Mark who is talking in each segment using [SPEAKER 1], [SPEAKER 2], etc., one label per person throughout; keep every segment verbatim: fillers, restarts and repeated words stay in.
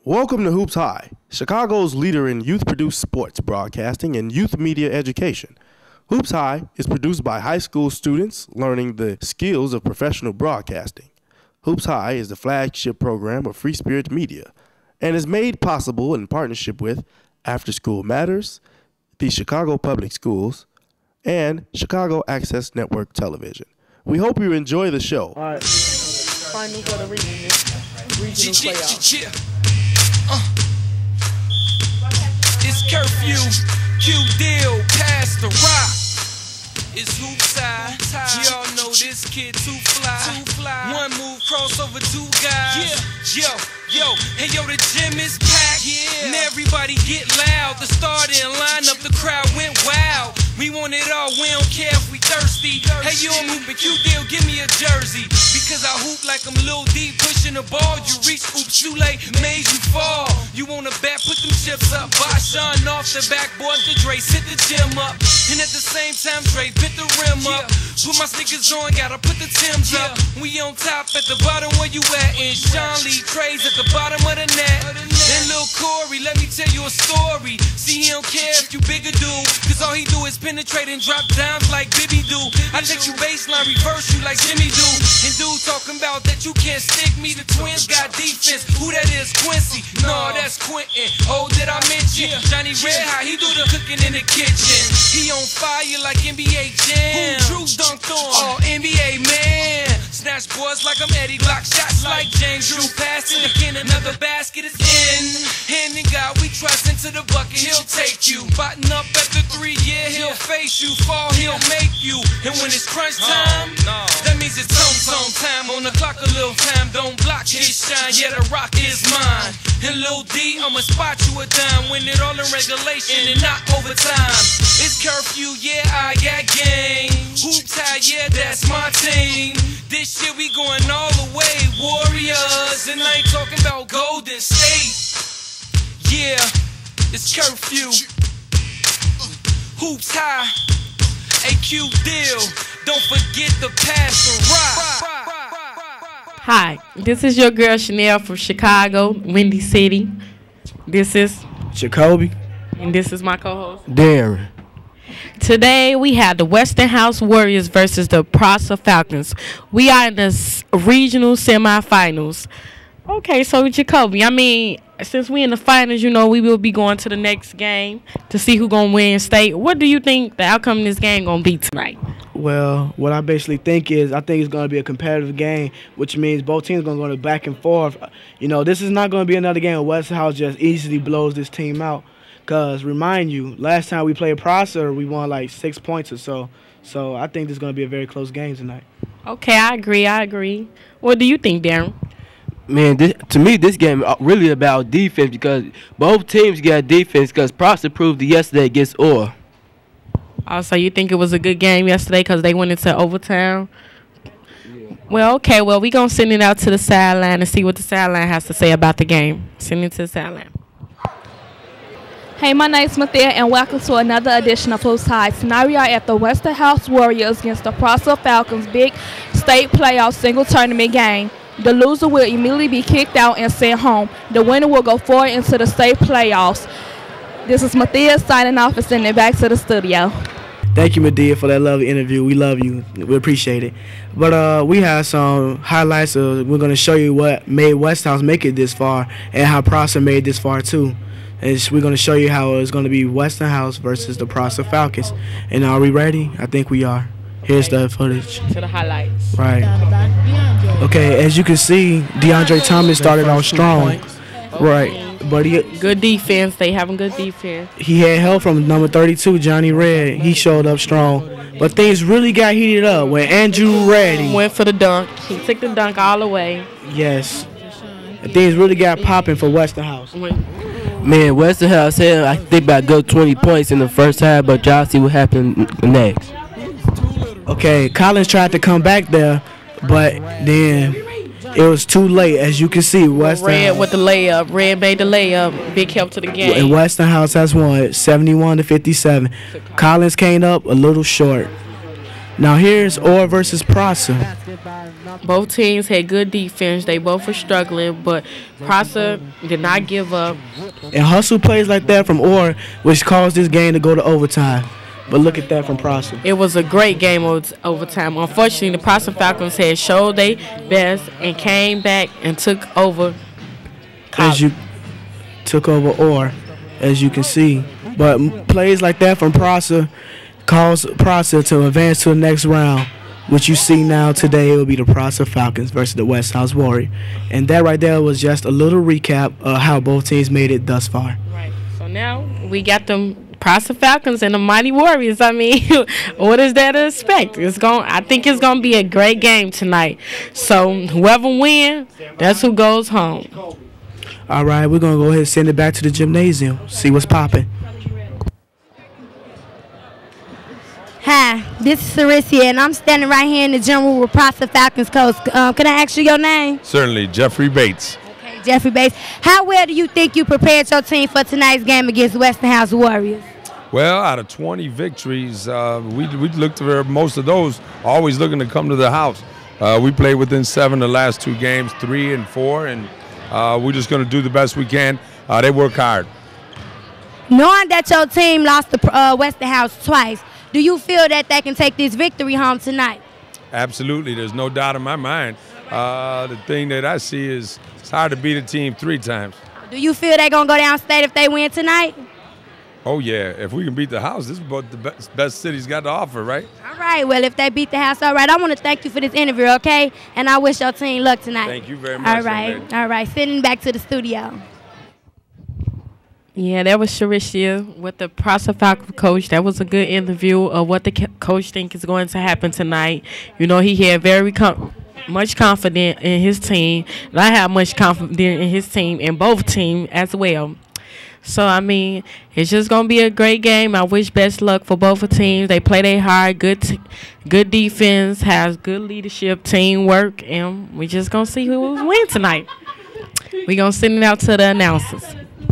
[SPEAKER 1] Welcome to Hoops High, Chicago's leader in youth-produced sports broadcasting and youth media education. Hoops High is produced by high school students learning the skills of professional broadcasting. Hoops High is the flagship program of Free Spirit Media and is made possible in partnership with After School Matters, the Chicago Public Schools, and Chicago Access Network Television. We hope you enjoy the show.
[SPEAKER 2] All right. Final for the regional, regional playoff.
[SPEAKER 3] Uh, it's curfew, Q deal, pass the rock. It's hoops high. Y'all know this kid too fly. Too fly. One move, crossover, two guys. Yeah. Yo, yo, hey yo, the gym is packed. Yeah. And everybody get loud. The starting lineup, the crowd went wild. We want it all, we don't care if we thirsty. Hey yo, I'm hooping Q deal, give me a jersey. Because I hoop like I'm Lil D, pushing the ball. You reach, oops, too late, made you fall. You want to bet, put them chips up. Buy Sean off the backboard, the Dre, sit the gym up. And at the same time, Dre, bit the rim up. Put my sneakers on, gotta put the Timbs up. We on top, at the bottom where you at. And Sean Lee Trey's at the bottom of the net. Then Lil Corey, let me tell you a story. See, he don't care if you bigger dude, cause all he do is penetrate and drop dimes like Bibby do. I take you baseline, reverse you like Jimmy do. And dude talking about that you can't stick me. The twins got defense. Who that is? Quincy? No, that's Quentin. Oh, did I mention Johnny Red Hot? He do the cooking in the kitchen. He on fire like N B A Jam. Who Drew dunked on? Oh, N B A man. Snatch boys like I'm Eddie. Block shots like James Drew. Pass it again. Another basket is in. Hand in God we trust. Into the bucket he'll take you. Button up at the three. Yeah, he'll face you. Fall he'll make you. And when it's crunch time, that means it's tone tone time. On the clock a little time. Don't block his shine. Yeah, the rock is mine. And Lil D, I'ma spot you a dime. Win it all in regulation and not overtime. It's curfew, yeah, I got game. Hoop tie, yeah, that's my team. This year we going all the way, Warriors. And I ain't talking about Golden State. Yeah, it's curfew. Hoops high, A Q deal. Don't forget to pass the rock.
[SPEAKER 2] Hi, this is your girl Chanel from Chicago, Windy City. This is
[SPEAKER 4] Jacoby.
[SPEAKER 2] And this is my co-host
[SPEAKER 4] Darren.
[SPEAKER 2] Today we have the Westinghouse Warriors versus the Prosser Falcons. We are in the s- regional semifinals. Okay, so Jacoby, I mean, since we in the finals, you know, we will be going to the next game to see who gonna win state. What do you think the outcome of this game gonna be tonight?
[SPEAKER 4] Well, what I basically think is I think it's going to be a competitive game, which means both teams are going to go back and forth. You know, this is not going to be another game where Westinghouse just easily blows this team out. Because, remind you, last time we played Prosser, we won like six points or so. So I think this is going to be a very close game tonight.
[SPEAKER 2] Okay, I agree, I agree. What do you think, Darren?
[SPEAKER 5] Man, this, to me, this game is really about defense because both teams got defense because Prosser proved it yesterday against Orr.
[SPEAKER 2] Oh, so you think it was a good game yesterday because they went into overtime? Yeah. Well, okay. Well, we're going to send it out to the sideline and see what the sideline has to say about the game. Send it to the sideline.
[SPEAKER 6] Hey, my name's Mathia, and welcome to another edition of Hoops High. Tonight we are at the Westinghouse Warriors against the Prosser Falcons big state playoff single tournament game. The loser will immediately be kicked out and sent home. The winner will go forward into the state playoffs. This is Matthias signing off and sending it back to the studio.
[SPEAKER 4] Thank you, Medea, for that lovely interview. We love you. We appreciate it. But uh, we have some highlights. Of, we're going to show you what made Westinghouse make it this far and how Prosser made this far, too. And we're going to show you how it's going to be Westinghouse versus the Prosser Falcons. And are we ready? I think we are. Here's the footage.
[SPEAKER 2] To the highlights.
[SPEAKER 4] Right. Okay, as you can see, DeAndre Thomas started off strong. Right. But he
[SPEAKER 2] good defense. They having good defense.
[SPEAKER 4] He had help from number thirty-two, Johnny Red. He showed up strong. But things really got heated up when Andrew Reddy
[SPEAKER 2] went for the dunk. He took the dunk all the way.
[SPEAKER 4] Yes. And things really got popping for Westinghouse.
[SPEAKER 5] Man, Westinghouse had, I think, about good twenty points in the first half, but y'all see what happened next.
[SPEAKER 4] Okay, Collins tried to come back there, but then it was too late, as you can see. Westinghouse,
[SPEAKER 2] Red with the layup. Red made the layup. Big help to the game.
[SPEAKER 4] And Westinghouse has won seventy-one to fifty-seven. Collins came up a little short. Now here's Orr versus Prosser.
[SPEAKER 2] Both teams had good defense. They both were struggling, but Prosser did not give up.
[SPEAKER 4] And hustle plays like that from Orr, which caused this game to go to overtime. But look at that from Prosser.
[SPEAKER 2] It was a great game over overtime. Unfortunately, the Prosser Falcons had showed their best and came back and took over.
[SPEAKER 4] As you took over Orr, as you can see. But m- plays like that from Prosser caused Prosser to advance to the next round. What you see now today will be the Prosser Falcons versus the Westinghouse Warriors. And that right there was just a little recap of how both teams made it thus far.
[SPEAKER 2] Right. So now we got them Prosser Falcons and the Mighty Warriors. I mean, what is there to expect? It's going. I think it's going to be a great game tonight. So whoever wins, that's who goes home.
[SPEAKER 4] All right, we're going to go ahead and send it back to the gymnasium, see what's popping.
[SPEAKER 7] Hi, this is Sarisia, and I'm standing right here in the gym with Prosser Falcons coach. Um, can I ask you your name?
[SPEAKER 8] Certainly, Jeffrey Bates.
[SPEAKER 7] Okay, Jeffrey Bates. How well do you think you prepared your team for tonight's game against Westinghouse Warriors?
[SPEAKER 8] Well, out of twenty victories, uh, we we looked for most of those, always looking to come to the house. Uh, we played within seven the last two games, three and four, and uh, we're just going to do the best we can. Uh, they work hard.
[SPEAKER 7] Knowing that your team lost to uh, Westinghouse twice, do you feel that they can take this victory home tonight?
[SPEAKER 8] Absolutely. There's no doubt in my mind. Uh, the thing that I see is it's hard to beat a team three times.
[SPEAKER 7] Do you feel they're going to go downstate if they win tonight?
[SPEAKER 8] Oh, yeah. If we can beat the house, this is what the best, best city's got to offer, right?
[SPEAKER 7] All right. Well, if they beat the house, all right. I want to thank you for this interview, okay? And I wish your team luck tonight.
[SPEAKER 8] Thank you very much.
[SPEAKER 7] All right. All right. Sending back to the studio.
[SPEAKER 2] Yeah, that was Sharishia with the Prosser Falcons coach. That was a good interview of what the coach thinks is going to happen tonight. You know, he had very com- much confidence in his team, and I have much confidence in his team and both teams as well. So, I mean, it's just going to be a great game. I wish best luck for both teams. They play their hard, good t- good defense, has good leadership, teamwork, and we just going to see who will win tonight. We're going to send it out to the announcers.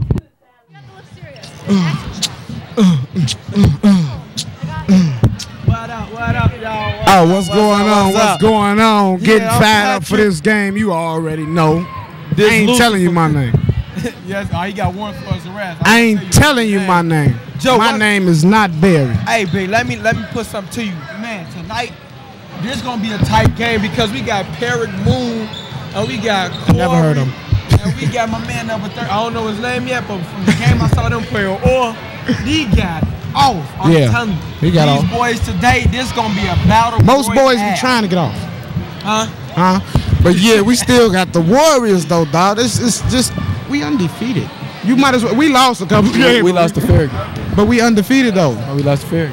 [SPEAKER 9] Oh, what's going on? What's going on? Getting fired up for this game, you already know. I ain't telling you my name.
[SPEAKER 10] Yes, oh, he got one for his arrest.
[SPEAKER 9] I ain't telling you my name.
[SPEAKER 10] Joe,
[SPEAKER 9] my name is not Barry.
[SPEAKER 10] Hey, big, let me let me put something to you, man. Tonight, this gonna be a tight game because we got Parrot Moon and we got Corey,
[SPEAKER 9] Never heard him.
[SPEAKER 10] and we got my man number thirty. I don't know his name yet, but from the game I saw them play, or he got off. I'm
[SPEAKER 9] Yeah,
[SPEAKER 10] telling you,
[SPEAKER 9] he got
[SPEAKER 10] these
[SPEAKER 9] off.
[SPEAKER 10] boys today, this gonna be a battle.
[SPEAKER 9] Most boys be
[SPEAKER 10] ass.
[SPEAKER 9] trying to get off.
[SPEAKER 10] Huh?
[SPEAKER 9] Huh? But yeah, we still got the Warriors though, dog. It's, it's just, we undefeated. You might as well, we lost a couple games.
[SPEAKER 10] We lost to Farragut.
[SPEAKER 9] But we undefeated though.
[SPEAKER 10] Oh, we lost to Farragut.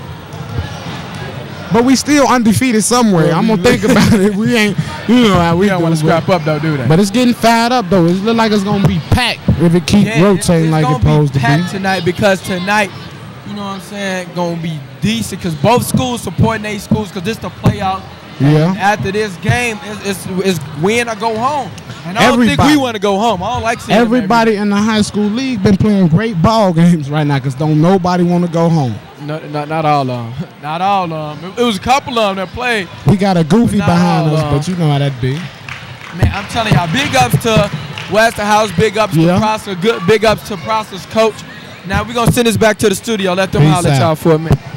[SPEAKER 9] But we still undefeated somewhere. I'm gonna think about it. We ain't, you know how we
[SPEAKER 10] We don't
[SPEAKER 9] do,
[SPEAKER 10] want to
[SPEAKER 9] but-
[SPEAKER 10] scrap up though, do they?
[SPEAKER 9] But it's getting fired up though. It look like it's gonna be packed if it keep
[SPEAKER 10] Yeah,
[SPEAKER 9] rotating
[SPEAKER 10] it's
[SPEAKER 9] like
[SPEAKER 10] gonna
[SPEAKER 9] it's supposed
[SPEAKER 10] be
[SPEAKER 9] to
[SPEAKER 10] packed
[SPEAKER 9] be.
[SPEAKER 10] tonight because tonight, you know what I'm saying, gonna be decent because both schools supporting their schools because this the playoff.
[SPEAKER 9] Yeah.
[SPEAKER 10] And after this game, it's, it's, it's win or go home. And I don't think
[SPEAKER 9] Everybody-
[SPEAKER 10] we want to go home. I don't like seeing them every-
[SPEAKER 9] Everybody in the high school league been playing great ball games right now because don't nobody want to go home.
[SPEAKER 10] No, not, not all of them. Not all of them. It, it was a couple of them that played.
[SPEAKER 9] We got a goofy
[SPEAKER 10] Not
[SPEAKER 9] behind
[SPEAKER 10] all,
[SPEAKER 9] us,
[SPEAKER 10] uh,
[SPEAKER 9] but you know how that be.
[SPEAKER 10] Man, I'm telling y'all, big ups to Westinghouse, big ups
[SPEAKER 9] Yeah.
[SPEAKER 10] to Prosser, good big ups to Prosser's coach. Now we're going to send this back to the studio. Let them
[SPEAKER 9] Peace
[SPEAKER 10] holler at
[SPEAKER 9] out.
[SPEAKER 10] y'all for a minute.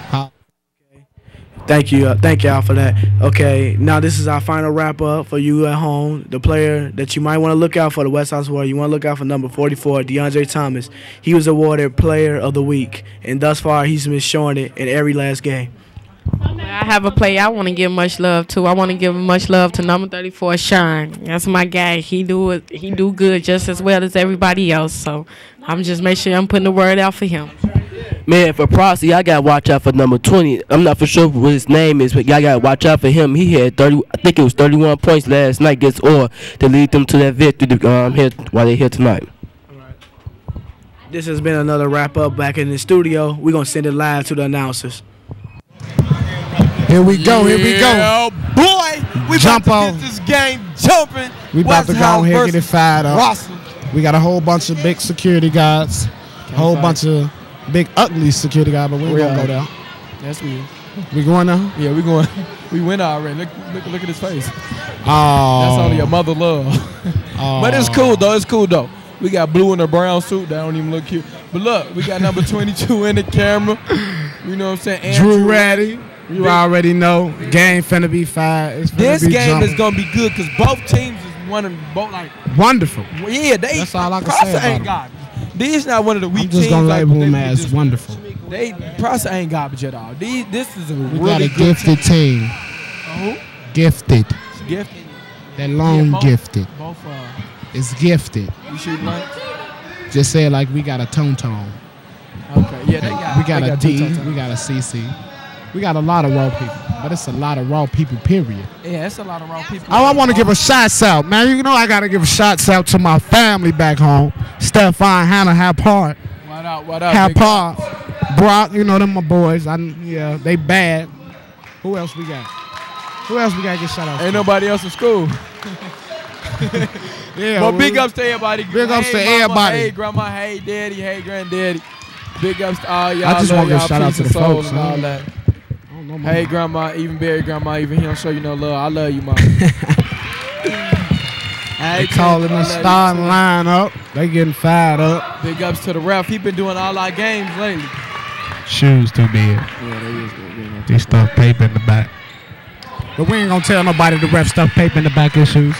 [SPEAKER 4] Thank you. Uh, thank y'all for that. Okay, now this is our final wrap up for you at home. The player that you might want to look out for the West House War, you want to look out for number forty-four, DeAndre Thomas. He was awarded Player of the Week, and thus far he's been showing it in every last game.
[SPEAKER 2] I have a player I want to give much love to. I want to give much love to number thirty-four, Sean. That's my guy. He do it. He do good just as well as everybody else. So I'm just make sure I'm putting the word out for him.
[SPEAKER 5] Man, for Prosser, y'all gotta watch out for number twenty. I'm not for sure what his name is, but y'all gotta watch out for him. He had thirty, I think it was thirty-one points last night against Orr to lead them to that victory um, here while they're here tonight.
[SPEAKER 4] This has been another wrap up back in the studio. We're gonna send it live to the announcers.
[SPEAKER 9] Here we go, here we go.
[SPEAKER 10] Yeah, boy, we
[SPEAKER 9] Jump
[SPEAKER 10] about to
[SPEAKER 9] on.
[SPEAKER 10] get this game jumping.
[SPEAKER 9] We about to go
[SPEAKER 10] Westinghouse
[SPEAKER 9] ahead and get it
[SPEAKER 10] versus
[SPEAKER 9] fired up.
[SPEAKER 10] Prosser.
[SPEAKER 9] We got a whole bunch of big security guards, a whole bunch of big ugly security guards, but we ain't
[SPEAKER 10] We
[SPEAKER 9] gonna
[SPEAKER 10] are.
[SPEAKER 9] go there.
[SPEAKER 10] That's me.
[SPEAKER 9] We going now?
[SPEAKER 10] Yeah, we going. We went already. Look, look, look at his face.
[SPEAKER 9] Oh.
[SPEAKER 10] That's only a mother love.
[SPEAKER 9] Oh.
[SPEAKER 10] But it's cool though. It's cool though. We got blue in a brown suit. That don't even look cute. But look, we got number twenty-two in the camera. You know what I'm saying? Andrew
[SPEAKER 9] Drew Ratty. You already know. Game finna be fine. It's finna
[SPEAKER 10] This
[SPEAKER 9] be
[SPEAKER 10] game
[SPEAKER 9] jumping.
[SPEAKER 10] is gonna be good because both teams is one of both like
[SPEAKER 9] Wonderful.
[SPEAKER 10] yeah. They
[SPEAKER 9] That's all I can
[SPEAKER 10] Prosser
[SPEAKER 9] say about
[SPEAKER 10] ain't
[SPEAKER 9] them.
[SPEAKER 10] garbage. These not one of the weak
[SPEAKER 9] I'm just
[SPEAKER 10] teams.
[SPEAKER 9] gonna
[SPEAKER 10] like,
[SPEAKER 9] label
[SPEAKER 10] they-
[SPEAKER 9] them
[SPEAKER 10] they
[SPEAKER 9] as
[SPEAKER 10] just-
[SPEAKER 9] wonderful.
[SPEAKER 10] They Prosser ain't garbage at all. These, this is a
[SPEAKER 9] We
[SPEAKER 10] really
[SPEAKER 9] got a
[SPEAKER 10] good
[SPEAKER 9] gifted team.
[SPEAKER 10] Who?
[SPEAKER 9] Gifted.
[SPEAKER 10] Gifted.
[SPEAKER 9] That long
[SPEAKER 10] Yeah, both-
[SPEAKER 9] gifted.
[SPEAKER 10] Both uh,
[SPEAKER 9] It's gifted.
[SPEAKER 10] you shoot one.
[SPEAKER 9] Just say it like we got a tone tone.
[SPEAKER 10] Okay, yeah, they got.
[SPEAKER 9] We got
[SPEAKER 10] they
[SPEAKER 9] a
[SPEAKER 10] got two
[SPEAKER 9] D.
[SPEAKER 10] touchdowns.
[SPEAKER 9] We got a C C. We got a lot of raw people, but it's a lot of raw people. Period.
[SPEAKER 10] Yeah, it's a lot of raw people.
[SPEAKER 9] Oh, I want to give a shots out, man. You know I gotta give shots out to my family back home. Stefan, Hannah, Hapart,
[SPEAKER 10] What up? What up? big guy?
[SPEAKER 9] Hapart, Brock. You know them my boys. I yeah, they bad. Who else we got? Who else we got to get shout out?
[SPEAKER 10] Ain't nobody else in school.
[SPEAKER 9] Yeah,
[SPEAKER 10] Well,
[SPEAKER 9] we-
[SPEAKER 10] big ups to everybody.
[SPEAKER 9] Big ups
[SPEAKER 10] hey,
[SPEAKER 9] to
[SPEAKER 10] mama,
[SPEAKER 9] everybody.
[SPEAKER 10] Hey, grandma. Hey, daddy. Hey, granddaddy. Big ups to all y'all.
[SPEAKER 9] I just
[SPEAKER 10] love
[SPEAKER 9] wanna give
[SPEAKER 10] y'all,
[SPEAKER 9] shout out
[SPEAKER 10] peace
[SPEAKER 9] to
[SPEAKER 10] and
[SPEAKER 9] the
[SPEAKER 10] soul
[SPEAKER 9] folks,
[SPEAKER 10] and all
[SPEAKER 9] man.
[SPEAKER 10] that.
[SPEAKER 9] I don't know, mama.
[SPEAKER 10] Hey, grandma. Even Barry, grandma. Even he don't show you no love. I love you, mom.
[SPEAKER 9] They calling the starting line up. They getting fired up.
[SPEAKER 10] Big ups to the ref. He been doing all our games lately.
[SPEAKER 9] Shoes too big.
[SPEAKER 10] Yeah, they is good.
[SPEAKER 9] They stuff paper in the back. But we ain't gonna tell nobody the ref stuff paper in the back of his shoes.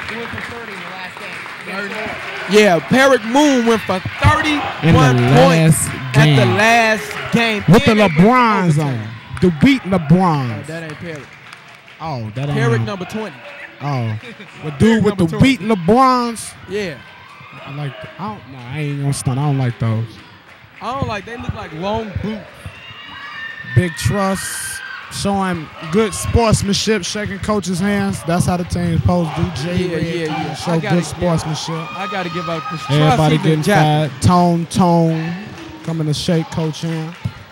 [SPEAKER 10] Yeah, Perrick Moon went for thirty-one
[SPEAKER 9] In the
[SPEAKER 10] points
[SPEAKER 9] last
[SPEAKER 10] at
[SPEAKER 9] game.
[SPEAKER 10] the last game.
[SPEAKER 9] With the
[SPEAKER 10] And it went
[SPEAKER 9] LeBrons
[SPEAKER 10] to
[SPEAKER 9] on.
[SPEAKER 10] overtime.
[SPEAKER 9] To beat
[SPEAKER 10] Oh,
[SPEAKER 9] LeBrons.
[SPEAKER 10] that ain't Perrick.
[SPEAKER 9] Oh, that ain't
[SPEAKER 10] Perrick
[SPEAKER 9] him.
[SPEAKER 10] number twenty.
[SPEAKER 9] Oh. The dude with the
[SPEAKER 10] number twenty.
[SPEAKER 9] beat LeBrons.
[SPEAKER 10] Yeah.
[SPEAKER 9] I like the, I don't know. I ain't gonna stunt. I don't like those.
[SPEAKER 10] I don't like, they look like long boots.
[SPEAKER 9] Big trust. Showing good sportsmanship, shaking coaches' hands. That's how the team's supposed to do. Jay
[SPEAKER 10] Yeah,
[SPEAKER 9] Red
[SPEAKER 10] yeah,
[SPEAKER 9] trying to
[SPEAKER 10] yeah.
[SPEAKER 9] Show
[SPEAKER 10] I gotta
[SPEAKER 9] good
[SPEAKER 10] give-
[SPEAKER 9] sportsmanship.
[SPEAKER 10] I got to give out this trust.
[SPEAKER 9] Everybody
[SPEAKER 10] even
[SPEAKER 9] getting
[SPEAKER 10] Jack.
[SPEAKER 9] fired. Tone, tone. Coming to shake coach hand.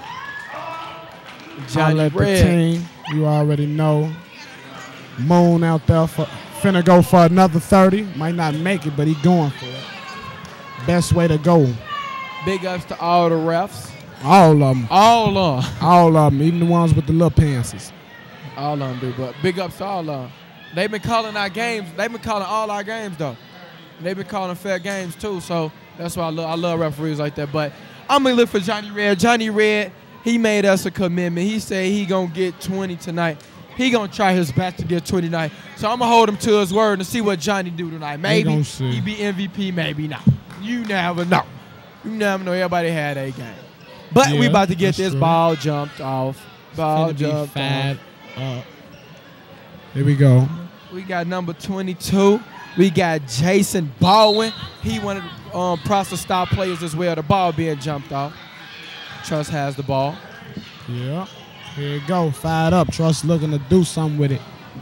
[SPEAKER 10] Johnny
[SPEAKER 9] Holla at the
[SPEAKER 10] Red.
[SPEAKER 9] team. You already know. Moon out there for finna go for another thirty. Might not make it, but he going for it. Best way to go.
[SPEAKER 10] Big ups to all the refs.
[SPEAKER 9] All of them.
[SPEAKER 10] All of them.
[SPEAKER 9] All of them. Even the ones with the little pantses.
[SPEAKER 10] All of them, dude. But big ups to all of them. They've been calling our games. They've been calling all our games, though. They've been calling fair games, too. So that's why I love, I love referees like that. But I'm going to look for Johnny Red. Johnny Red, he made us a commitment. He said he going to get twenty tonight. He going to try his best to get twenty tonight. So I'm going to hold him to his word and see what Johnny do tonight. Maybe
[SPEAKER 9] gonna see.
[SPEAKER 10] he be M V P, maybe not. You never know. You never know. Everybody had a game. But we
[SPEAKER 9] Yeah,
[SPEAKER 10] about to get
[SPEAKER 9] that's
[SPEAKER 10] this
[SPEAKER 9] true.
[SPEAKER 10] ball jumped off. Ball
[SPEAKER 9] Finna be
[SPEAKER 10] jumped off.
[SPEAKER 9] fired up. Here we go.
[SPEAKER 10] We got number twenty-two. We got Jason Baldwin. He one of the um, Prosser style players as well. The ball being jumped off. Trust has the ball.
[SPEAKER 9] Yeah. Here you go. Fired up. Trust looking to do something with it.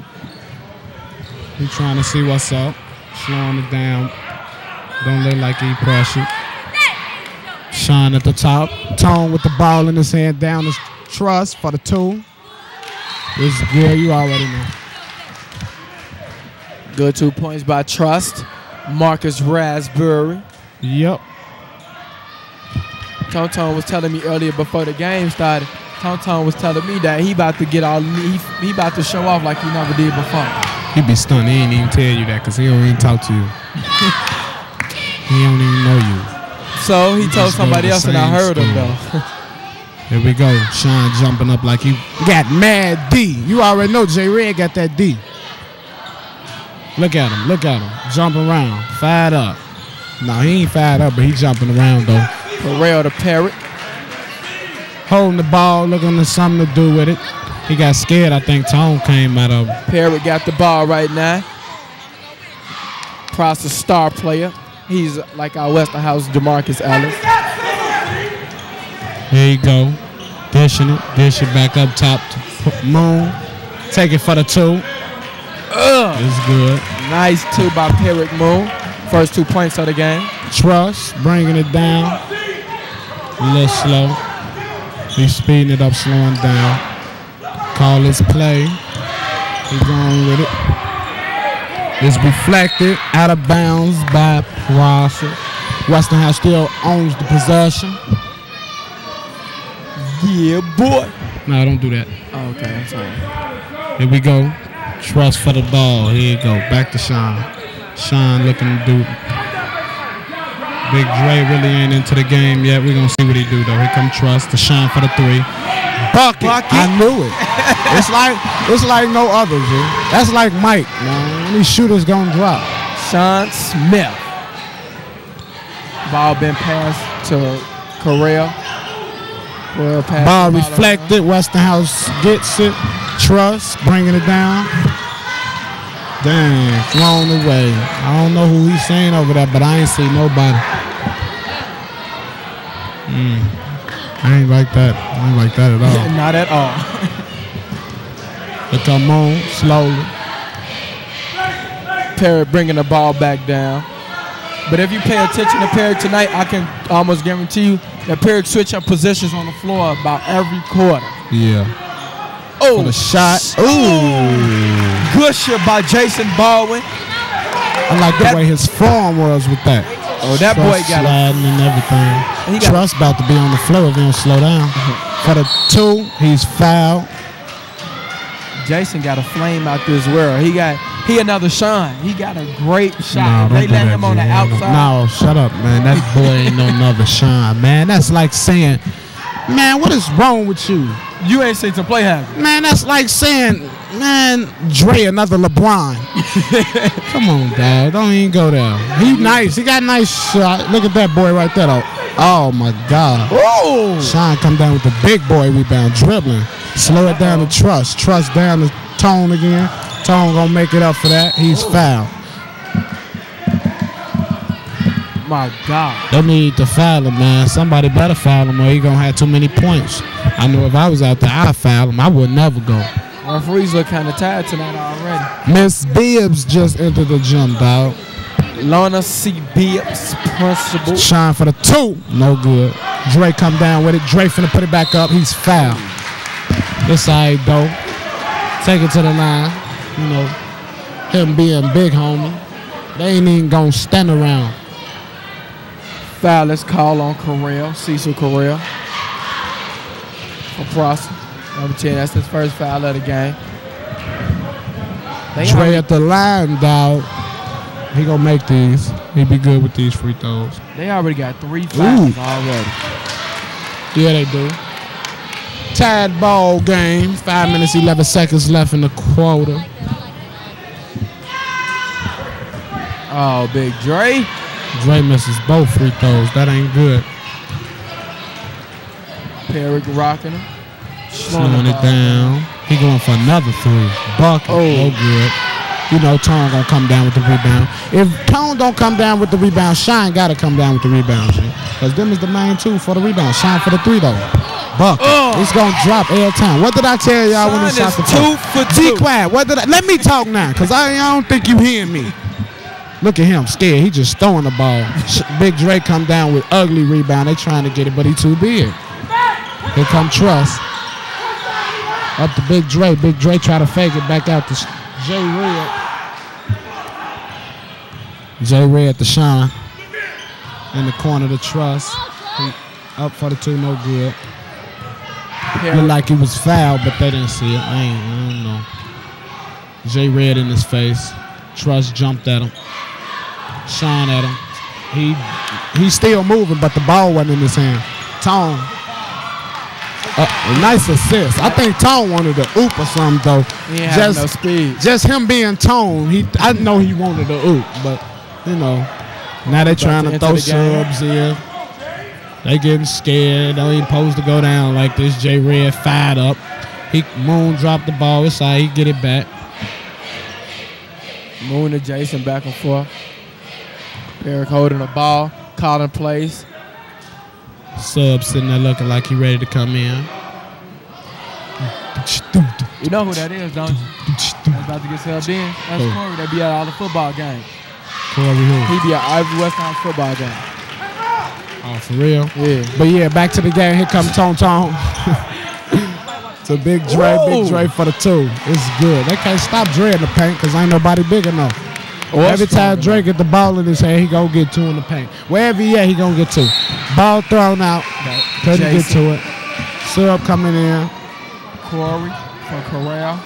[SPEAKER 9] He trying to see what's up. Slowing it down. Don't look like he pressured. Sean at the top. Tone with the ball in his hand down his Trust for the two. This is good. You already know.
[SPEAKER 10] Good two points by Trust. Marcus Raspberry.
[SPEAKER 9] Yep.
[SPEAKER 10] Tone Tone was telling me earlier before the game started. Tone Tone was telling me that he about to get all he, he about to show off like he never did before.
[SPEAKER 9] He be stunned. He ain't even tell you that because he don't even talk to you. He don't even know you.
[SPEAKER 10] So he
[SPEAKER 9] He
[SPEAKER 10] told
[SPEAKER 9] just go
[SPEAKER 10] somebody
[SPEAKER 9] to the
[SPEAKER 10] else and I
[SPEAKER 9] same
[SPEAKER 10] heard him
[SPEAKER 9] school.
[SPEAKER 10] though.
[SPEAKER 9] Here we go. Sean jumping up like he got mad D. You already know J Red got that D. Look at him. Look at him. Jumping around. Fired up. No, he ain't fired up, but he jumping around though.
[SPEAKER 10] Pharrell the Parrot.
[SPEAKER 9] Holding the ball, looking for something to do with it. He got scared. I think Tone came out of him.
[SPEAKER 10] Parrot got the ball right now. Prosser star player. He's like our Westinghouse DeMarcus Ellis.
[SPEAKER 9] Here you go. Dishing it. Dish it back up top to Moon. Take it for the two.
[SPEAKER 10] Ugh.
[SPEAKER 9] It's good.
[SPEAKER 10] Nice two by Perrick Moon. First two points of the game.
[SPEAKER 9] Trust, bringing it down. A little slow. He's speeding it up, slowing down. Call his play. He's going with it. It's reflected out of bounds by Prosser. Westinghouse still owns the possession.
[SPEAKER 10] Yeah, boy.
[SPEAKER 9] No, don't do that.
[SPEAKER 10] Oh, okay, I'm sorry.
[SPEAKER 9] Here we go. Trust for the ball. Here you go. Back to Sean. Sean looking to do. Big Dre really ain't into the game yet. We're going to see what he do, though. Here come Trust to Sean for the three. Bucket.
[SPEAKER 10] Bucket.
[SPEAKER 9] I knew it. It's like it's like no others, dude. That's like Mike, man. These shooters going to drop.
[SPEAKER 10] Sean Smith. Ball been passed to Correa. Correa passed
[SPEAKER 9] Ball
[SPEAKER 10] the
[SPEAKER 9] reflected. Westinghouse gets it. Trust bringing it down. Dang, thrown away. I don't know who he's saying over there, but I ain't see nobody. Mm. I ain't like that. I ain't like that at all.
[SPEAKER 10] Not at all.
[SPEAKER 9] But come on, slowly.
[SPEAKER 10] Perry bringing the ball back down. But if you pay attention to Perry tonight, I can almost guarantee you that Perry switch up positions on the floor about every quarter.
[SPEAKER 9] Yeah.
[SPEAKER 10] Oh,
[SPEAKER 9] For the shot. Ooh.
[SPEAKER 10] Good shot by Jason Baldwin.
[SPEAKER 9] I like the
[SPEAKER 10] That-
[SPEAKER 9] way his form was with that.
[SPEAKER 10] Oh, that boy
[SPEAKER 9] Trust
[SPEAKER 10] got a,
[SPEAKER 9] sliding and everything.
[SPEAKER 10] He got-
[SPEAKER 9] Trust about to be on the floor if he don't slow down. For the two, he's fouled.
[SPEAKER 10] Jason got a flame out this world. He got he another Sean. He got a great shot.
[SPEAKER 9] No,
[SPEAKER 10] they
[SPEAKER 9] don't do
[SPEAKER 10] let
[SPEAKER 9] that,
[SPEAKER 10] him on the
[SPEAKER 9] G.
[SPEAKER 10] outside.
[SPEAKER 9] No, shut up, man. That boy ain't no another Sean, man. That's like saying, man, what is wrong with you?
[SPEAKER 10] You ain't seen some play happen.
[SPEAKER 9] Man, that's like saying, man, Dre another LeBron. Come on, dog. Don't even go there. He nice. He got a nice shot. Look at that boy right there, though. Oh, my God.
[SPEAKER 10] Oh!
[SPEAKER 9] Sean come down with the big boy rebound, dribbling. Slow it down to Trust. Trust down to Tone again. Tone gonna make it up for that. He's fouled.
[SPEAKER 10] My God.
[SPEAKER 9] They need to foul him, man. Somebody better foul him or he gonna have too many points. I know if I was out there, I'd foul him. I would never go.
[SPEAKER 10] Referees look kind of tired tonight already.
[SPEAKER 9] Miss Bibbs just entered the gym, dog.
[SPEAKER 10] Lorna C. Bibbs, principal.
[SPEAKER 9] Shine for the two. No good. Dre come down with it. Dre finna put it back up. He's fouled. This side, though. Take it to the line. You know, him being big, homie. They ain't even gonna stand around.
[SPEAKER 10] Foul is called on Correa, Cecil Correa. For Prosser. Number ten, that's his first foul of the game. They
[SPEAKER 9] Dre
[SPEAKER 10] already,
[SPEAKER 9] at the line, dog. He gonna make these. He be good with these free throws.
[SPEAKER 10] they already got three fouls
[SPEAKER 9] Ooh.
[SPEAKER 10] already.
[SPEAKER 9] Yeah, they do. Tied ball game. Five minutes, eleven seconds left in the quarter.
[SPEAKER 10] Oh, Big Dre.
[SPEAKER 9] Dre misses both free throws. That ain't good.
[SPEAKER 10] Perry rocking him.
[SPEAKER 9] Slowing it down. He going for another three. Bucket.
[SPEAKER 10] Oh.
[SPEAKER 9] No good. You know, Tone gonna come down with the rebound. If Tone don't come down with the rebound, Shine gotta come down with the rebound, G. Because them is the main two for the rebound. Shine for the three, though. Bucket.
[SPEAKER 10] Oh.
[SPEAKER 9] It's gonna drop every time. What did I tell y'all when he
[SPEAKER 10] Shine
[SPEAKER 9] shot
[SPEAKER 10] is
[SPEAKER 9] the
[SPEAKER 10] two
[SPEAKER 9] first?
[SPEAKER 10] for two.
[SPEAKER 9] Be quiet. What did I? Let me talk now, because I, I don't think you hearing me. Look at him, scared. He just throwing the ball. Big Dre come down with ugly rebound. They trying to get it, but he too big. Here come Trust. Up to Big Dre. Big Dre try to fake it back out to J Red. J Red to Sean. In the corner to Trust. He up for the two, no good. Looked like he was fouled, but they didn't see it. I, ain't, I don't know. J Red in his face. Trust jumped at him. Shine at him. He he's still moving, but the ball wasn't in his hand. Tone. Uh, nice assist. I think Tone wanted to oop or something though.
[SPEAKER 10] He ain't having no speed.
[SPEAKER 9] Just him being Tone. He I know he wanted to oop, but you know, now they trying to
[SPEAKER 10] to
[SPEAKER 9] throw
[SPEAKER 10] enter the game.
[SPEAKER 9] subs in. They getting scared. They ain't supposed to go down like this. J Red fired up. He Moon dropped the ball. It's like he get it back.
[SPEAKER 10] Moon and Jason back and forth. Perry holding the ball, calling plays.
[SPEAKER 9] Sub sitting there looking like he ready to come in.
[SPEAKER 10] You know who that is, don't you? That's about to get subbed in. That's
[SPEAKER 9] Who?
[SPEAKER 10] Corey. That be at all the football games.
[SPEAKER 9] Corey who?
[SPEAKER 10] He be at every Westinghouse football game.
[SPEAKER 9] Oh, for real?
[SPEAKER 10] Yeah.
[SPEAKER 9] But yeah, back to the game. Here comes Tone Tone. To Big Dre,
[SPEAKER 10] Whoa.
[SPEAKER 9] Big Dre for the two. It's good. They can't stop Dre in the paint because ain't nobody big enough.
[SPEAKER 10] Or
[SPEAKER 9] Every
[SPEAKER 10] strong
[SPEAKER 9] time Dre get the ball in his hand, he gonna get two in the paint. Wherever he at, he gonna get two. Ball thrown out. Couldn't get
[SPEAKER 10] Jason.
[SPEAKER 9] to it. Syrup coming in.
[SPEAKER 10] Corey. for Corral.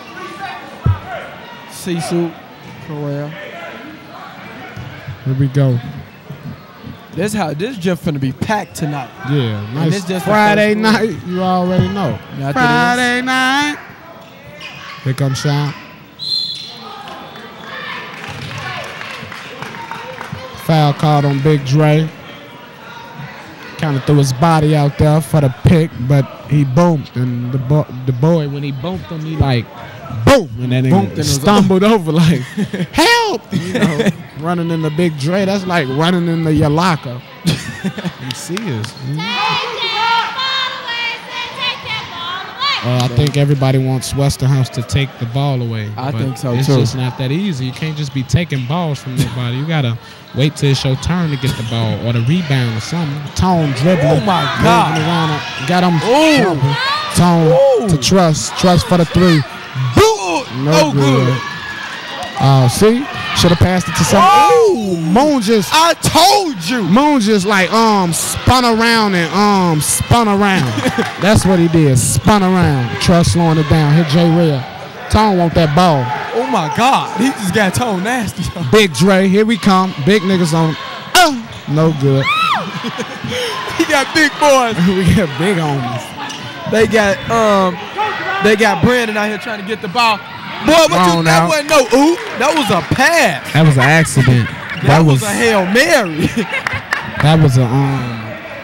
[SPEAKER 10] Sisu, Corral.
[SPEAKER 9] Here we go.
[SPEAKER 10] This how this just finna be packed tonight.
[SPEAKER 9] Yeah,
[SPEAKER 10] And
[SPEAKER 9] nice
[SPEAKER 10] this just the
[SPEAKER 9] Friday
[SPEAKER 10] first
[SPEAKER 9] night. You already know.
[SPEAKER 10] After
[SPEAKER 9] Friday night. Here comes Sean. Foul called on Big Dre. Kind of threw his body out there for the pick, but he bumped, and the bo- the boy, when he bumped him, he like boom, and then
[SPEAKER 10] Bumped
[SPEAKER 9] he
[SPEAKER 10] and it was-
[SPEAKER 9] stumbled over like help, you know, running in the Big Dre. That's like running in the your locker. You see us. Uh, I think everybody wants Westinghouse to take the ball away.
[SPEAKER 10] I
[SPEAKER 9] but
[SPEAKER 10] think so,
[SPEAKER 9] it's
[SPEAKER 10] too.
[SPEAKER 9] just not that easy. You can't just be taking balls from nobody. You gotta wait till it's your turn to get the ball or the rebound or something. Tone dribbling.
[SPEAKER 10] Oh, my God.
[SPEAKER 9] moving around. Got him.
[SPEAKER 10] Ooh.
[SPEAKER 9] Tone
[SPEAKER 10] Ooh.
[SPEAKER 9] to Trust. Trust for the three.
[SPEAKER 10] Boom!
[SPEAKER 9] No
[SPEAKER 10] Oh,
[SPEAKER 9] good.
[SPEAKER 10] good.
[SPEAKER 9] Oh, see? Should have passed it to somebody.
[SPEAKER 10] Oh.
[SPEAKER 9] Ooh, Moon just.
[SPEAKER 10] I told you.
[SPEAKER 9] Moon just like um spun around and um spun around. That's what he did. Spun around. Trust slowing it down. Hit J Real. Tone want that ball.
[SPEAKER 10] Oh my God, he just got tone nasty.
[SPEAKER 9] Big Dre, here we come. Big niggas on. Uh, no good.
[SPEAKER 10] He got big boys.
[SPEAKER 9] We got big on us.
[SPEAKER 10] They got um, they got Brandon out here trying to get the ball. Boy, what
[SPEAKER 9] Wrong
[SPEAKER 10] you, that
[SPEAKER 9] now.
[SPEAKER 10] wasn't no oop. That was a pass.
[SPEAKER 9] That was an accident.
[SPEAKER 10] That,
[SPEAKER 9] That
[SPEAKER 10] was,
[SPEAKER 9] was
[SPEAKER 10] a Hail Mary.
[SPEAKER 9] that was a um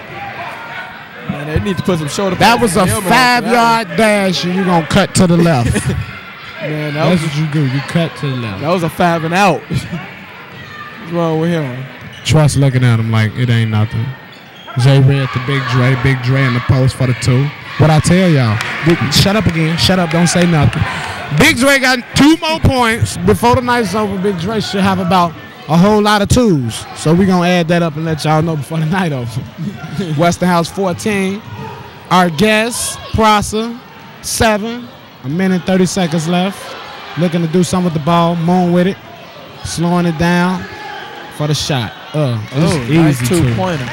[SPEAKER 10] Man, they need to put some shoulder
[SPEAKER 9] that
[SPEAKER 10] pads
[SPEAKER 9] was
[SPEAKER 10] on
[SPEAKER 9] a
[SPEAKER 10] the helmet
[SPEAKER 9] five
[SPEAKER 10] after that
[SPEAKER 9] yard dash and you gonna cut to the left.
[SPEAKER 10] one. Man, that
[SPEAKER 9] That's
[SPEAKER 10] was,
[SPEAKER 9] what you do. You cut to the left.
[SPEAKER 10] that was a five and out. What's wrong with him?
[SPEAKER 9] Trust looking at him like it ain't nothing. J Red to Big Dre, Big Dre in the post for the two. What I tell y'all? Big- Shut up again. Shut up. Don't say nothing. Big Dre got two more points before the night's over. Big Dre should have about a whole lot of twos. So we gonna add that up and let y'all know before the night over. Westinghouse fourteen. Our guest Prosser seven. A minute thirty seconds left. Looking to do something with the ball. Moon with it. Slowing it down for the shot. Uh,
[SPEAKER 10] Oh,
[SPEAKER 9] it's
[SPEAKER 10] nice
[SPEAKER 9] easy
[SPEAKER 10] two
[SPEAKER 9] too.
[SPEAKER 10] pointer.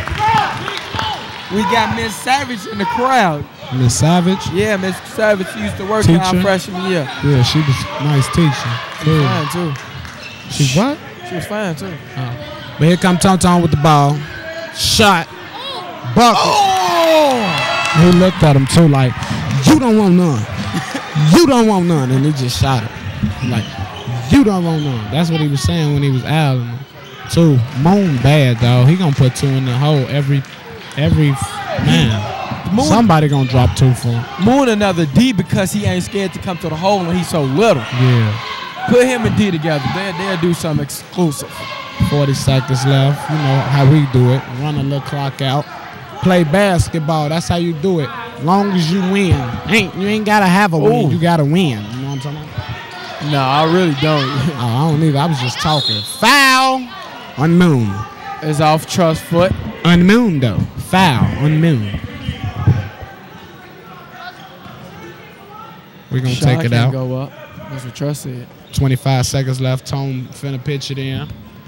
[SPEAKER 10] We got Miss Savage in the crowd.
[SPEAKER 9] Miss Savage.
[SPEAKER 10] Yeah, Miss Savage she used to work
[SPEAKER 9] Teacher?
[SPEAKER 10] our freshman year.
[SPEAKER 9] Yeah, she was a nice teacher.
[SPEAKER 10] She
[SPEAKER 9] Cool.
[SPEAKER 10] was fine too.
[SPEAKER 9] She what?
[SPEAKER 10] She was fine too.
[SPEAKER 9] But here come Tom Tom with the ball. Shot. Bucket.
[SPEAKER 10] Oh!
[SPEAKER 9] He looked at him too like, you don't want none. You don't want none. And he just shot him. Like, you don't want none. That's what he was saying when he was out. Two. Moon bad, dog. He gonna put two in the hole every, every, man.
[SPEAKER 10] Moon-
[SPEAKER 9] Somebody gonna drop two for him.
[SPEAKER 10] Moon another D because he ain't scared to come to the hole and he's so little.
[SPEAKER 9] Yeah.
[SPEAKER 10] Put him and D together. They, they'll do something exclusive.
[SPEAKER 9] forty seconds left. You know how we do it. Run a little clock out. Play basketball. That's how you do it. Long as you win. Ain't you ain't gotta have a win.
[SPEAKER 10] Ooh.
[SPEAKER 9] You gotta win. You know what I'm talking about?
[SPEAKER 10] No, I really don't.
[SPEAKER 9] Oh, I don't either. I was just talking. Foul on Moon.
[SPEAKER 10] It's off Trust foot.
[SPEAKER 9] On Moon though. Foul on Moon. We're gonna
[SPEAKER 10] Shot
[SPEAKER 9] take it
[SPEAKER 10] can't
[SPEAKER 9] out.
[SPEAKER 10] Go up. That's what Trust said.
[SPEAKER 9] twenty-five seconds left. Tone finna pitch it in.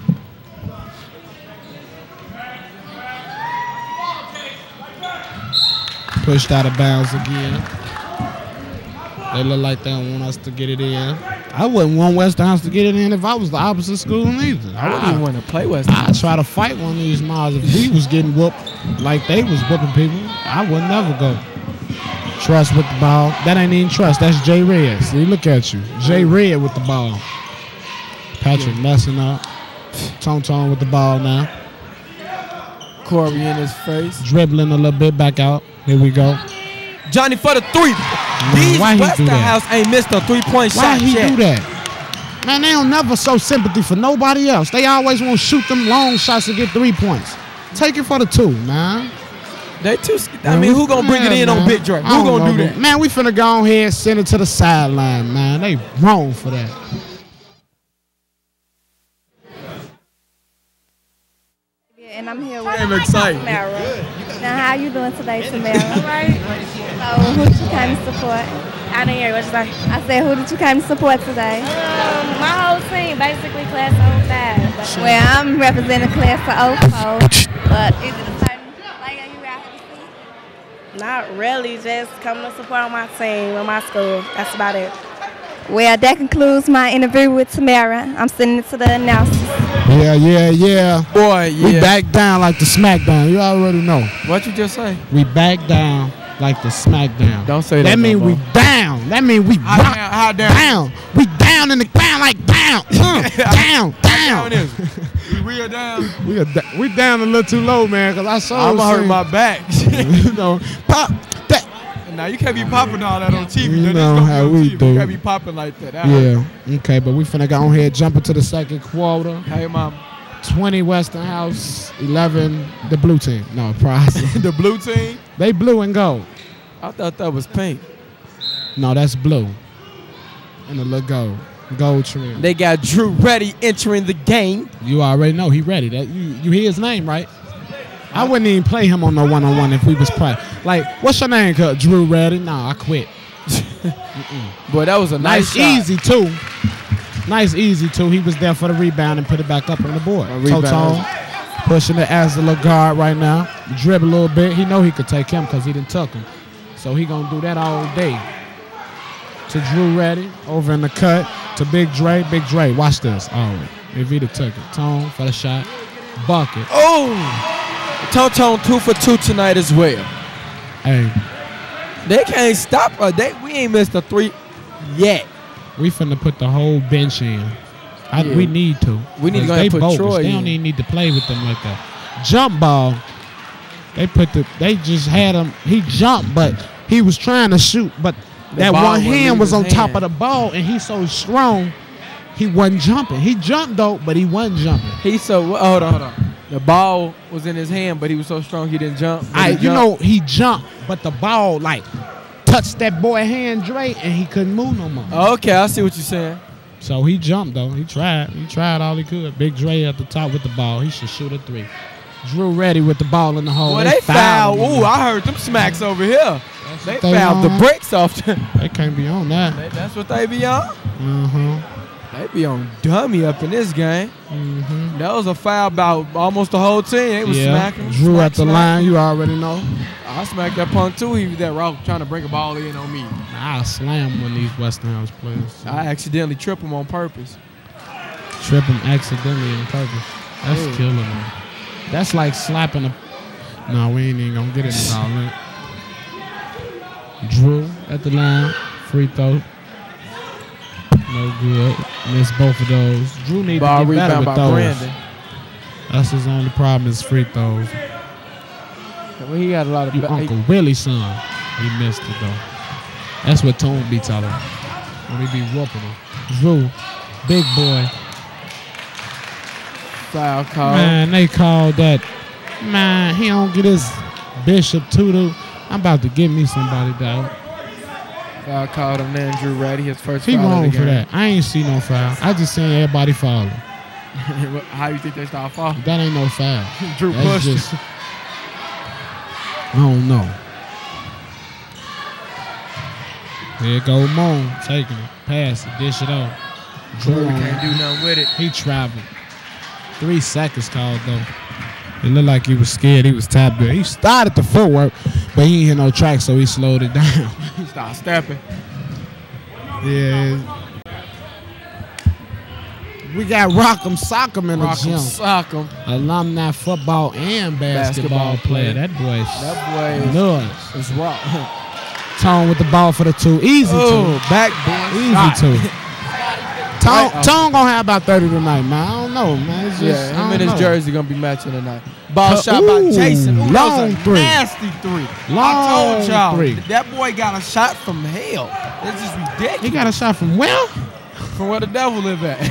[SPEAKER 9] Pushed out of bounds again. They look like they don't want us to get it in. I wouldn't want Westinghouse to get it in if I was the opposite school either.
[SPEAKER 10] I wouldn't even want to play West.
[SPEAKER 9] I'd try to fight one of these miles if we was getting whooped like they was whooping people. I would never go. Trust with the ball. That ain't even Trust. That's J Red. See, look at you. J Red with the ball. Patrick messing up. Tone Tone with the ball now.
[SPEAKER 10] Corey in his face.
[SPEAKER 9] Dribbling a little bit back out. Here we go.
[SPEAKER 10] Johnny for the three.
[SPEAKER 9] Man,
[SPEAKER 10] These
[SPEAKER 9] why he do that?
[SPEAKER 10] Westinghouse ain't missed a three-point
[SPEAKER 9] Why
[SPEAKER 10] shot
[SPEAKER 9] he
[SPEAKER 10] yet.
[SPEAKER 9] do that? Man, they don't never show sympathy for nobody else. They always want to shoot them long shots to get three points. Take it for the two, man.
[SPEAKER 10] They too. I
[SPEAKER 9] Man,
[SPEAKER 10] mean,
[SPEAKER 9] we-
[SPEAKER 10] who gonna bring it
[SPEAKER 9] man,
[SPEAKER 10] in on
[SPEAKER 9] man.
[SPEAKER 10] Big Dre? Who
[SPEAKER 9] I don't
[SPEAKER 10] gonna
[SPEAKER 9] know,
[SPEAKER 10] do
[SPEAKER 9] but-
[SPEAKER 10] that?
[SPEAKER 9] Man, we finna go on here and send it to the sideline, man. They wrong for that.
[SPEAKER 11] And I'm here with
[SPEAKER 10] I'm excited.
[SPEAKER 11] Tamara. Now, how you doing today, Tamara? All right. So, who did you come to support?
[SPEAKER 12] I didn't hear what you say.
[SPEAKER 11] I said, who did you come to support today?
[SPEAKER 12] Um, my whole team, basically class oh five.
[SPEAKER 11] Well, I'm representing class of oh four, but is it a certain player you out here to see?
[SPEAKER 12] Not really, just coming to support my team and my school. That's about it.
[SPEAKER 11] Well, that concludes my interview with Tamara. I'm sending it to the announcers.
[SPEAKER 9] Yeah, yeah, yeah.
[SPEAKER 10] Boy, yeah.
[SPEAKER 9] We back down like the SmackDown. You already know.
[SPEAKER 10] What you just say?
[SPEAKER 9] We back down like the SmackDown.
[SPEAKER 10] Don't say that.
[SPEAKER 9] That mean
[SPEAKER 10] no
[SPEAKER 9] we
[SPEAKER 10] more.
[SPEAKER 9] down. That mean we
[SPEAKER 10] How
[SPEAKER 9] rock
[SPEAKER 10] down? How down?
[SPEAKER 9] down. We down in the ground like down. Uh, down, down.
[SPEAKER 10] Down is it? We real down.
[SPEAKER 9] We are da- we down a little too low, man. Cause I saw.
[SPEAKER 10] I'm gonna hurt my back.
[SPEAKER 9] You know, pop that.
[SPEAKER 10] Now you can't be popping all that on T V.
[SPEAKER 9] You
[SPEAKER 10] That
[SPEAKER 9] know
[SPEAKER 10] is gonna
[SPEAKER 9] how
[SPEAKER 10] be on
[SPEAKER 9] we
[SPEAKER 10] T V.
[SPEAKER 9] do.
[SPEAKER 10] You can't be popping like that. That hurt.
[SPEAKER 9] Yeah. Okay, but we finna go on here, jump into the second quarter.
[SPEAKER 10] Hey, mom.
[SPEAKER 9] twenty Westinghouse, eleven the blue team. No, prize.
[SPEAKER 10] The blue team.
[SPEAKER 9] They blue and gold.
[SPEAKER 10] I thought that was pink.
[SPEAKER 9] No, that's blue. And a little gold. Gold trim.
[SPEAKER 10] They got Drew Ready entering the game.
[SPEAKER 9] You already know he ready. That you you hear his name, right? I wouldn't even play him on no one on one if we was play. Like, what's your name? Cause Drew Ready? Nah, I quit.
[SPEAKER 10] Boy, that was a nice,
[SPEAKER 9] Nice,
[SPEAKER 10] shot.
[SPEAKER 9] easy too. Nice, easy too. He was there for the rebound and put it back up on the board.
[SPEAKER 10] A rebound.
[SPEAKER 9] Toto pushing it as the little guard right now. Dribble a little bit. He know he could take him because he didn't tuck him. So he gonna do that all day. To Drew Ready over in the cut to Big Dre. Big Dre, watch this. Oh, Evita took it. Tone for the shot. Bucket.
[SPEAKER 10] Oh, Tone two for two tonight as well.
[SPEAKER 9] Hey,
[SPEAKER 10] They can't stop us. They we ain't missed a three yet.
[SPEAKER 9] we finna put the whole bench in. I,
[SPEAKER 10] Yeah.
[SPEAKER 9] We need to.
[SPEAKER 10] We need to
[SPEAKER 9] 'Cause
[SPEAKER 10] go ahead
[SPEAKER 9] they
[SPEAKER 10] and put
[SPEAKER 9] bogus.
[SPEAKER 10] Troy
[SPEAKER 9] They
[SPEAKER 10] in.
[SPEAKER 9] don't even need to play with them like that. Jump ball. They put the. They just had him. He jumped, but he was trying to shoot, but
[SPEAKER 10] The
[SPEAKER 9] that
[SPEAKER 10] ball
[SPEAKER 9] one
[SPEAKER 10] wouldn't
[SPEAKER 9] hand
[SPEAKER 10] leave
[SPEAKER 9] was
[SPEAKER 10] his
[SPEAKER 9] on top
[SPEAKER 10] hand.
[SPEAKER 9] of the ball, and he's so strong. He wasn't jumping. He jumped though, but he wasn't jumping.
[SPEAKER 10] He so oh, hold on, hold on. The ball was in his hand, but he was so strong he didn't jump. But
[SPEAKER 9] I,
[SPEAKER 10] he
[SPEAKER 9] you
[SPEAKER 10] jumped.
[SPEAKER 9] know, he jumped, but the ball like touched that boy hand, Dre, and he couldn't move no more.
[SPEAKER 10] Okay, I see what you're saying.
[SPEAKER 9] So he jumped though. He tried. He tried all he could. Big Dre at the top with the ball. He should shoot a three. Drew Ready with the ball in the hole.
[SPEAKER 10] Well, they fouled.
[SPEAKER 9] him.
[SPEAKER 10] Ooh, I heard them smacks over here. They
[SPEAKER 9] what they
[SPEAKER 10] fouled the
[SPEAKER 9] on.
[SPEAKER 10] brakes off.
[SPEAKER 9] They can't be on that.
[SPEAKER 10] They- That's what they be on.
[SPEAKER 9] Uh-huh.
[SPEAKER 10] They be on dummy up in this game.
[SPEAKER 9] Mm-hmm.
[SPEAKER 10] That was a foul about almost the whole team. They was
[SPEAKER 9] Yeah.
[SPEAKER 10] smacking.
[SPEAKER 9] Drew
[SPEAKER 10] smack,
[SPEAKER 9] at the
[SPEAKER 10] smack.
[SPEAKER 9] line. You already know.
[SPEAKER 10] I smacked that punk too. He was that route trying to bring a ball in on me.
[SPEAKER 9] I slam one of these Westinghouse players.
[SPEAKER 10] I accidentally trip him on purpose.
[SPEAKER 9] Trip him accidentally on purpose. That's
[SPEAKER 10] Hey.
[SPEAKER 9] killing him. That's like slapping a. No, we ain't even gonna get into all that. Drew at the line, free throw. No good. Missed both of those. Drew need
[SPEAKER 10] Ball
[SPEAKER 9] to get better
[SPEAKER 10] rebound
[SPEAKER 9] with
[SPEAKER 10] by
[SPEAKER 9] those.
[SPEAKER 10] Brandon.
[SPEAKER 9] That's his only problem is free throws.
[SPEAKER 10] Well, he got a lot of.
[SPEAKER 9] You
[SPEAKER 10] ba-
[SPEAKER 9] Uncle Willie's son. He missed it though. That's what Tone be telling him. When he be whooping him. Drew, big boy.
[SPEAKER 10] Foul call.
[SPEAKER 9] Man, they called that. Man, he don't get his Bishop Tutu. I'm about to give me somebody, dog.
[SPEAKER 10] Foul called on Andrew Ready. His first
[SPEAKER 9] He
[SPEAKER 10] foul
[SPEAKER 9] wrong
[SPEAKER 10] of the
[SPEAKER 9] for
[SPEAKER 10] game.
[SPEAKER 9] that. I ain't see no foul. I just seen everybody falling.
[SPEAKER 10] How you think they start falling?
[SPEAKER 9] That ain't no foul.
[SPEAKER 10] Drew
[SPEAKER 9] That's
[SPEAKER 10] pushed.
[SPEAKER 9] just, I don't know. Here go Moon taking it, pass it, dish it off. Drew
[SPEAKER 10] Drew
[SPEAKER 9] on
[SPEAKER 10] can't
[SPEAKER 9] it.
[SPEAKER 10] do nothing with it.
[SPEAKER 9] He traveled. Three seconds called though. It looked like he was scared. He was tapped there. He started the footwork, but he ain't hit no track, so he slowed it down.
[SPEAKER 10] He started stepping.
[SPEAKER 9] Yeah. We got Rock'em Sock'em in the
[SPEAKER 10] Rock 'em,
[SPEAKER 9] gym.
[SPEAKER 10] sock 'em.
[SPEAKER 9] Alumni football and basketball,
[SPEAKER 10] Basketball
[SPEAKER 9] player.
[SPEAKER 10] player.
[SPEAKER 9] That boy
[SPEAKER 10] That boy is-
[SPEAKER 9] nuts.
[SPEAKER 10] It's rock.
[SPEAKER 9] Tone with the ball for the two. Easy
[SPEAKER 10] Oh,
[SPEAKER 9] two.
[SPEAKER 10] backboard
[SPEAKER 9] Easy
[SPEAKER 10] shot.
[SPEAKER 9] two. Tone,
[SPEAKER 10] Right, uh,
[SPEAKER 9] Tone gonna have about thirty tonight, man. I don't know, man. It's just,
[SPEAKER 10] Yeah,
[SPEAKER 9] I
[SPEAKER 10] him
[SPEAKER 9] don't
[SPEAKER 10] and his
[SPEAKER 9] know.
[SPEAKER 10] jersey gonna be matching tonight. Ball
[SPEAKER 9] Uh,
[SPEAKER 10] shot by
[SPEAKER 9] ooh,
[SPEAKER 10] Jason. Ooh, that
[SPEAKER 9] long
[SPEAKER 10] was a
[SPEAKER 9] three.
[SPEAKER 10] nasty three. I
[SPEAKER 9] Long
[SPEAKER 10] told y'all
[SPEAKER 9] three.
[SPEAKER 10] that boy got a shot from hell. It's just ridiculous.
[SPEAKER 9] He got a shot from where?
[SPEAKER 10] From where the devil live at.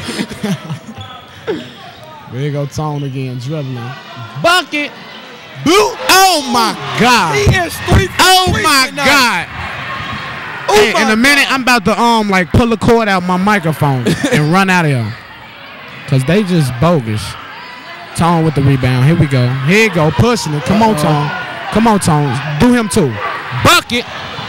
[SPEAKER 9] There you go, Tone again, dribbling. Bucket. Boot. Oh my God.
[SPEAKER 10] He is three.
[SPEAKER 9] Oh
[SPEAKER 10] three
[SPEAKER 9] my
[SPEAKER 10] tonight.
[SPEAKER 9] God.
[SPEAKER 10] Oh
[SPEAKER 9] Hey,
[SPEAKER 10] my
[SPEAKER 9] in a minute, I'm about to um like pull the cord out my microphone and run out of here. Cause they just bogus. Tone with the rebound. Here we go. Here you go. Pushing it. Come on, Tone. Come on, Tone. Do him too. Bucket.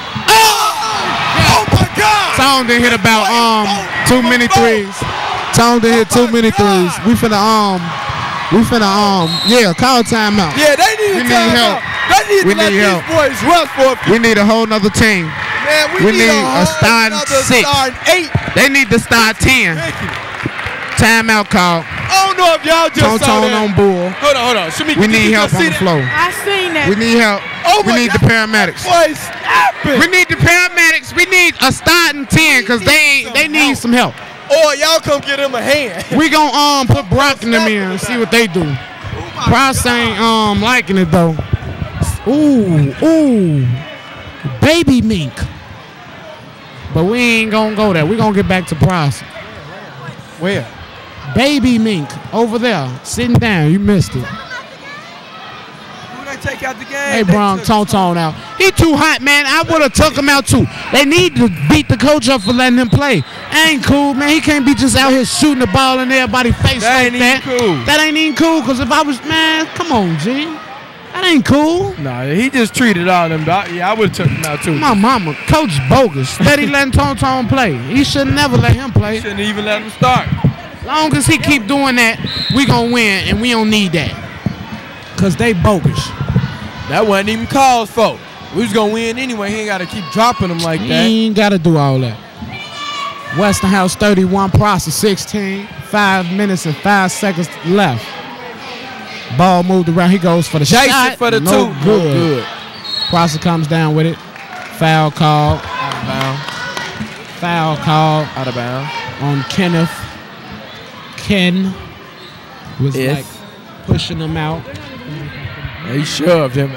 [SPEAKER 10] Oh my God.
[SPEAKER 9] Tone done hit about um too many threes. Tone done hit too many threes. We finna um we finna um yeah, call timeout.
[SPEAKER 10] Yeah, they need
[SPEAKER 9] We
[SPEAKER 10] a
[SPEAKER 9] need
[SPEAKER 10] timeout.
[SPEAKER 9] help.
[SPEAKER 10] They need
[SPEAKER 13] We
[SPEAKER 10] to let
[SPEAKER 13] need
[SPEAKER 10] these
[SPEAKER 13] help.
[SPEAKER 10] boys run for a few.
[SPEAKER 13] We need a whole nother team.
[SPEAKER 10] Man, we,
[SPEAKER 13] We
[SPEAKER 10] need,
[SPEAKER 13] need
[SPEAKER 10] a,
[SPEAKER 13] a starting
[SPEAKER 10] another
[SPEAKER 13] six.
[SPEAKER 10] starting eight.
[SPEAKER 13] They need to start ten. Timeout call.
[SPEAKER 10] I don't know if y'all just
[SPEAKER 13] Tone
[SPEAKER 10] saw
[SPEAKER 13] Tone
[SPEAKER 10] that.
[SPEAKER 13] on bull.
[SPEAKER 10] Hold on, hold on. Shamika,
[SPEAKER 13] We
[SPEAKER 10] did
[SPEAKER 13] need
[SPEAKER 10] you
[SPEAKER 13] help
[SPEAKER 10] just
[SPEAKER 13] on
[SPEAKER 10] see
[SPEAKER 13] the
[SPEAKER 10] that?
[SPEAKER 13] floor.
[SPEAKER 2] I seen that.
[SPEAKER 13] We need help.
[SPEAKER 10] Oh
[SPEAKER 13] we
[SPEAKER 10] my
[SPEAKER 13] need
[SPEAKER 10] God.
[SPEAKER 13] the paramedics.
[SPEAKER 10] Boy, stop it.
[SPEAKER 13] We need the paramedics. We need a starting ten because they they need some help.
[SPEAKER 10] Or y'all come get him a hand.
[SPEAKER 13] We gon' um put Brock in them in and see what they do. Price ain't um liking it though. Ooh, ooh, baby mink. But we ain't gonna go there. We gonna get back to Price.
[SPEAKER 10] Where?
[SPEAKER 13] Baby mink over there, sitting down. You missed it.
[SPEAKER 10] Who they take out the game?
[SPEAKER 13] Hey,
[SPEAKER 10] They
[SPEAKER 13] Brown,
[SPEAKER 10] took-
[SPEAKER 13] Tone Tone out. He too hot, man. I would have took him out too. They need to beat the coach up for letting him play. Ain't cool, man. He can't be just out here shooting the ball in everybody's face
[SPEAKER 10] That
[SPEAKER 13] like
[SPEAKER 10] ain't
[SPEAKER 13] that.
[SPEAKER 10] even cool.
[SPEAKER 13] That ain't even cool. Cause if I was, man, come on, G. That ain't cool.
[SPEAKER 10] Nah, he just treated all them. dog- Yeah, I would have took him out too.
[SPEAKER 13] My mama, Coach bogus. Steady letting Tone Tone play. He should never let him play.
[SPEAKER 10] Shouldn't even let him start.
[SPEAKER 13] Long as he keep doing that, we gonna win, and we don't need that. Cause they bogus.
[SPEAKER 10] That wasn't even called for. We was gonna win anyway. He ain't gotta keep dropping them like
[SPEAKER 13] He
[SPEAKER 10] that.
[SPEAKER 13] ain't gotta do all that. Westinghouse thirty-one, Process sixteen. Five minutes and five seconds left. Ball moved around. He goes for the
[SPEAKER 10] Jason
[SPEAKER 13] shot.
[SPEAKER 10] for the
[SPEAKER 13] no
[SPEAKER 10] two.
[SPEAKER 13] Good.
[SPEAKER 10] No good.
[SPEAKER 13] Process comes down with it. Foul call.
[SPEAKER 10] Out of bounds.
[SPEAKER 13] Foul call
[SPEAKER 10] Out of bounds.
[SPEAKER 13] on Kenneth. Ken was
[SPEAKER 10] If.
[SPEAKER 13] like pushing him out.
[SPEAKER 10] He shoved him.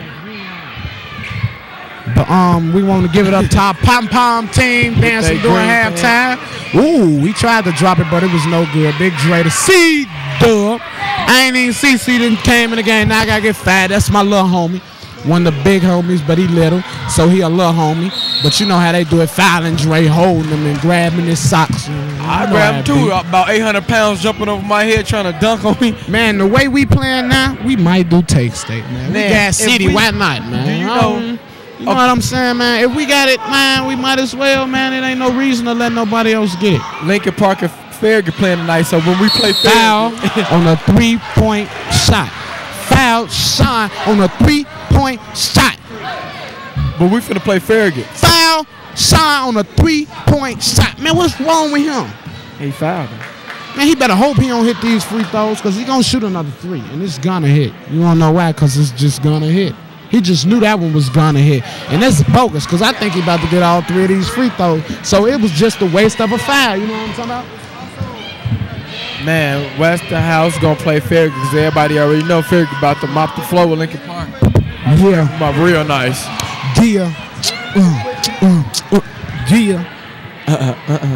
[SPEAKER 13] But um, we want to give it up to our pom pom team dancing
[SPEAKER 10] they
[SPEAKER 13] during
[SPEAKER 10] green
[SPEAKER 13] halftime. Ooh, we tried to drop it, but it was no good. Big Dre, the C dub. I ain't even see C didn't came in the game. Now I gotta get fat. That's my little homie. One of the big homies, but he little, so he a little homie. But you know how they do it, fouling Dre, holding him and grabbing his socks. You
[SPEAKER 10] I
[SPEAKER 13] know
[SPEAKER 10] grabbed
[SPEAKER 13] how
[SPEAKER 10] him
[SPEAKER 13] it
[SPEAKER 10] too. About eight hundred pounds jumping over my head trying to dunk on me.
[SPEAKER 13] be. Man, the way we playing now, we might do take state, man.
[SPEAKER 10] Man,
[SPEAKER 13] we got
[SPEAKER 10] if
[SPEAKER 13] City,
[SPEAKER 10] we-
[SPEAKER 13] why not, man?
[SPEAKER 10] Do you
[SPEAKER 13] I don't-
[SPEAKER 10] know-
[SPEAKER 13] You know what I'm saying, man? If we got it, man, we might as well, man. It ain't no reason to let nobody else get it.
[SPEAKER 10] Lincoln Park and Farragut playing tonight, so when we play
[SPEAKER 13] Foul
[SPEAKER 10] Farragut,
[SPEAKER 13] on a three-point shot. Foul shine on a three-point shot.
[SPEAKER 10] but we finna play Farragut.
[SPEAKER 13] Foul shine on a three-point shot. Man, what's wrong with him?
[SPEAKER 10] He fouled him.
[SPEAKER 13] Man, he better hope he don't hit these free throws because he gonna shoot another three, and it's gonna hit. You wanna know why? Because it's just gonna hit. He just knew that one was gonna hit. And that's bogus because I think he about to get all three of these free throws. So it was just a waste of a foul. You know what I'm talking about?
[SPEAKER 10] Man, Westinghouse gonna play Farragut because everybody already know Farragut about to mop the floor with Lincoln Park.
[SPEAKER 13] Yeah.
[SPEAKER 10] My real nice.
[SPEAKER 13] Gia. Uh, uh, uh, Gia.
[SPEAKER 10] Uh-uh, uh-uh.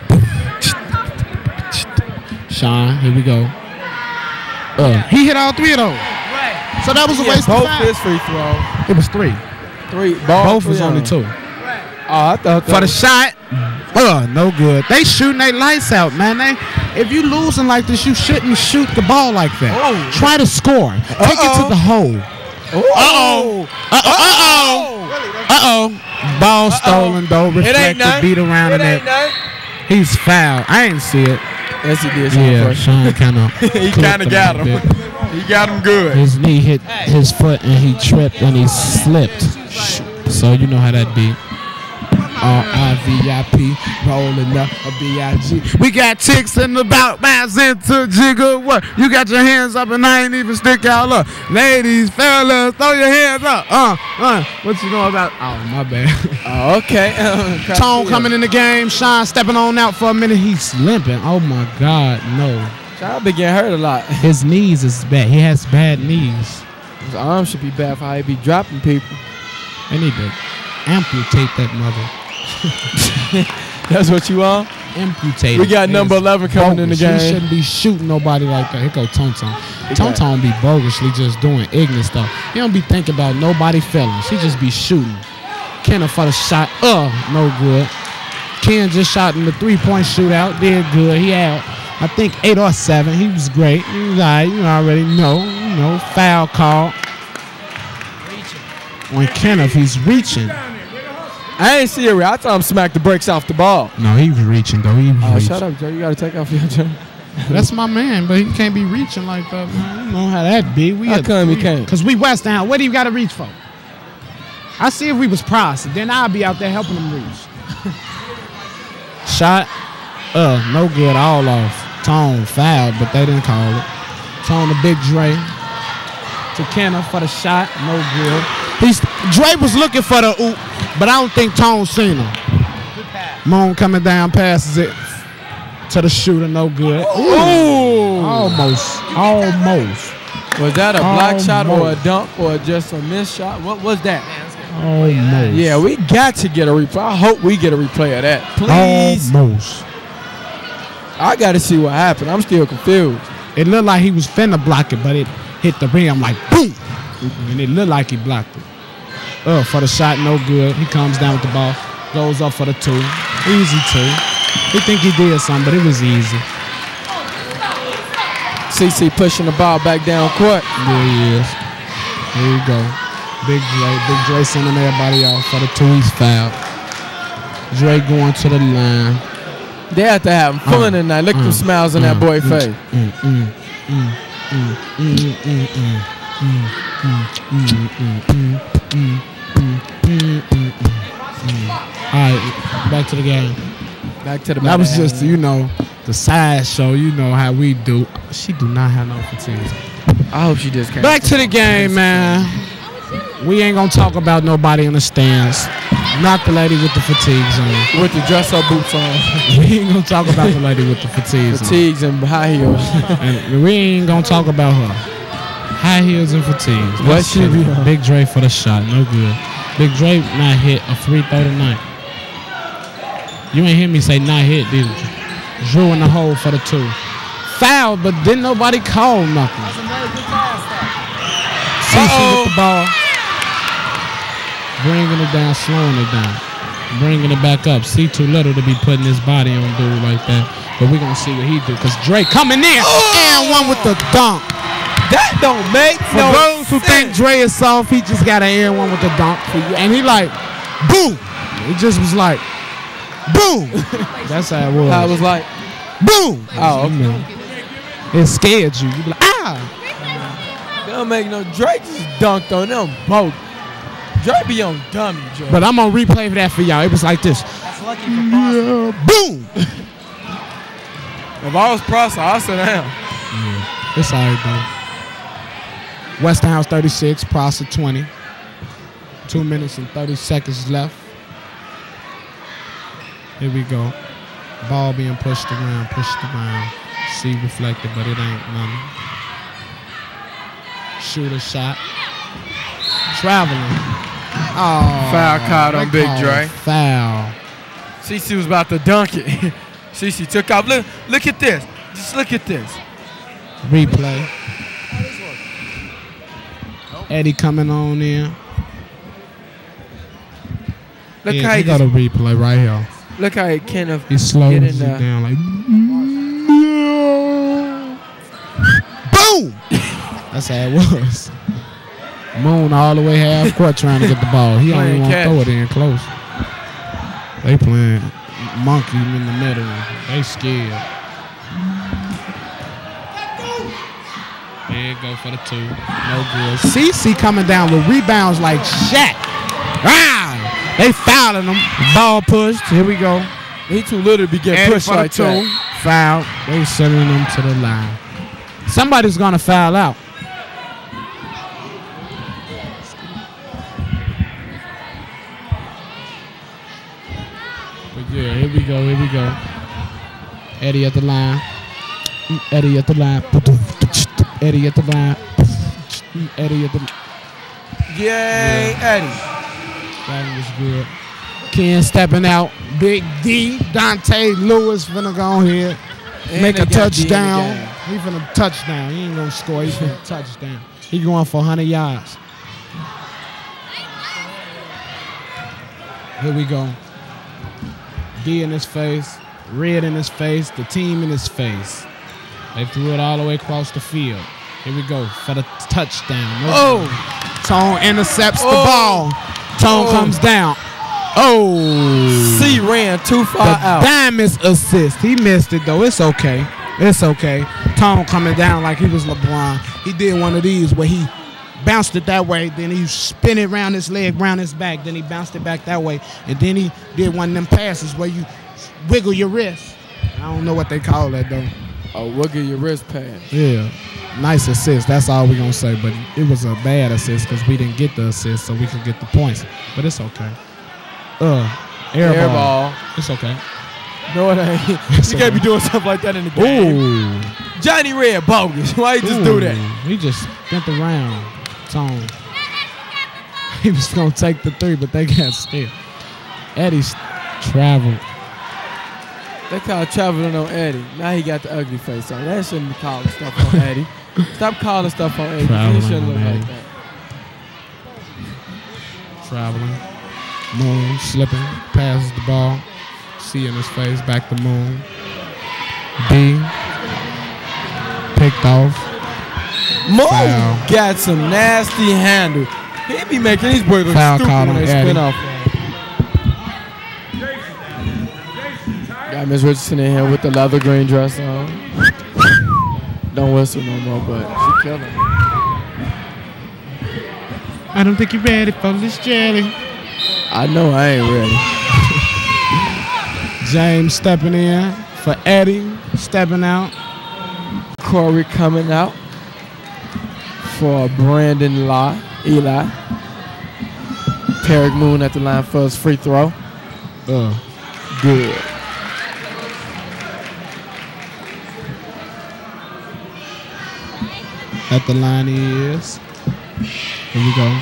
[SPEAKER 13] Sean, here we go. Uh, he hit all three of those. So that was a
[SPEAKER 10] Yeah,
[SPEAKER 13] waste of
[SPEAKER 10] both
[SPEAKER 13] five.
[SPEAKER 10] his free throws.
[SPEAKER 13] It was three.
[SPEAKER 10] Three. Ball,
[SPEAKER 13] Both
[SPEAKER 10] three
[SPEAKER 13] was only
[SPEAKER 10] on.
[SPEAKER 13] two.
[SPEAKER 10] Oh, I thought that
[SPEAKER 13] For the
[SPEAKER 10] was-
[SPEAKER 13] shot, uh, no good. They shooting their lights out, man. They, if you losing like this, you shouldn't shoot the ball like that.
[SPEAKER 10] Oh.
[SPEAKER 13] Try to score. Take it to the hole.
[SPEAKER 10] Uh-oh.
[SPEAKER 13] Uh-oh. Uh-oh. Ball stolen, though.
[SPEAKER 10] It ain't
[SPEAKER 13] Reflected,
[SPEAKER 10] nothing.
[SPEAKER 13] beat around
[SPEAKER 10] It
[SPEAKER 13] in
[SPEAKER 10] ain't
[SPEAKER 13] it.
[SPEAKER 10] nothing.
[SPEAKER 13] He's fouled. I ain't see it.
[SPEAKER 10] Yes, he did. Sean,
[SPEAKER 13] Yeah,
[SPEAKER 10] first.
[SPEAKER 13] Sean kind of.
[SPEAKER 10] He kind of got him. He got him good.
[SPEAKER 13] His knee hit his foot and he tripped and he slipped. So you know how that be. R I V I P, rolling up a B I G. We got chicks in the bout, bounce into jiggle. What? You got your hands up and I ain't even stick y'all up. Ladies, fellas, throw your hands up. Uh, uh. What you know about? Oh, my bad.
[SPEAKER 10] Oh, okay.
[SPEAKER 13] Tone coming in the game. Sean stepping on out for a minute. He's limping. Oh, my God, no.
[SPEAKER 10] Sean been getting hurt a lot.
[SPEAKER 13] His knees is bad. He has bad knees.
[SPEAKER 10] His arms should be bad for how he be dropping people.
[SPEAKER 13] They need to amputate that mother.
[SPEAKER 10] That's what you want?
[SPEAKER 13] Amputate.
[SPEAKER 10] We got number eleven coming in the game.
[SPEAKER 13] He shouldn't be shooting nobody like that. Here go Tone Tone. Tone Tone be bogusly just doing ignorant stuff. He don't be thinking about nobody feelings. He just be shooting. Kenna for the shot. Uh, no good. Ken just shot in the three-point shootout. Did good. He had, I think, eight or seven. He was great. He was all right. You already know. You know, foul call. On Kenneth, he's reaching.
[SPEAKER 10] I ain't serious. I thought him smack the brakes off the ball.
[SPEAKER 13] No, he was reaching, though. He was
[SPEAKER 10] Oh,
[SPEAKER 13] reaching.
[SPEAKER 10] shut up, Joe. You got to take off your jersey.
[SPEAKER 9] That's my man, but he can't be reaching like that, man. You know how that be. We
[SPEAKER 10] How come he can't?
[SPEAKER 9] Because we Westinghouse. What do you got to reach for? I see if we was Price, then I'll be out there helping them reach. Shot. Uh, no good. All off. Tone fouled, but they didn't call it. Tone to Big Dre. To Kenna for the shot. No good. He's Dre was looking for the oop, but I don't think Tone seen him. Moon coming down, passes it to the shooter. No good. Ooh. Almost. Almost.
[SPEAKER 10] Was that a block
[SPEAKER 9] Almost.
[SPEAKER 10] shot or a dunk or just a missed shot? What was that?
[SPEAKER 9] Almost.
[SPEAKER 10] Yeah, we got to get a replay. I hope we get a replay of that. Please.
[SPEAKER 9] Almost.
[SPEAKER 10] I got to see what happened. I'm still confused.
[SPEAKER 9] It looked like he was finna block it, but it hit the rim like boom. And it looked like he blocked it. Uh, for the shot, no good. He comes down with the ball. Goes up for the two. Easy two. He think he did something, but it was easy.
[SPEAKER 10] C C pushing the ball back down court.
[SPEAKER 9] There he is. There you go. Big Dre. Big Dre sending everybody off for the two. He's fouled. Dre going to the line.
[SPEAKER 10] They have to have fun
[SPEAKER 9] Uh,
[SPEAKER 10] tonight. Look at
[SPEAKER 9] uh,
[SPEAKER 10] the smiles on
[SPEAKER 9] uh,
[SPEAKER 10] that boy's
[SPEAKER 9] mm,
[SPEAKER 10] face.
[SPEAKER 9] mm, mm, mm, mm, mm, mm, mm, mm, mm, mm, mm, mm, mm, mm, mm. All right, back to the game.
[SPEAKER 10] Back to the
[SPEAKER 9] That was
[SPEAKER 10] man.
[SPEAKER 9] just, you know, the side show. You know how we do. She do not have no fatigue.
[SPEAKER 10] I hope she just came.
[SPEAKER 9] Back to the game, man. We ain't gonna talk about nobody in the stands. Not the lady with the fatigues on.
[SPEAKER 10] With the dress-up boots on.
[SPEAKER 9] We ain't gonna talk about the lady with the fatigues on.
[SPEAKER 10] Fatigues and high heels.
[SPEAKER 9] And we ain't gonna talk about her. High heels and fatigues.
[SPEAKER 10] What
[SPEAKER 9] Let's
[SPEAKER 10] she
[SPEAKER 9] see.
[SPEAKER 10] be on?
[SPEAKER 9] Big Dre for the shot. No good. Big Dre not hit a free throw tonight. You ain't hear me say not hit, did you? Drew in the hole for the two. Foul, but didn't nobody call nothing. C C with the ball. Bringing it down, slowing it down. Bringing it back up. C too little to be putting his body on dude like that. But we're going to see what he do. Because Dre coming in. And one with the dunk.
[SPEAKER 10] That don't make
[SPEAKER 9] For
[SPEAKER 10] no
[SPEAKER 9] those who
[SPEAKER 10] sense.
[SPEAKER 9] think Dre is soft, he just got an air one with the dunk. And he like, boom. It just was like, boom. That's how it was.
[SPEAKER 10] I was like,
[SPEAKER 9] boom.
[SPEAKER 10] oh, okay.
[SPEAKER 9] It scared you. You be like, ah.
[SPEAKER 10] That don't make no. Drake just dunked on them both. Drake be on dummy, Joe.
[SPEAKER 9] But I'm going to replay that for y'all. It was like this.
[SPEAKER 10] That's lucky for yeah,
[SPEAKER 9] boom.
[SPEAKER 10] If I was Prosser, I'll sit down.
[SPEAKER 9] Yeah. It's all right, though. Westinghouse thirty-six, Prosser twenty. Two minutes and thirty seconds left. Here we go. Ball being pushed around, pushed around. See reflected, but it ain't nothing. Shooter shot. Traveling. Oh,
[SPEAKER 10] Foul caught on Big Dre.
[SPEAKER 9] Foul.
[SPEAKER 10] C C was about to dunk it. C C took off. Look, look at this. Just look at this.
[SPEAKER 9] Replay. Eddie coming on in.
[SPEAKER 10] Look
[SPEAKER 9] yeah,
[SPEAKER 10] how
[SPEAKER 9] he,
[SPEAKER 10] he
[SPEAKER 9] got
[SPEAKER 10] just,
[SPEAKER 9] a replay right here.
[SPEAKER 10] Look how he kind of
[SPEAKER 9] He slows
[SPEAKER 10] get
[SPEAKER 9] it
[SPEAKER 10] in there.
[SPEAKER 9] down like boom. That's how it was. Moon all the way half court trying to get the ball. He don't even want to throw it in close. They playing monkey in the middle. They scared. There you go for the two. No good. C C coming down with rebounds like Shaq. Ah! They fouling him. Ball pushed. Here we go.
[SPEAKER 10] He too little to be getting
[SPEAKER 9] Eddie
[SPEAKER 10] pushed
[SPEAKER 9] for the
[SPEAKER 10] like
[SPEAKER 9] two.
[SPEAKER 10] that.
[SPEAKER 9] Foul. They sending him to the line. Somebody's gonna foul out. But yeah, here we go, here we go. Eddie at the line. Eddie at the line. Eddie at the line. Eddie at the line.
[SPEAKER 10] Yay,
[SPEAKER 9] Yeah.
[SPEAKER 10] Eddie.
[SPEAKER 9] That was good. Ken stepping out. Big D. Dante Lewis finna go on here.
[SPEAKER 10] And
[SPEAKER 9] Make
[SPEAKER 10] they
[SPEAKER 9] a
[SPEAKER 10] got D in the
[SPEAKER 9] touchdown.
[SPEAKER 10] game.
[SPEAKER 9] He finna touchdown. He ain't gonna score. He finna touchdown. He going for one hundred yards. Here we go. D in his face. Red in his face. The team in his face. They threw it all the way across the field. Here we go for the touchdown. No
[SPEAKER 10] Oh.
[SPEAKER 9] good. Tone intercepts the
[SPEAKER 10] Oh.
[SPEAKER 9] ball. Tone
[SPEAKER 10] Oh.
[SPEAKER 9] comes down. Oh.
[SPEAKER 10] C ran too far
[SPEAKER 9] The
[SPEAKER 10] out.
[SPEAKER 9] Diamonds assist. He missed it though. It's okay.
[SPEAKER 13] It's okay. Tone coming down like he was LeBron. He did one of these where he bounced it that way, then he spin it around his leg, around his back, then he bounced it back that way, and then he did one of them passes where you wiggle your wrist. I don't know what they call that though.
[SPEAKER 10] A wiggle your wrist pass.
[SPEAKER 13] Yeah, nice assist. That's all we gonna say. But it was a bad assist because we didn't get the assist, so we could get the points. But it's okay. Uh, air,
[SPEAKER 10] Air
[SPEAKER 13] ball.
[SPEAKER 10] ball.
[SPEAKER 13] It's okay.
[SPEAKER 10] No, it ain't. You
[SPEAKER 13] It's
[SPEAKER 10] can't be
[SPEAKER 13] okay.
[SPEAKER 10] doing stuff like that in the game.
[SPEAKER 13] Ooh.
[SPEAKER 10] Johnny Red bogus. Why you just
[SPEAKER 13] Ooh.
[SPEAKER 10] do that?
[SPEAKER 13] He just bent around. Tone. He was gonna take the three, but they got still. Eddie's traveled.
[SPEAKER 10] They call traveling on Eddie. Now he got the ugly face on. That shouldn't be calling stuff on Eddie. Stop calling stuff on Eddie.
[SPEAKER 13] Traveling
[SPEAKER 10] He shouldn't
[SPEAKER 13] on
[SPEAKER 10] look like
[SPEAKER 13] Eddie.
[SPEAKER 10] that.
[SPEAKER 13] Traveling. Moon slipping. Passes the ball. C in his face. Back to Moon. B. Picked off.
[SPEAKER 10] Mo
[SPEAKER 13] Foul.
[SPEAKER 10] got some nasty handle. He be making these boys look
[SPEAKER 13] Foul
[SPEAKER 10] stupid
[SPEAKER 13] called
[SPEAKER 10] when
[SPEAKER 13] on
[SPEAKER 10] they spin
[SPEAKER 13] Eddie.
[SPEAKER 10] off. Got Miss Richardson in here with the leather green dress on. Don't whistle no more, but she killing.
[SPEAKER 13] I don't think you're ready for this jelly.
[SPEAKER 10] I know I ain't ready.
[SPEAKER 13] James stepping in for Eddie. Stepping out.
[SPEAKER 10] Corey coming out for Brandon Law, Eli. Tarek Moon at the line for his free throw.
[SPEAKER 13] Uh,
[SPEAKER 10] Good.
[SPEAKER 13] At the line he is. Here we go.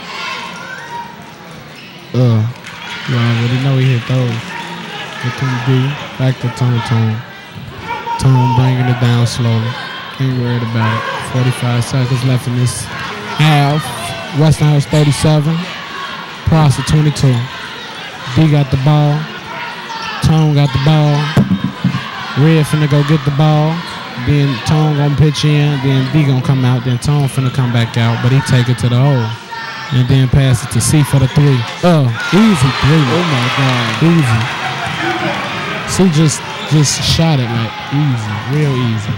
[SPEAKER 13] Uh, you already know he hit those. Here come B. Back to Tone Tone. Tone bringing it down slowly. Ain't worried about it. forty-five seconds left in this half. Westinghouse thirty-seven. Prosser twenty-two. B got the ball. Tone got the ball. Red finna go get the ball. Then Tone gonna pitch in. Then B gonna come out. Then Tone finna come back out. But he take it to the hole. And then pass it to C for the three. Oh, easy three.
[SPEAKER 10] Oh my God.
[SPEAKER 13] Easy. C just just shot it like easy. Real easy.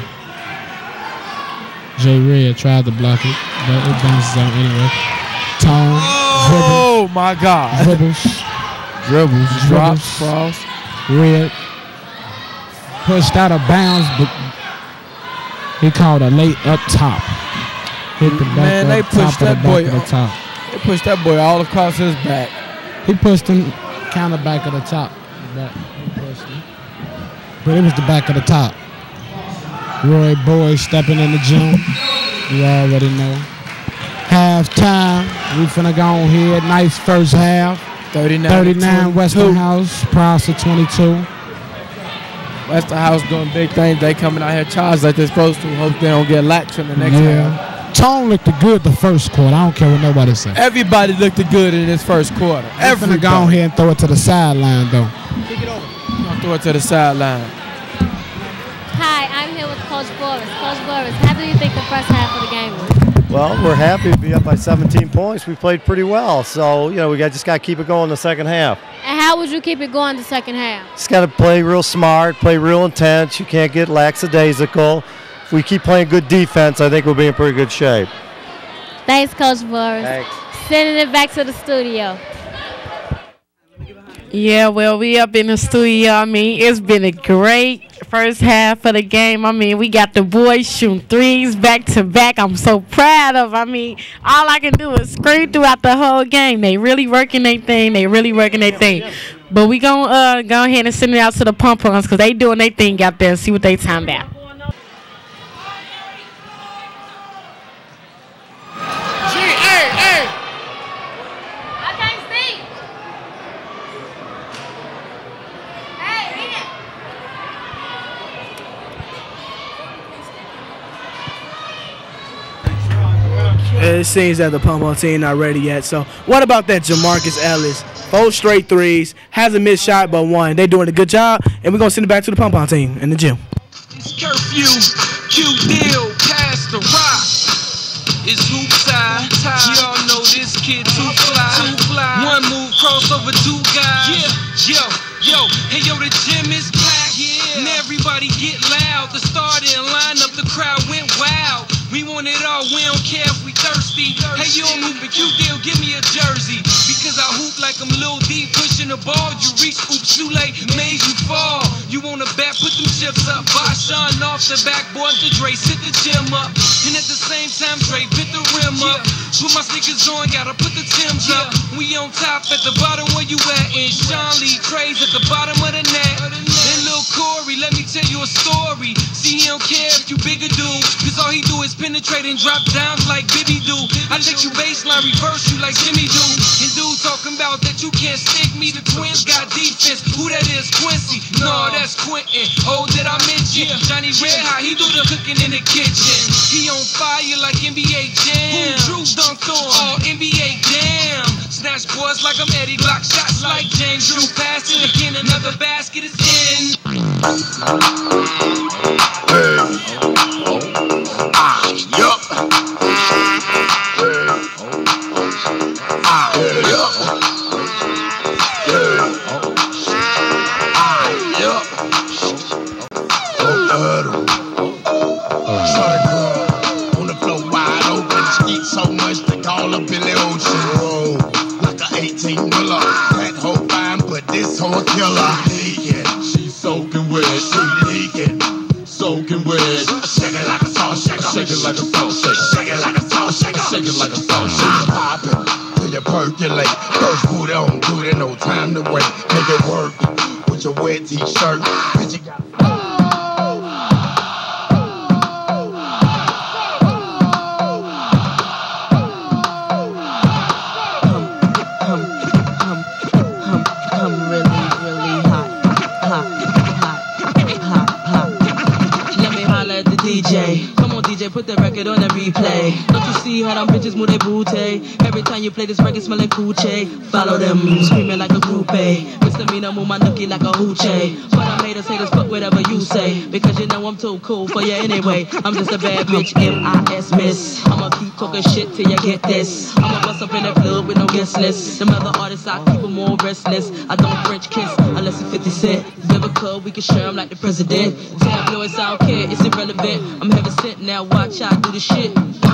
[SPEAKER 13] J Red tried to block it. But it bounces out anyway. Tone.
[SPEAKER 10] Oh my God.
[SPEAKER 13] Dribbles.
[SPEAKER 10] Dribbles.
[SPEAKER 13] Dribbles.
[SPEAKER 10] Drops. Cross.
[SPEAKER 13] Red. Pushed out of bounds, but he called a late up top. Hit the back
[SPEAKER 10] Man, they
[SPEAKER 13] up
[SPEAKER 10] pushed
[SPEAKER 13] top of the
[SPEAKER 10] that boy
[SPEAKER 13] back of the
[SPEAKER 10] up.
[SPEAKER 13] top.
[SPEAKER 10] They pushed that boy all across his back.
[SPEAKER 13] He pushed him kind of back of the top. Back. He pushed him. But it was the back of the top. Roy Boy stepping in the gym. You already know. Halftime. We finna go on here. Nice first half.
[SPEAKER 10] thirty-nine.
[SPEAKER 13] thirty-nine Westinghouse. Prosser twenty-two.
[SPEAKER 10] Westinghouse doing big things. They coming out here charged like they're supposed to. Hope they don't get lax in the next half.
[SPEAKER 13] Yeah. Tone looked good the first quarter. I don't care what nobody says.
[SPEAKER 10] Everybody looked good in this first quarter.
[SPEAKER 13] I'm finna go on here and throw it to the sideline though.
[SPEAKER 10] I'll throw it to the sideline.
[SPEAKER 14] Hi, I'm here with Coach Boris. Coach Boris, how do you think the first half of the game was?
[SPEAKER 15] Well, we're happy to be up by seventeen points. We played pretty well, so you know we got just got to keep it going in the second half.
[SPEAKER 14] And how would you keep it going the second half?
[SPEAKER 15] Just got to play real smart, play real intense. You can't get lackadaisical. If we keep playing good defense, I think we'll be in pretty good shape.
[SPEAKER 14] Thanks, Coach Boris.
[SPEAKER 15] Thanks.
[SPEAKER 14] Sending it back to the studio.
[SPEAKER 2] Yeah, well, we up in the studio. I mean, it's been a great first half of the game. I mean, we got the boys shooting threes back to back. I'm so proud of. I mean, all I can do is scream throughout the whole game. They really working their thing. They really working their thing. But we gonna uh, go ahead and send it out to the pump runs because they doing their thing out there and see what they time about.
[SPEAKER 4] It seems that the pump-on team not ready yet. So what about that Jamarcus Ellis? Four straight threes, hasn't missed shot but one. They doing a good job, and we're gonna send it back to the pump-on team in the gym.
[SPEAKER 3] It's curfew, Q deal, pass the rock. It's hoop time. Y'all know this kid too fly. Too fly. One move, crossover, two guys. Yeah, yo, yo, hey yo, the gym is packed. Yeah, and everybody get loud. The star stupid. Q-Deal, give me a jersey. Because I hoop like I'm Lil D, pushing the ball. You reach, oops, too late, made you fall. You want a bet, put them chips up. Buy Sean off the backboard to Dre, sit the gym up. And at the same time, Dre, bit the rim up. Put my sneakers on, gotta put the Timbs up. We on top, at the bottom where you at. And Sean Lee Trey's at the bottom of the net. Then Lil Corey, let me tell you a story. See, he don't care if you bigger dude, cause all he do is penetrate and drop downs like Bibby do. I take you baseline, reverse you like Jimmy do. And dude talking about that you can't stick me. The twins got defense. Who that is? Quincy? No, that's Quentin. Oh, did I mention Johnny Red Hot? He do the cooking in the kitchen. He on fire like N B A Jam. Who Drew dunked on? All N B A Jam. Snatch boys like I'm Eddie, block shots like James Drew. Pass it again, another basket is in.
[SPEAKER 16] Hey. Ah, yup. Hey. Ah, yup. Hey. Ah, yup. Started growing on the floor wide open. Skeet so much they call up Billy Ocean. Roll like a eighteen wheeler. That whole fine, but this whole killer. Leaking, she's soaking wet. She leaking, soaking wet. Shake it like a salt shaker. Shake it like a salt shaker. Shake it like a salt shaker. Shake it like a salt shaker. Pop it till you percolate. First booty on duty, no time to wait. Make it work with your wet t-shirt. Bitch, you got
[SPEAKER 17] D J, come on D J, put the record on the replay. Don't you see how them bitches move their booty? Every time you play this record, smell like coochie. Follow them, screaming like a groupie. Misdemeanor, move my nookie like a hoochie. But I made us haters fuck whatever you say, because you know I'm too cool for you anyway. I'm just a bad bitch, M I S miss. I'ma keep talking shit till you get this. I'ma bust up in the club with no guest list. Them other artists, I keep them more restless. I don't French kiss unless it's fifty cent. Give a club, we can share them like the president. Tabloids, I don't care, it's irrelevant. I'm heaven sent now, watch how I do the shit.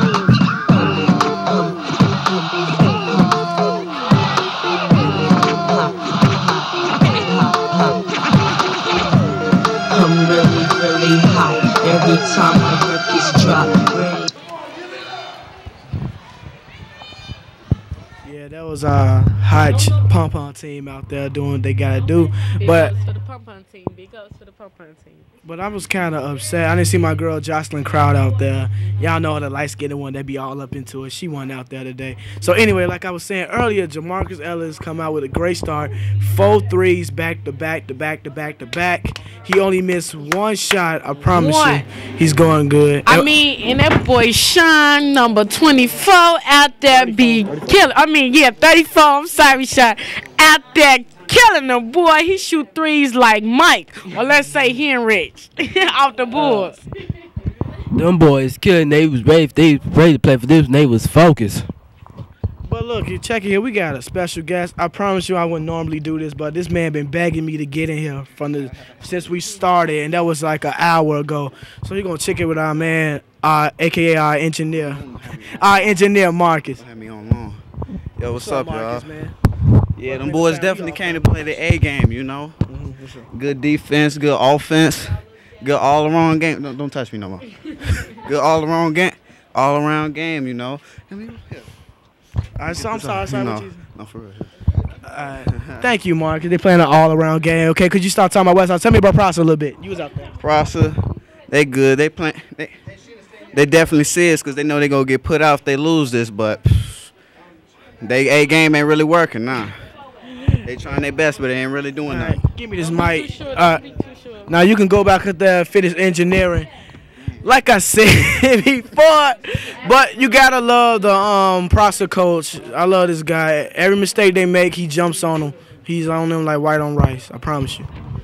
[SPEAKER 17] I'm really, really hot every time my records drop.
[SPEAKER 4] Yeah, that was a hot pom pom team out there doing what they gotta do.
[SPEAKER 2] Big
[SPEAKER 4] But
[SPEAKER 2] ups for the pom pom team. Big ups for the pom pom team.
[SPEAKER 4] But I was kind of upset. I didn't see my girl Jocelyn Crowd out there. Y'all know the light-skinned one that be all up into it. She won out there today. So anyway, like I was saying earlier, Jamarcus Ellis come out with a great start. Four threes back to back to back to back to back. He only missed one shot. I promise
[SPEAKER 2] One.
[SPEAKER 4] you, he's going good.
[SPEAKER 2] I mean, and that boy Sean, number twenty-four, out there be killing. I mean, yeah, thirty-four. I'm sorry, Sean. Out there killing them, boy. He shoot threes like Mike, or let's say Henrich, off the Bulls.
[SPEAKER 5] Them boys killing. They was ready. They was ready to play for this, and they was focused.
[SPEAKER 4] But look, you check it here. We got a special guest. I promise you, I wouldn't normally do this, but this man been begging me to get in here from the since we started, and that was like an hour ago. So we're gonna check it with our man, uh, aka our engineer, our engineer Marcus.
[SPEAKER 18] Had me on long. Yo, what's,
[SPEAKER 4] What's up,
[SPEAKER 18] up,
[SPEAKER 4] Marcus,
[SPEAKER 18] y'all?
[SPEAKER 4] man?
[SPEAKER 18] Yeah, them boys definitely came to play the A game, you know. Good defense, good offense, good all around game. Don't, don't touch me no more. Good all around game, all around game, you know. I mean, yeah.
[SPEAKER 4] All right, so I'm sorry, sorry.
[SPEAKER 18] No,
[SPEAKER 4] what you-
[SPEAKER 18] no, for real.
[SPEAKER 4] Uh, thank you, Marcus. They playing an all-around game. Okay, could you start talking about West Side? Tell me about Prosser a little bit. You was out there.
[SPEAKER 18] Prosser, they good. They play. They, they definitely serious because they know they gonna get put out if they lose this. But they A game ain't really working now. They trying their best, but they ain't really doing that.
[SPEAKER 4] Give me this mic. Uh, now you can go back up there and finish engineering. Like I said before, but you gotta love the um Prosser coach. I love this guy. Every mistake they make, he jumps on them. He's on them like white on rice. I promise you.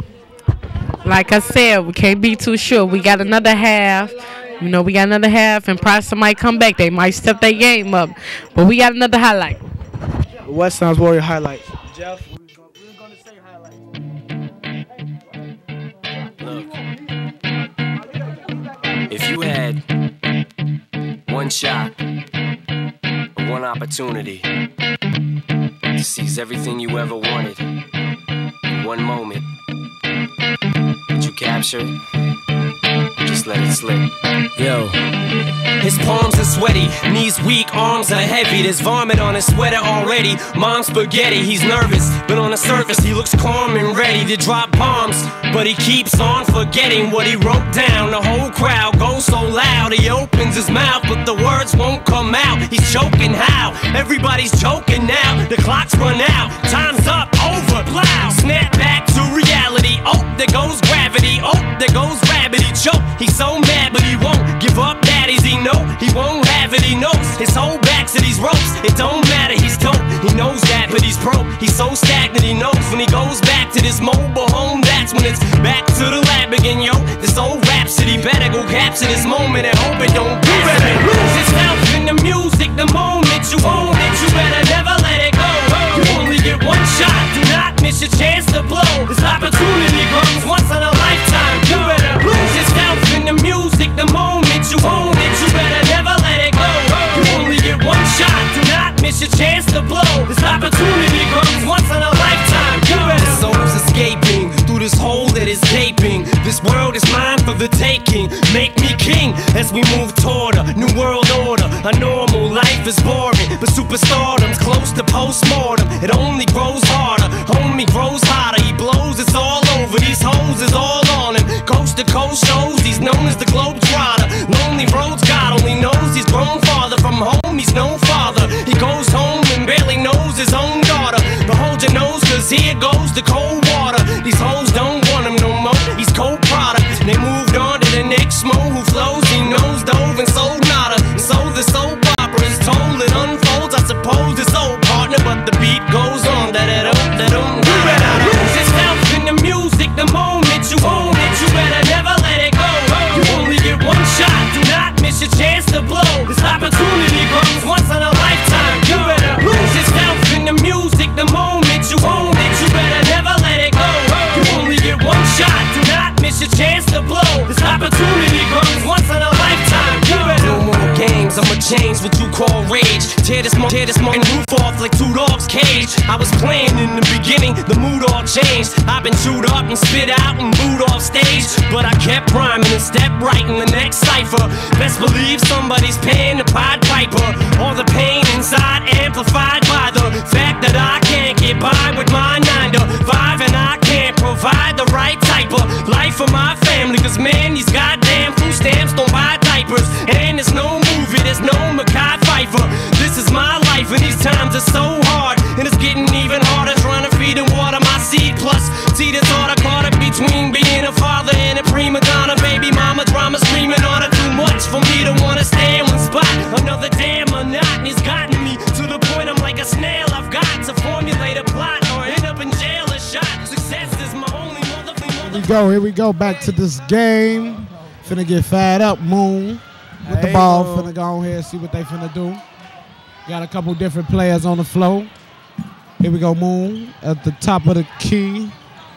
[SPEAKER 2] Like I said, we can't be too sure. We got another half. You know, we got another half, and Prosser might come back. They might step their game up. But we got another highlight.
[SPEAKER 4] Westinghouse Warrior highlights. Jeff.
[SPEAKER 19] If you had one shot, one opportunity to seize everything you ever wanted in one moment. Did you capture it? Just let it slip.
[SPEAKER 3] Yo. His palms are sweaty, knees weak, arms are heavy. There's vomit on his sweater already. Mom's spaghetti, he's nervous, but on the surface he looks calm and ready to drop bombs. But he keeps on forgetting what he wrote down. The whole crowd goes so loud, he opens his mouth, but the words won't come out. He's choking how? Everybody's choking now. The clock's run out, time's up, over, plow. Snap back to reality. Oh, there goes gravity. Oh, there goes rabbit. He choke. He's so mad, but he won't give up. Daddies, he know he won't have it. He knows his whole back to these ropes. It don't matter, he's dope. He knows that, but he's broke. He's so stagnant. He knows when he goes back to this mobile home, that's when it's back to the lab again, yo. This old rhapsody better go capture this moment and hope it don't do it. Lose yourself in the music the moment you own it. You better never let it go. You only get one shot. Do not miss your chance to blow. This opportunity comes once in a lifetime. You better lose yourself in the music the moment you own it. You better never let it go. You only get one shot. Do not miss your chance to blow. This opportunity comes once in a lifetime. You better. The soul's escaping through this hole that is gaping. This world is mine for the taking. Make me king as we move toward a new world order. A normal life is boring, but superstardom's close to postmortem. It only grows harder, homie grows hotter. He blows, it's all over. These hoes is all on him. Coast to coast shows, he's known as the Globetrotter. Lonely roads, God only knows he's grown farther from home. He's no father. He goes home and barely knows his own daughter. But hold your nose, cause here goes the cold water. These hoes don't want him no more. He's cold product. They moved on to the next mo who flows. He knows dove and sold nada. So the soap opera is told, it unfolds. I suppose it's old partner, but the beat goes on. Da da da da da. You better lose yourself in the music the moment you own it. You better never let it go. You only get one shot. Do not miss your chance to blow. This opportunity comes once in a lifetime. You better lose yourself in the music the moment you own it. You better never let it go. You only get one shot. Do not miss your chance to blow. This opportunity comes once in a lifetime. You better. No more games. I'ma change what you call rage. Tear this mo tear this mo roof off like two dogs' cage. I was playing in the beginning, the mood all changed. I've been chewed up and spit out and booed off stage, but I kept rhyming and stepped right in the next cipher. Best believe somebody's paying the Pied Piper. All the pain inside amplified by the fact that I can't get by with my nine to five, and I can't provide the right type of life for my family. Cause man, these goddamn food stamps don't buy diapers, and there's no movie, there's no Mackay Pfeiffer. This is my life and these times are so hard, and it's getting even harder trying to feed and water my seed. Plus, see the thought I caught up between being a father and a prima donna. Baby mama drama screaming on her, too much for me to wanna stay in one spot. Another damn monotony's gotten me to the point I'm like a snail. I've got to formulate a plot or end up in jail or shot. Success is my only motherfucking
[SPEAKER 9] Here we go, here we go, back to this game. Finna get fired up, Moon. With the
[SPEAKER 10] Hey,
[SPEAKER 9] ball,
[SPEAKER 10] Moon.
[SPEAKER 9] finna go on here and see what they finna do. Got a couple different players on the floor. Here we go, Moon at the top of the key.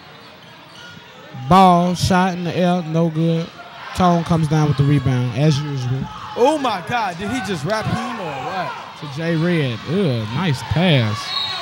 [SPEAKER 9] Ball shot in the air, no good. Tone comes down with the rebound, as usual.
[SPEAKER 10] Oh my God, did he just rap him or what?
[SPEAKER 9] To J Red. Ugh, nice pass.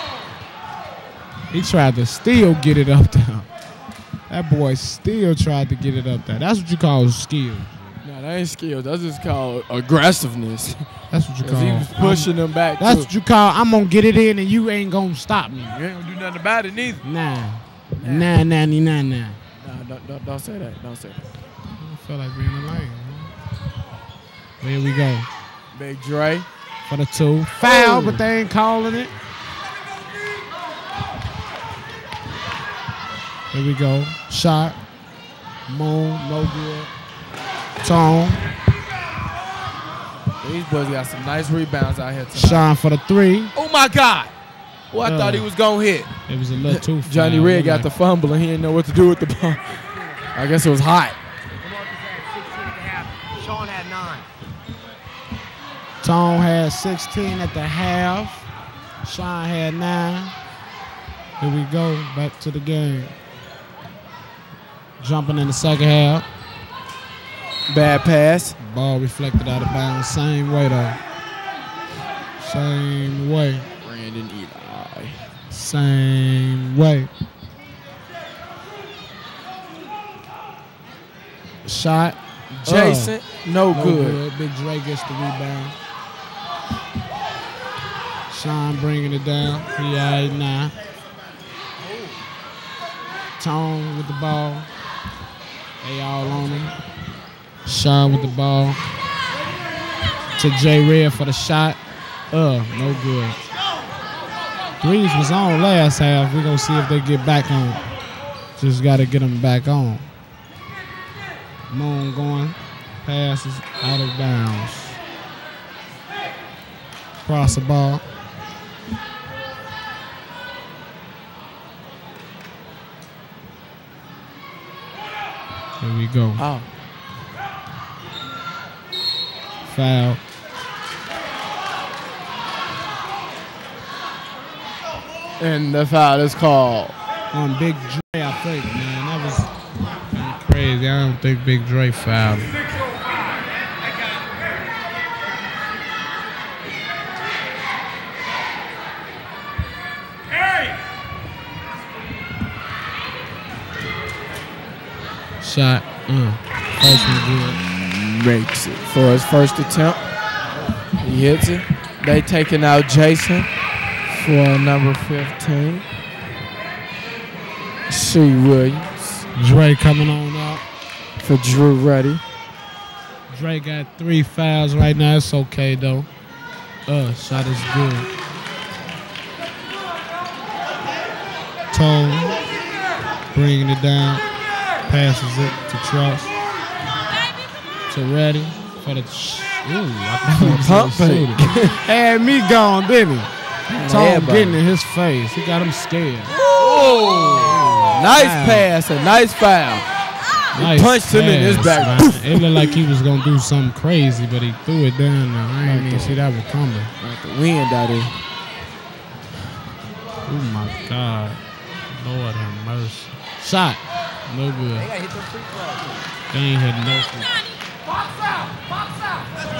[SPEAKER 9] He tried to still get it up there. That boy still tried to get it up there. That's what you call skill.
[SPEAKER 10] No, that ain't skill. That's just called aggressiveness.
[SPEAKER 9] That's what you call.
[SPEAKER 10] He was pushing them back.
[SPEAKER 9] That's
[SPEAKER 10] too.
[SPEAKER 9] what you call. I'm gonna get it in, and you ain't gonna stop me.
[SPEAKER 10] You ain't gonna do nothing about it neither.
[SPEAKER 9] Nah, nah, nah, nah, nah, nah.
[SPEAKER 10] Nah, don't, don't, don't say that. Don't say that.
[SPEAKER 9] I feel like being in the lane. Huh? Here we go.
[SPEAKER 10] Big Dre
[SPEAKER 9] for the two. Foul,
[SPEAKER 10] Ooh.
[SPEAKER 9] but they ain't calling it. Here we go. Shot. Moon, no good. Tone.
[SPEAKER 10] These boys got some nice rebounds out here tonight.
[SPEAKER 9] Sean for the three.
[SPEAKER 10] Oh my God. Well, I
[SPEAKER 9] Uh,
[SPEAKER 10] thought he was gonna hit.
[SPEAKER 9] It was a little too far.
[SPEAKER 10] Johnny Red got the fumble and he didn't know what to do with the ball. I guess it was hot.
[SPEAKER 20] Sean had nine.
[SPEAKER 9] Tone had sixteen at the half. Sean had nine. Here we go. Back to the game. Jumping in the second half.
[SPEAKER 10] Bad pass.
[SPEAKER 9] Ball reflected out of bounds. Same way though. Same way.
[SPEAKER 10] Brandon Eli.
[SPEAKER 9] Same way. Shot.
[SPEAKER 10] Jason,
[SPEAKER 9] uh,
[SPEAKER 10] no,
[SPEAKER 9] no
[SPEAKER 10] good.
[SPEAKER 9] good. Big Dre gets the rebound. Sean bringing it down. He all right now. Tone with the ball. They all on him. Sean with the ball. To J Red for the shot. Uh, no good. Threes was on last half. We're going to see if they get back on. Just got to get them back on. Moon going. Passes out of bounds. Cross the ball. Here we go.
[SPEAKER 10] Oh.
[SPEAKER 9] Foul.
[SPEAKER 10] And the foul is called
[SPEAKER 9] on Big Dre, I think, man. That was kind of crazy. I don't think Big Dre fouled. Shot. Uh, first one good.
[SPEAKER 10] Makes it for his first attempt. He hits it. They taking out Jason for number fifteen. C. Williams.
[SPEAKER 9] Dre coming on out.
[SPEAKER 10] For Drew Reddy.
[SPEAKER 9] Dre got three fouls right now. It's okay, though. Uh, shot is good. Tone bringing it down. Passes it to Trust. To Reddy for the. Sh- Ooh, I thought he had me gone, didn't he? Tone getting in his face. He got him scared.
[SPEAKER 10] Oh, nice wow. pass and nice foul.
[SPEAKER 9] Nice
[SPEAKER 10] he punched
[SPEAKER 9] pass,
[SPEAKER 10] him in his back.
[SPEAKER 9] Man. It looked like he was gonna do something crazy, but he threw it down there. I didn't even see that one coming.
[SPEAKER 10] Like the wind out there.
[SPEAKER 9] Oh my God, Lord have mercy. Shot, no good.
[SPEAKER 10] They gotta hit the free throw.
[SPEAKER 9] They ain't hit no free.
[SPEAKER 3] Box out, box out.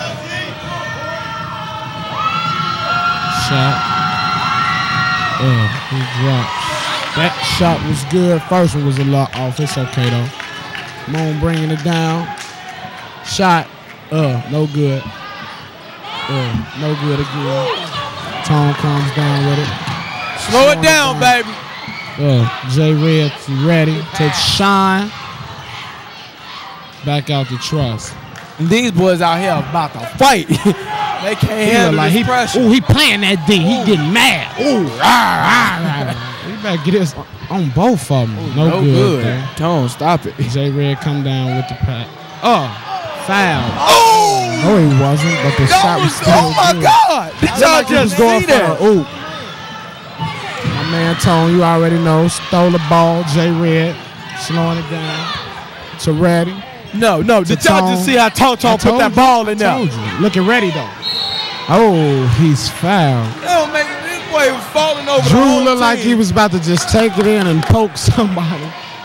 [SPEAKER 9] Shot. Uh, he dropped. That shot was good. First one was a lot off. It's okay though. Moon bringing it down. Shot. Uh, no good. Uh, no good again. Tone comes down with it.
[SPEAKER 10] Slow it down, baby.
[SPEAKER 9] Uh, J Red ready to shine. Back out to Trust.
[SPEAKER 10] And these boys out here about to fight. They can't
[SPEAKER 9] He
[SPEAKER 10] handle
[SPEAKER 9] like
[SPEAKER 10] this
[SPEAKER 9] he,
[SPEAKER 10] pressure.
[SPEAKER 9] ooh, he playing that D. He getting mad. Ooh, rah, rah, rah. You better get this on both of them.
[SPEAKER 10] Ooh,
[SPEAKER 9] no,
[SPEAKER 10] no
[SPEAKER 9] good.
[SPEAKER 10] good. Tone, stop it.
[SPEAKER 9] J Red come down with the pack. Oh, foul.
[SPEAKER 10] Oh!
[SPEAKER 9] No, he wasn't, but the
[SPEAKER 10] That
[SPEAKER 9] shot was
[SPEAKER 10] was,
[SPEAKER 9] still
[SPEAKER 10] oh my
[SPEAKER 9] good.
[SPEAKER 10] God! Did y'all
[SPEAKER 9] Like he was
[SPEAKER 10] just
[SPEAKER 9] going
[SPEAKER 10] see
[SPEAKER 9] for
[SPEAKER 10] that?
[SPEAKER 9] a- Ooh. My man Tone, you already know, stole the ball. J Red slowing it down to Reddy.
[SPEAKER 10] No, no. Did y'all
[SPEAKER 9] Tone.
[SPEAKER 10] just see how Tone Tone
[SPEAKER 9] I
[SPEAKER 10] put
[SPEAKER 9] told
[SPEAKER 10] that
[SPEAKER 9] you,
[SPEAKER 10] ball in
[SPEAKER 9] I
[SPEAKER 10] there?
[SPEAKER 9] told you. Looking ready though. Oh, he's fouled.
[SPEAKER 10] That don't make this boy was falling over the
[SPEAKER 9] Drew
[SPEAKER 10] whole
[SPEAKER 9] looked like
[SPEAKER 10] team.
[SPEAKER 9] he was about to just take it in and poke somebody.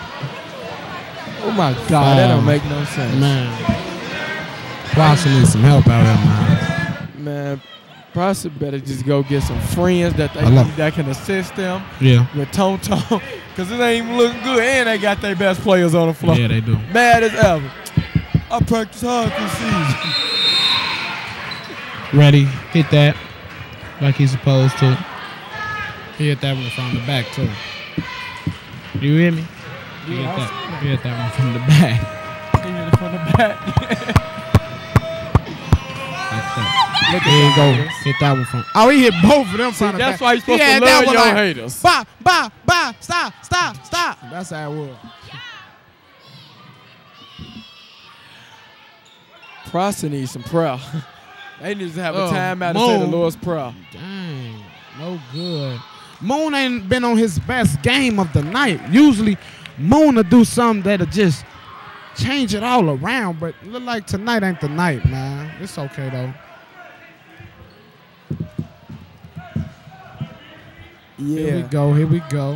[SPEAKER 10] Oh my God, that don't make no sense.
[SPEAKER 9] Man, Prosser needs some help out there, man.
[SPEAKER 10] Man, Prosser better just go get some friends that they
[SPEAKER 9] I love-
[SPEAKER 10] that can assist them.
[SPEAKER 9] Yeah.
[SPEAKER 10] With Tone Tone, because it ain't even looking good, and they got their best players on the floor.
[SPEAKER 9] Yeah, they do.
[SPEAKER 10] Mad as ever. I practice hard this season.
[SPEAKER 9] Ready, hit that like he's supposed to. He hit that one from the back too. You hear me? He hit that, he hit that one from the back.
[SPEAKER 10] He hit it from the back.
[SPEAKER 9] Like that.
[SPEAKER 10] Look
[SPEAKER 9] There you
[SPEAKER 10] at
[SPEAKER 9] go.
[SPEAKER 10] that.
[SPEAKER 9] Hit that one from. Oh, he hit both of them
[SPEAKER 10] See,
[SPEAKER 9] from the
[SPEAKER 10] that's
[SPEAKER 9] back.
[SPEAKER 10] why you're supposed
[SPEAKER 9] He
[SPEAKER 10] to
[SPEAKER 9] had
[SPEAKER 10] love
[SPEAKER 9] that one
[SPEAKER 10] your
[SPEAKER 9] like,
[SPEAKER 10] haters.
[SPEAKER 9] Bah, bah, bah, stop, stop, stop. That's how it was.
[SPEAKER 10] Prosser needs some prayer. They need to have a
[SPEAKER 9] Oh,
[SPEAKER 10] timeout to say the
[SPEAKER 9] Moon.
[SPEAKER 10] Lord's Prayer.
[SPEAKER 9] Dang, no good. Moon ain't been on his best game of the night. Usually, Moon will do something that'll just change it all around, but it look like tonight ain't the night, man. It's okay, though.
[SPEAKER 10] Yeah.
[SPEAKER 9] Here we go, here we go.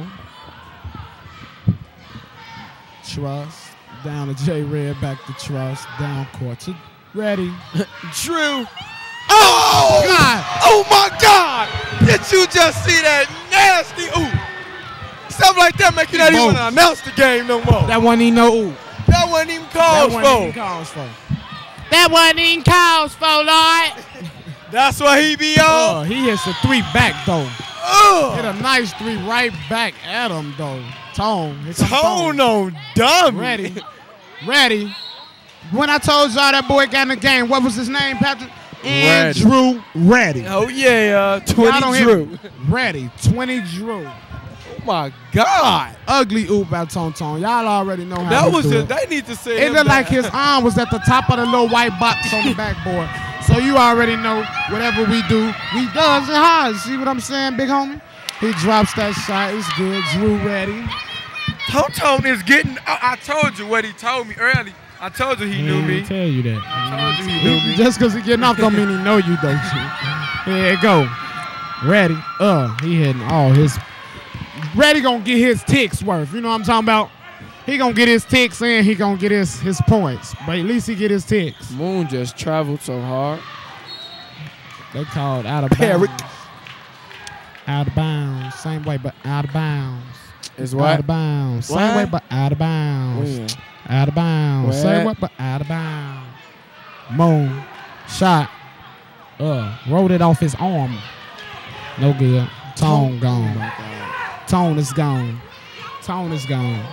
[SPEAKER 9] Trust. Down to J Red, back to Trust. Down court to Ready.
[SPEAKER 10] Drew. Oh! Oh, God.
[SPEAKER 3] Oh, my God. Did you just see that nasty ooh? Stuff like that make you not even want to announce the game no more.
[SPEAKER 13] That wasn't even no ooh.
[SPEAKER 3] That wasn't even called
[SPEAKER 13] That
[SPEAKER 3] for.
[SPEAKER 13] wasn't even called for. That wasn't even called for, Lord.
[SPEAKER 3] That's what he be on.
[SPEAKER 13] Oh, he hits a three back, though.
[SPEAKER 3] Ugh.
[SPEAKER 13] Hit a nice three right back at him, though. Tone. Here come
[SPEAKER 3] Tone on dummy.
[SPEAKER 13] Ready. Ready. When I told y'all that boy got in the game, what was his name, Patrick?
[SPEAKER 3] Ready.
[SPEAKER 13] Andrew Ready.
[SPEAKER 3] Oh, yeah. Uh,
[SPEAKER 13] Y'all don't
[SPEAKER 3] twenty
[SPEAKER 13] hear
[SPEAKER 3] Drew.
[SPEAKER 13] me. Ready. twenty Drew.
[SPEAKER 3] Oh, my God.
[SPEAKER 13] Ugly oop at Tone Tone. Y'all already know how
[SPEAKER 3] That
[SPEAKER 13] he
[SPEAKER 3] was
[SPEAKER 13] do
[SPEAKER 3] it. They need to say
[SPEAKER 13] It
[SPEAKER 3] him
[SPEAKER 13] looked
[SPEAKER 3] that.
[SPEAKER 13] like his arm was at the top of the little white box on the backboard. So you already know whatever we do, we does it hard. See what I'm saying, big homie? He drops that shot. It's good. Drew Ready.
[SPEAKER 3] Tone Tone is getting. I, I told you what he told me early. I told you he knew me.
[SPEAKER 13] I tell you that.
[SPEAKER 3] I told you he knew me.
[SPEAKER 13] Just because he getting off don't mean he know you, don't you? Here it go. Ready. Uh, he hitting all his. Ready gonna get his ticks worth. You know what I'm talking about? He gonna get his ticks and he gonna get his his points. But at least he get his ticks.
[SPEAKER 10] Moon just traveled so hard.
[SPEAKER 13] They called out of
[SPEAKER 10] Peric.
[SPEAKER 13] bounds. Out of bounds. Same way, but out of bounds.
[SPEAKER 10] Is what?
[SPEAKER 13] Out of bounds. Same
[SPEAKER 10] What?
[SPEAKER 13] way, but out of bounds.
[SPEAKER 10] When?
[SPEAKER 13] Out of bounds.
[SPEAKER 10] What?
[SPEAKER 13] Same way, but out of bounds. Moon. Shot. Uh, rolled it off his arm. No good. Tone gone. Tone is gone. Tone is gone.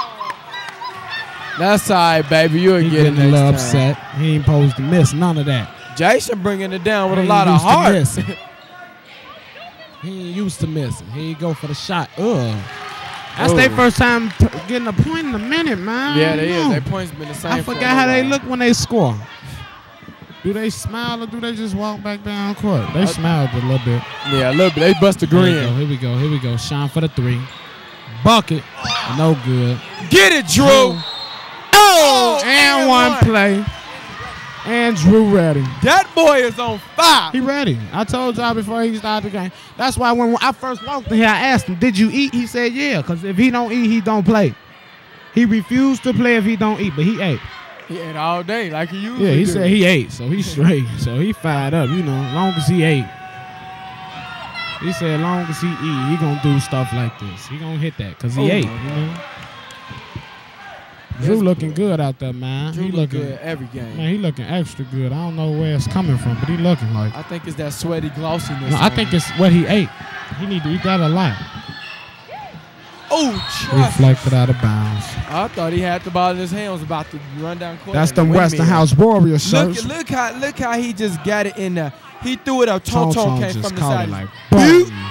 [SPEAKER 10] That's all right, baby. You'll
[SPEAKER 13] He
[SPEAKER 10] get it
[SPEAKER 13] getting a little
[SPEAKER 10] next time.
[SPEAKER 13] upset. He ain't supposed to miss none of that.
[SPEAKER 10] Jason bringing it down with
[SPEAKER 13] He
[SPEAKER 10] a lot
[SPEAKER 13] ain't
[SPEAKER 10] of
[SPEAKER 13] used to
[SPEAKER 10] heart.
[SPEAKER 13] missing. He ain't used to missing. Here you go for the shot. Ugh. That's
[SPEAKER 10] Ooh.
[SPEAKER 13] their first time p- getting a point in a minute, man.
[SPEAKER 10] Yeah,
[SPEAKER 13] I
[SPEAKER 10] they
[SPEAKER 13] don't
[SPEAKER 10] is.
[SPEAKER 13] know.
[SPEAKER 10] Their points been the same.
[SPEAKER 13] I
[SPEAKER 10] for a
[SPEAKER 13] forgot how they
[SPEAKER 10] while.
[SPEAKER 13] look when they score. Do they smile or do they just walk back down court? They smiled a little bit.
[SPEAKER 10] Yeah, a little bit. They bust a
[SPEAKER 13] Here we
[SPEAKER 10] grin.
[SPEAKER 13] go. Here we go. Here we go. Shine for the three. Bucket. No good.
[SPEAKER 10] Get it, Drew.
[SPEAKER 13] Oh, and, one, play. And Drew Ready.
[SPEAKER 10] That boy is on fire.
[SPEAKER 13] He ready. I told y'all before he started the game. That's why when I first walked in here, I asked him, did you eat? He said, yeah, because if he don't eat, he don't play. He refused to play if he don't eat, but he ate.
[SPEAKER 10] He ate all day like he usually
[SPEAKER 13] Yeah, he
[SPEAKER 10] do.
[SPEAKER 13] said he ate, so he's straight. So he fired up, you know, as long as he ate. He said as long as he eat, he gonna do stuff like this. He gonna hit that because he
[SPEAKER 10] Oh,
[SPEAKER 13] ate,
[SPEAKER 10] my
[SPEAKER 13] you know. Drew looking good out there, man.
[SPEAKER 10] Drew
[SPEAKER 13] he
[SPEAKER 10] look
[SPEAKER 13] looking
[SPEAKER 10] good every game.
[SPEAKER 13] Man, he looking extra good. I don't know where it's coming from, but he looking like.
[SPEAKER 10] I think it's that sweaty glossiness.
[SPEAKER 13] No, I
[SPEAKER 10] on
[SPEAKER 13] think
[SPEAKER 10] him.
[SPEAKER 13] it's what he ate. He need to eat that a lot.
[SPEAKER 10] Oh, trust.
[SPEAKER 13] Reflected out of bounds.
[SPEAKER 10] I thought he had the ball in his hand, was about to run down court.
[SPEAKER 13] That's
[SPEAKER 10] and
[SPEAKER 13] them
[SPEAKER 10] win me.
[SPEAKER 13] Westinghouse Warriors shirts.
[SPEAKER 10] Look, look how look how he just got it in there. He threw it up. Tone
[SPEAKER 13] Tone
[SPEAKER 10] Tone
[SPEAKER 13] Tone
[SPEAKER 10] came
[SPEAKER 13] just
[SPEAKER 10] from the
[SPEAKER 13] caught
[SPEAKER 10] side.
[SPEAKER 13] it like boom.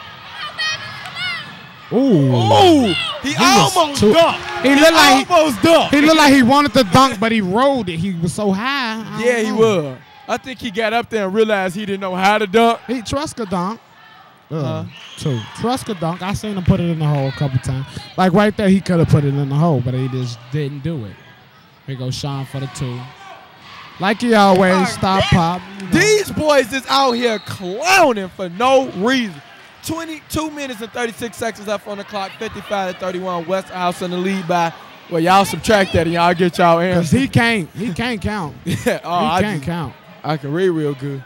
[SPEAKER 13] Ooh.
[SPEAKER 10] Oh, he,
[SPEAKER 13] He was
[SPEAKER 10] almost
[SPEAKER 13] too-
[SPEAKER 10] dunked.
[SPEAKER 13] He looked like he,
[SPEAKER 10] almost dunked.
[SPEAKER 13] he looked like he wanted to dunk, but he rolled it. He was so high. I
[SPEAKER 10] Yeah,
[SPEAKER 13] don't
[SPEAKER 10] he
[SPEAKER 13] know.
[SPEAKER 10] was. I think he got up there and realized he didn't know how to dunk.
[SPEAKER 13] He trust could dunk. Uh,
[SPEAKER 10] Huh?
[SPEAKER 13] Two. Trust could dunk. I seen him put it in the hole a couple times. Like right there, he could have put it in the hole, but he just didn't do it. Here goes Sean for the two. Like he always, stop, pop. You know.
[SPEAKER 10] These boys is out here clowning for no reason. twenty-two minutes and thirty-six seconds left on the clock. fifty-five to thirty-one. Westinghouse in the lead by. Well, y'all subtract that and y'all get y'all
[SPEAKER 13] Cause
[SPEAKER 10] answer.
[SPEAKER 13] he can't. He can't count.
[SPEAKER 10] yeah, oh,
[SPEAKER 13] he
[SPEAKER 10] I
[SPEAKER 13] can't
[SPEAKER 10] just-
[SPEAKER 13] count.
[SPEAKER 10] I can read real good.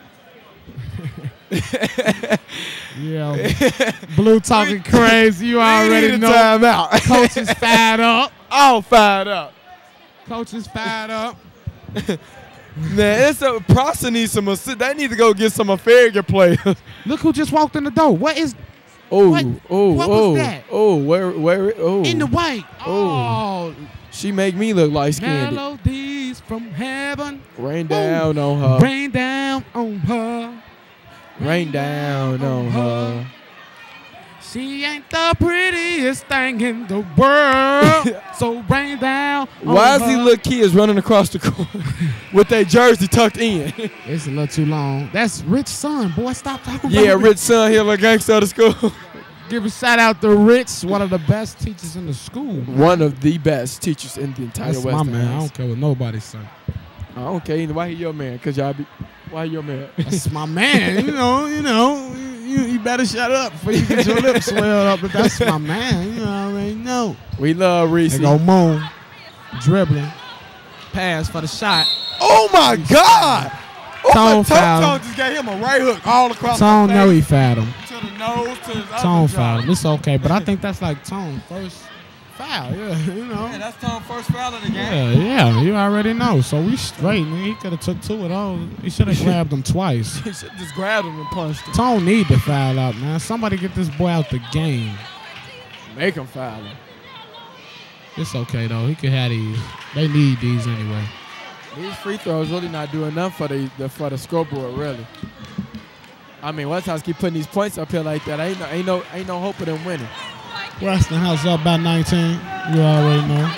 [SPEAKER 13] Yeah, Blue talking crazy. You
[SPEAKER 10] We
[SPEAKER 13] already
[SPEAKER 10] need a
[SPEAKER 13] know.
[SPEAKER 10] timeout.
[SPEAKER 13] Coach is fired up.
[SPEAKER 10] All fired up.
[SPEAKER 13] Coach is fired up.
[SPEAKER 10] Man, it's a Prosser needs some assist. They need to go get some Affair players.
[SPEAKER 13] Look who just walked in the door. What is
[SPEAKER 10] Oh,
[SPEAKER 13] What-
[SPEAKER 10] oh,
[SPEAKER 13] what was
[SPEAKER 10] oh,
[SPEAKER 13] that?
[SPEAKER 10] oh, where, where, oh.
[SPEAKER 13] in the white?
[SPEAKER 10] Oh.
[SPEAKER 13] Oh,
[SPEAKER 10] She make me look light skinned.
[SPEAKER 13] melodies from heaven.
[SPEAKER 10] Rain down on her.
[SPEAKER 13] Rain down on her.
[SPEAKER 10] Rain down on her.
[SPEAKER 13] She ain't the prettiest thing in the world. So rain down on
[SPEAKER 10] Why is
[SPEAKER 13] her.
[SPEAKER 10] these little kids running across the court with their jersey tucked in?
[SPEAKER 13] It's a little too long. That's Rich son, boy. Stop talking
[SPEAKER 10] Yeah,
[SPEAKER 13] about
[SPEAKER 10] Rich son here, little gangster of the school.
[SPEAKER 13] Give a shout out to Rich, one of the best teachers in the school.
[SPEAKER 10] One of the best teachers in the entire
[SPEAKER 13] That's my
[SPEAKER 10] Western
[SPEAKER 13] man. I
[SPEAKER 10] House.
[SPEAKER 13] don't care what nobody say.
[SPEAKER 10] I don't care either. Why he your man? Cause y'all be. Why he your man?
[SPEAKER 13] That's my man. You know, you know. You, you better shut up before you get your lips swelled up. But that's my man. You know, I already know.
[SPEAKER 10] We love Reese.
[SPEAKER 13] They go Moon, dribbling, pass for the shot.
[SPEAKER 10] Oh my God! Oh,
[SPEAKER 13] Tone
[SPEAKER 10] but Tone,
[SPEAKER 13] foul.
[SPEAKER 10] Tone just got him a right hook all across
[SPEAKER 13] Tone
[SPEAKER 10] the
[SPEAKER 13] know he
[SPEAKER 10] face,
[SPEAKER 13] fouled him.
[SPEAKER 10] to the nose, to his
[SPEAKER 13] Tone
[SPEAKER 10] other
[SPEAKER 13] fouled
[SPEAKER 10] jaw.
[SPEAKER 13] him. It's okay, but I think that's like Tone first foul. Yeah, you know.
[SPEAKER 10] Yeah, that's Tone's first foul of the game.
[SPEAKER 13] Yeah, yeah, you already know. So we straight, man. He could have took two of those. He should have grabbed him twice.
[SPEAKER 10] He should just grabbed him and punched him.
[SPEAKER 13] Tone need to foul out, man. Somebody get this boy out the game.
[SPEAKER 10] Make him foul him.
[SPEAKER 13] It's okay though. He could have these. They need these anyway.
[SPEAKER 10] These free throws really not doing nothing for the, the for the scoreboard, really. I mean, Westinghouse keep putting these points up here like that. Ain't no ain't no ain't no hope of them winning.
[SPEAKER 13] Westinghouse up by nineteen. You already know.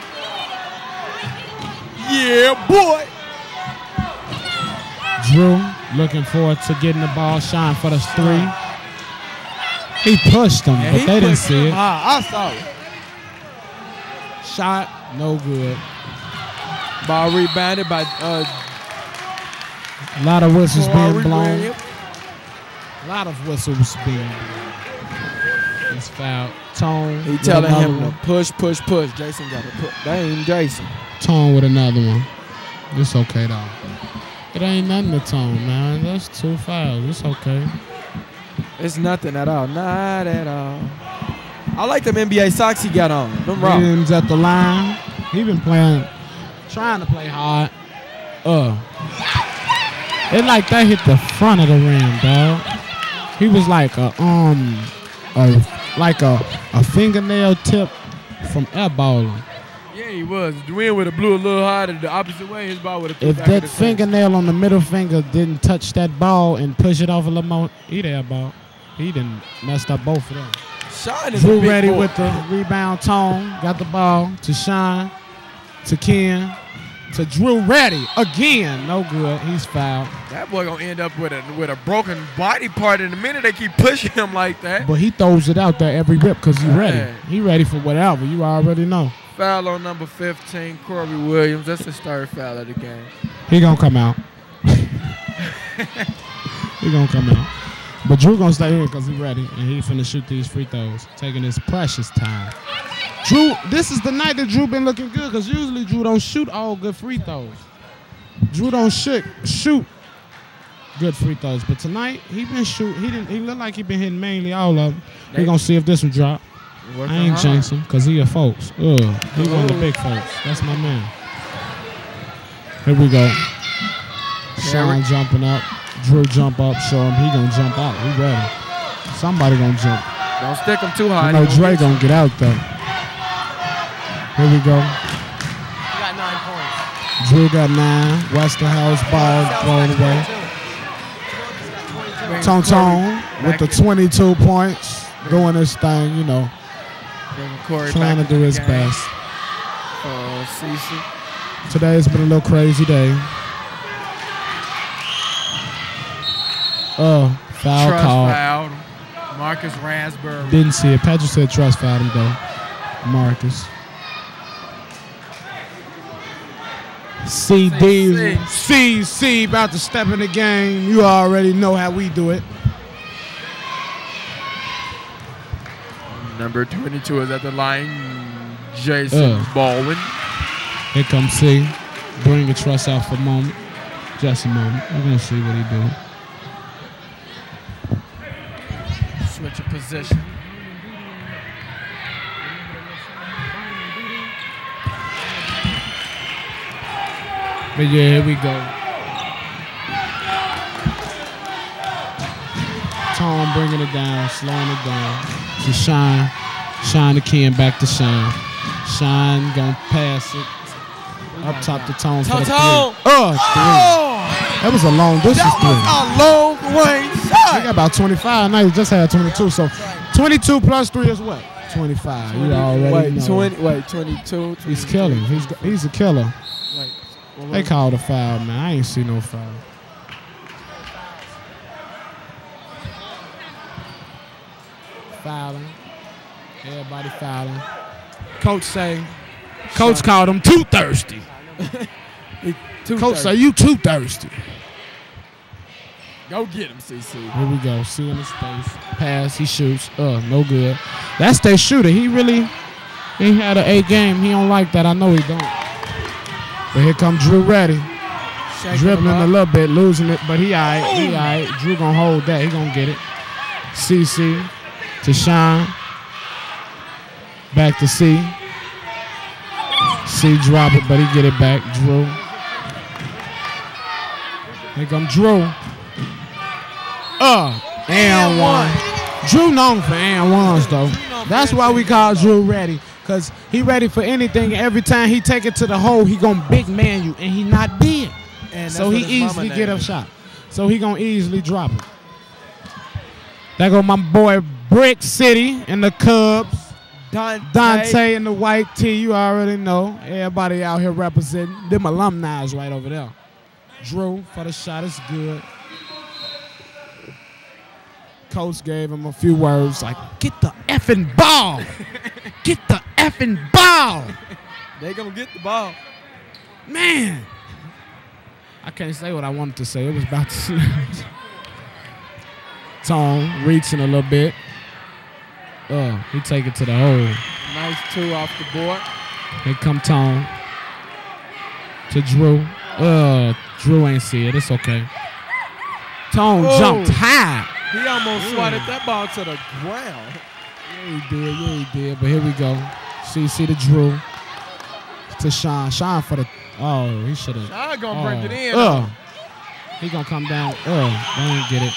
[SPEAKER 10] Yeah, boy.
[SPEAKER 13] Drew looking forward to getting the ball, shine for the three. He pushed them,
[SPEAKER 10] Yeah,
[SPEAKER 13] but
[SPEAKER 10] he
[SPEAKER 13] they didn't
[SPEAKER 10] pushed
[SPEAKER 13] see
[SPEAKER 10] him
[SPEAKER 13] it.
[SPEAKER 10] high. I saw it.
[SPEAKER 13] Shot, no good.
[SPEAKER 10] Ball rebounded by uh,
[SPEAKER 13] A lot of whistles
[SPEAKER 10] Corey
[SPEAKER 13] being blown.
[SPEAKER 10] Williams.
[SPEAKER 13] A lot of whistles being blown. He's fouled. Tone.
[SPEAKER 10] He
[SPEAKER 13] with
[SPEAKER 10] telling
[SPEAKER 13] another
[SPEAKER 10] him
[SPEAKER 13] one.
[SPEAKER 10] to push, push, push. Jason got to put. That ain't Jason.
[SPEAKER 13] Tone with another one. It's okay though. It ain't nothing to Tone, man. That's two fouls. It's okay.
[SPEAKER 10] It's nothing at all. Not at all. I like them N B A socks he got on. Them raw.
[SPEAKER 13] Williams at the line. He been playing, trying to play hard. Uh, it like that hit the front of the rim, dog. He was like a um, a like a a fingernail tip from airballing.
[SPEAKER 10] Yeah, he was. The wind would have blew a little harder the opposite way. His ball would have.
[SPEAKER 13] If that fingernail on the middle finger didn't touch that ball and push it off a little more, he'd airball. He done messed up both of them.
[SPEAKER 10] Shine is
[SPEAKER 13] Drew
[SPEAKER 10] a big
[SPEAKER 13] ready
[SPEAKER 10] boy.
[SPEAKER 13] with the rebound. Tone got the ball to Shine, to Ken, to Drew ready again. No good. He's fouled.
[SPEAKER 10] That boy gonna end up with a with a broken body part in a minute. They keep pushing him like that.
[SPEAKER 13] But he throws it out there every rip because he ready.
[SPEAKER 10] Man.
[SPEAKER 13] He ready for whatever. You already know.
[SPEAKER 10] Foul on number fifteen, Corey Williams. That's the third foul of the game.
[SPEAKER 13] He gonna come out. He gonna come out. But Drew gonna stay here because he ready and he finna shoot these free throws, taking his precious time. Drew, this is the night that Drew been looking good because usually Drew don't shoot all good free throws. Drew don't shoot shoot good free throws, but tonight he been shoot. He didn't. He look like he been hitting mainly all of them. We gonna see if this will drop. I ain't jinxing because he a folks. Ugh, he one of the big folks. That's my man. Here we go. Sean jumping up. Drew jump up. Show him he gonna jump out. He ready. Somebody gonna jump.
[SPEAKER 10] Don't stick him too high.
[SPEAKER 13] You know Dre gonna get out though. Here we go.
[SPEAKER 20] Got nine points.
[SPEAKER 13] Drew got nine. Westinghouse ball thrown away. Tone Tone with the twenty-two points, doing his thing, you know, trying to do his best.
[SPEAKER 10] Oh, Cece.
[SPEAKER 13] Today's been a little crazy day. Oh, foul
[SPEAKER 10] Trust
[SPEAKER 13] call.
[SPEAKER 10] fouled. Marcus Ransbury.
[SPEAKER 13] Didn't see it. Patrick said trust fouled him though. Marcus. C D, C C about to step in the game. You already know how we do it.
[SPEAKER 10] Number twenty-two is at the line. Jason
[SPEAKER 13] Uh.
[SPEAKER 10] Baldwin.
[SPEAKER 13] Here comes C. Bring the trust out for a moment. Just a moment. We're gonna see what he do.
[SPEAKER 10] Switch of position.
[SPEAKER 13] But yeah, here we go. Tom bringing it down, slowing it down. To Shine. Shine the Ken, back to Shine. Shine gonna pass it. Up top to Tone for the three.
[SPEAKER 10] Tone.
[SPEAKER 13] Oh, three. That was a long distance
[SPEAKER 10] That
[SPEAKER 13] three.
[SPEAKER 10] was a long range shot.
[SPEAKER 13] He got about twenty-five. Now he just had twenty-two. So twenty-two plus three is what? twenty-five. You already
[SPEAKER 10] wait,
[SPEAKER 13] know.
[SPEAKER 10] twenty. Wait, twenty-two.
[SPEAKER 13] He's killing. He's he's a killer.
[SPEAKER 10] Wait, well,
[SPEAKER 13] They called a foul, man. I ain't see no foul. Fouling. Everybody fouling. Coach say, Coach called him too thirsty.
[SPEAKER 10] too
[SPEAKER 13] Coach
[SPEAKER 10] thirsty.
[SPEAKER 13] say, you too thirsty.
[SPEAKER 10] Go get him, C C.
[SPEAKER 13] Here we go. See in his face. Pass. He shoots. Uh, no good. That's their shooter. He really, he had an eight game. He don't like that. I know he don't. But here come Drew ready. dribbling a little bit, losing it, but he all right. He all right. Drew gonna hold that. He gonna get it. C C to Sean. Back to C. C drop it, but he get it back. Drew. Here come Drew. Uh, and one. Drew known for and ones though. That's why we call Drew ready. Cause he ready for anything. Every time he take it to the hole, he gonna big man you, and he not big.
[SPEAKER 10] And
[SPEAKER 13] so he easily get up shot. So he gonna easily drop it. There go my boy Brick City and the Cubs.
[SPEAKER 10] Dante.
[SPEAKER 13] Dante in the white tee, you already know. Everybody out here representing. Them alumni is right over there. Drew for the shot is good. Coach gave him a few words like, get the effing ball. Get the effing ball.
[SPEAKER 10] They gonna get the ball.
[SPEAKER 13] Man. I can't say what I wanted to say. It was about to slip. Tone reaching a little bit. Oh, he take it to the hole.
[SPEAKER 10] Nice two off the board.
[SPEAKER 13] Here come Tone. To Drew. Uh, Drew ain't see it. It's okay. Tone
[SPEAKER 10] Whoa.
[SPEAKER 13] jumped high.
[SPEAKER 10] He almost swatted that ball to the ground.
[SPEAKER 13] Yeah, he did. Yeah, he did. But here we go. C C to Drew. To Sean. Sean for the. Oh, he should have.
[SPEAKER 10] Sean gonna
[SPEAKER 13] oh,
[SPEAKER 10] bring it in.
[SPEAKER 13] Uh, he gonna come down. Oh, they ain't get it.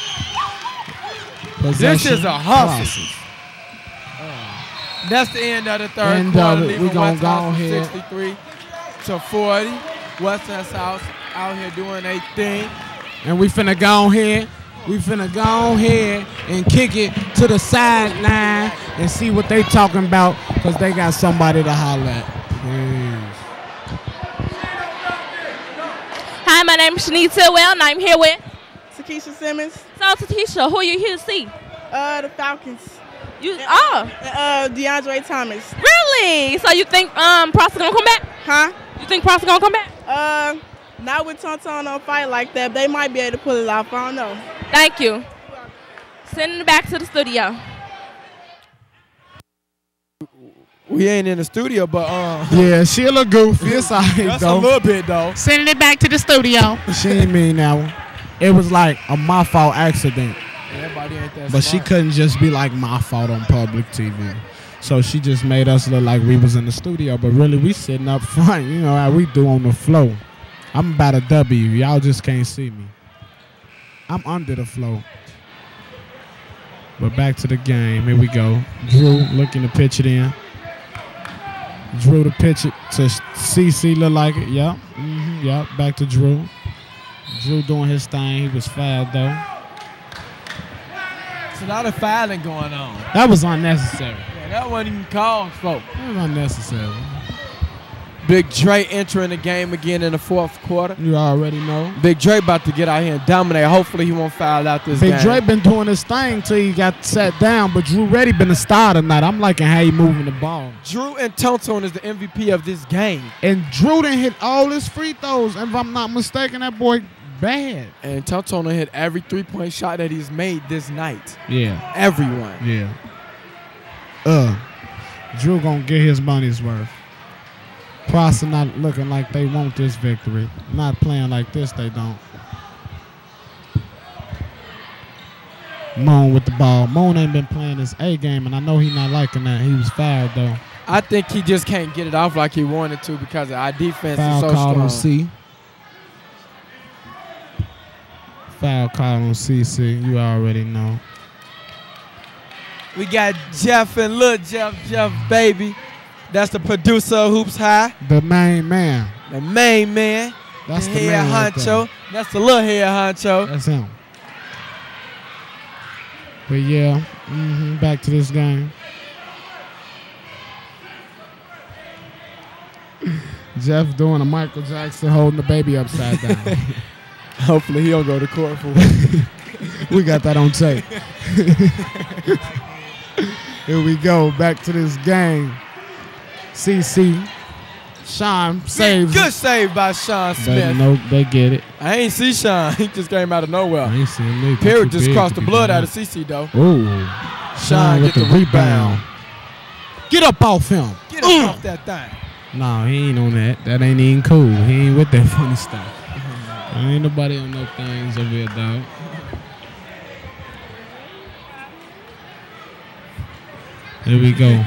[SPEAKER 10] This is a hustle.
[SPEAKER 13] Process.
[SPEAKER 10] That's the end of the third
[SPEAKER 13] End
[SPEAKER 10] quarter.
[SPEAKER 13] of it.
[SPEAKER 10] Leaving
[SPEAKER 13] We gonna go
[SPEAKER 10] Westinghouse
[SPEAKER 13] ahead.
[SPEAKER 10] sixty-three to forty. Westinghouse out here doing their thing.
[SPEAKER 13] And we finna go ahead. We finna go ahead and kick it to the sideline and see what they talking about, because they got somebody to holler at. Peace.
[SPEAKER 6] Hi, my name is Shanice Tillwell, and I'm here with
[SPEAKER 12] Takesha Simmons.
[SPEAKER 6] So, Takesha, who are you here to see?
[SPEAKER 12] Uh, the Falcons.
[SPEAKER 6] You oh,
[SPEAKER 12] uh, DeAndre Thomas.
[SPEAKER 6] Really? So you think um Prosper gonna come back?
[SPEAKER 12] Huh?
[SPEAKER 6] You think Prosper gonna come back?
[SPEAKER 12] Uh, not with Tonton on fight like that. They might be able to pull it off. I don't know.
[SPEAKER 6] Thank you. Sending it back to the studio.
[SPEAKER 10] We ain't in the studio, but uh.
[SPEAKER 13] Yeah, she a little goofy. It's all right,
[SPEAKER 10] That's
[SPEAKER 13] though.
[SPEAKER 10] a little bit though.
[SPEAKER 13] Sending it back to the studio. She ain't mean that one. It was like a my fault accident.
[SPEAKER 10] Everybody ain't that
[SPEAKER 13] But she
[SPEAKER 10] smart.
[SPEAKER 13] couldn't just be like my fault on public T V. So she just made us look like we was in the studio. But really, we sitting up front. You know how we do on the floor. I'm about a W. Y'all just can't see me. I'm under the floor. But back to the game. Here we go. Drew looking to pitch it in. Drew to pitch it to C C. Look like it. Yep. Mm-hmm. Yep. Back to Drew. Drew doing his thing. He was fouled, though.
[SPEAKER 10] It's a lot of fouling going on.
[SPEAKER 13] That was unnecessary.
[SPEAKER 10] Yeah, that wasn't even called, folks.
[SPEAKER 13] That was unnecessary.
[SPEAKER 10] Big Dre entering the game again in the fourth quarter.
[SPEAKER 13] You already know.
[SPEAKER 10] Big Dre about to get out here and dominate. Hopefully he won't foul out this
[SPEAKER 13] Big
[SPEAKER 10] game.
[SPEAKER 13] Dre been doing his thing till he got sat down, but Drew Reddy been a star tonight. I'm liking how he moving the ball.
[SPEAKER 10] Drew and Tonton is the M V P of this game.
[SPEAKER 13] And Drew done hit all his free throws. And if I'm not mistaken, that boy bad.
[SPEAKER 10] And Tonton hit every three-point shot that he's made this night.
[SPEAKER 13] Yeah.
[SPEAKER 10] Everyone.
[SPEAKER 13] Yeah. Uh, Drew gonna get his money's worth. Prosser not looking like they want this victory. Not playing like this, they don't. Moan with the ball. Moan ain't been playing his A game, and I know he not liking that. He was fouled, though.
[SPEAKER 10] I think he just can't get it off like he wanted to because our defense
[SPEAKER 13] Foul
[SPEAKER 10] is so
[SPEAKER 13] call
[SPEAKER 10] strong.
[SPEAKER 13] on C. Foul call on C C. You already know.
[SPEAKER 10] We got Jeff and Lil Jeff, Jeff baby. That's the producer of Hoops High.
[SPEAKER 13] The main man.
[SPEAKER 10] The main man.
[SPEAKER 13] That's the
[SPEAKER 10] head
[SPEAKER 13] man right
[SPEAKER 10] honcho.
[SPEAKER 13] there.
[SPEAKER 10] That's the little head honcho.
[SPEAKER 13] That's him. But yeah, mm-hmm, back to this game. Jeff doing a Michael Jackson holding the baby upside down.
[SPEAKER 10] Hopefully he don't go to court for it.
[SPEAKER 13] We got that on tape. Here we go, back to this game. C C, Sean saves.
[SPEAKER 10] Good save by Sean
[SPEAKER 13] But
[SPEAKER 10] Smith.
[SPEAKER 13] no, they get it.
[SPEAKER 10] I ain't see Sean. He just came out of nowhere.
[SPEAKER 13] I ain't seen him.
[SPEAKER 10] Perry just crossed the blood out of C C though.
[SPEAKER 13] Ooh,
[SPEAKER 10] Sean
[SPEAKER 13] Sean with
[SPEAKER 10] get
[SPEAKER 13] the
[SPEAKER 10] the
[SPEAKER 13] rebound. Get up off him.
[SPEAKER 10] Get up off that thing.
[SPEAKER 13] No, he ain't on that. That ain't even cool. He ain't with that funny stuff.
[SPEAKER 9] Ain't nobody on no things over here, dog. Here we go.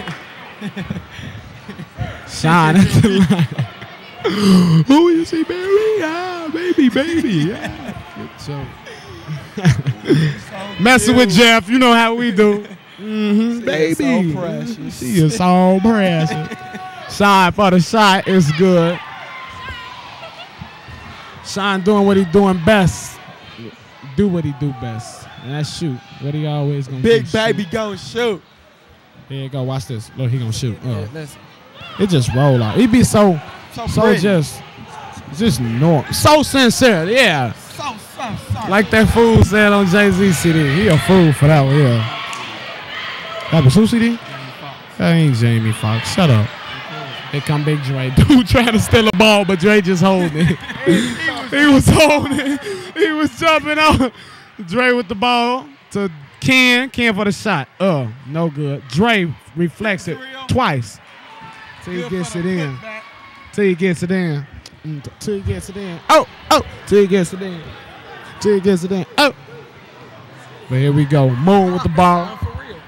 [SPEAKER 9] Shine at the line. Who you see, baby? Ah, baby, baby. Yeah. So, messing with Jeff, you know how we do. Mm-hmm, baby.
[SPEAKER 10] So precious.
[SPEAKER 9] She is so precious. Shine for the shot is good. Shine doing what he doing best. Do what he do best. And that's shoot. What he always gonna
[SPEAKER 10] Big
[SPEAKER 9] do.
[SPEAKER 10] baby
[SPEAKER 9] shoot.
[SPEAKER 10] gonna shoot.
[SPEAKER 9] Here you go. Watch this. Look, he gonna shoot. Uh,
[SPEAKER 10] Yeah, listen.
[SPEAKER 9] it just roll out. He be so,
[SPEAKER 10] So
[SPEAKER 9] so,
[SPEAKER 10] pretty.
[SPEAKER 9] just, just normal. So sincere. Yeah.
[SPEAKER 10] So, so, so.
[SPEAKER 9] Like that fool said on Jay-Z C D. He a fool for that one. Yeah. That was who C D? That ain't Jamie Foxx. Shut up. Here come Big Dre. Dude trying to steal a ball, but Dre just holding it. He was holding it. He was jumping out. Dre with the ball to Ken. Ken for the shot. Uh, no good. Dre reflects it twice. Till he gets it in. Till he gets it in. Mm, Till he gets it in. Oh, oh. Till he gets it in. Till he gets it in. Oh. But here we go. Moon with the ball.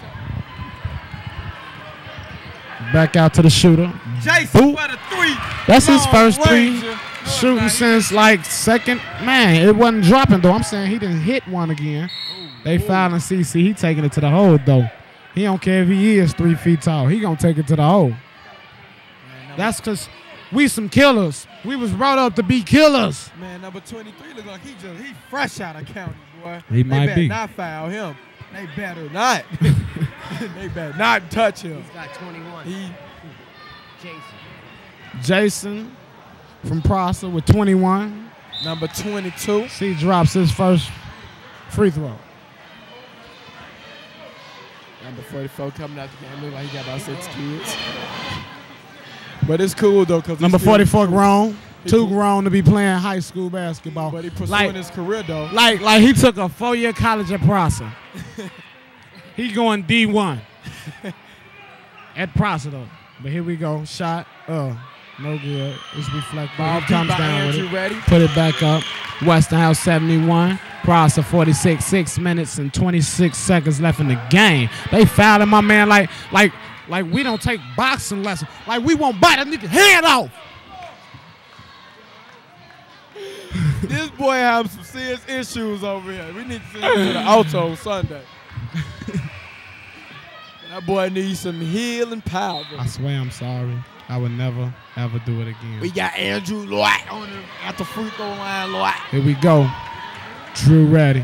[SPEAKER 9] Back out to the shooter.
[SPEAKER 10] Jason for the three.
[SPEAKER 9] That's his
[SPEAKER 10] Long
[SPEAKER 9] first three
[SPEAKER 10] Ranger.
[SPEAKER 9] shooting since like second. Man, it wasn't dropping though. I'm saying he didn't hit one again. They fouling C C. He taking it to the hole though. He don't care if he is three feet tall. He gonna take it to the hole. That's because we some killers. We was brought up to be killers.
[SPEAKER 10] Man, number twenty-three look like he just he fresh out of county, boy.
[SPEAKER 9] He
[SPEAKER 10] they
[SPEAKER 9] might
[SPEAKER 10] better
[SPEAKER 9] be.
[SPEAKER 10] not foul him. They better not. They better not touch him.
[SPEAKER 20] He's got twenty-one.
[SPEAKER 10] He,
[SPEAKER 20] Jason.
[SPEAKER 9] Jason from Prosser with twenty-one.
[SPEAKER 10] Number twenty-two.
[SPEAKER 9] He drops his first free throw.
[SPEAKER 10] Number forty-four coming out the game. Look like he got about six kids. But it's cool though, cause
[SPEAKER 9] Number
[SPEAKER 10] he's still-
[SPEAKER 9] forty-four grown.
[SPEAKER 10] he-
[SPEAKER 9] Too grown to be playing high school basketball.
[SPEAKER 10] But he pursuing
[SPEAKER 9] Like,
[SPEAKER 10] his career though.
[SPEAKER 9] like, like he took a four-year college at Prosser. He going D one at Prosser though. But here we go. Shot. Uh, no good. It's reflected.
[SPEAKER 10] Ball
[SPEAKER 9] He comes
[SPEAKER 10] beat by
[SPEAKER 9] down with
[SPEAKER 10] Andrew
[SPEAKER 9] it.
[SPEAKER 10] Reddy.
[SPEAKER 9] Put it back up. Westinghouse seventy-one. Prosser forty-six. Six minutes and twenty-six seconds left in the game. They fouling my man like, like, like we don't take boxing lessons. Like we won't bite a nigga head off.
[SPEAKER 10] This boy have some serious issues over here. We need to send him to the auto Sunday. That boy needs some healing power.
[SPEAKER 9] I swear I'm sorry. I would never, ever do it again.
[SPEAKER 10] We got Andrew Lloyd on the, at the free throw line. Lloyd.
[SPEAKER 9] Here we go. Drew ready.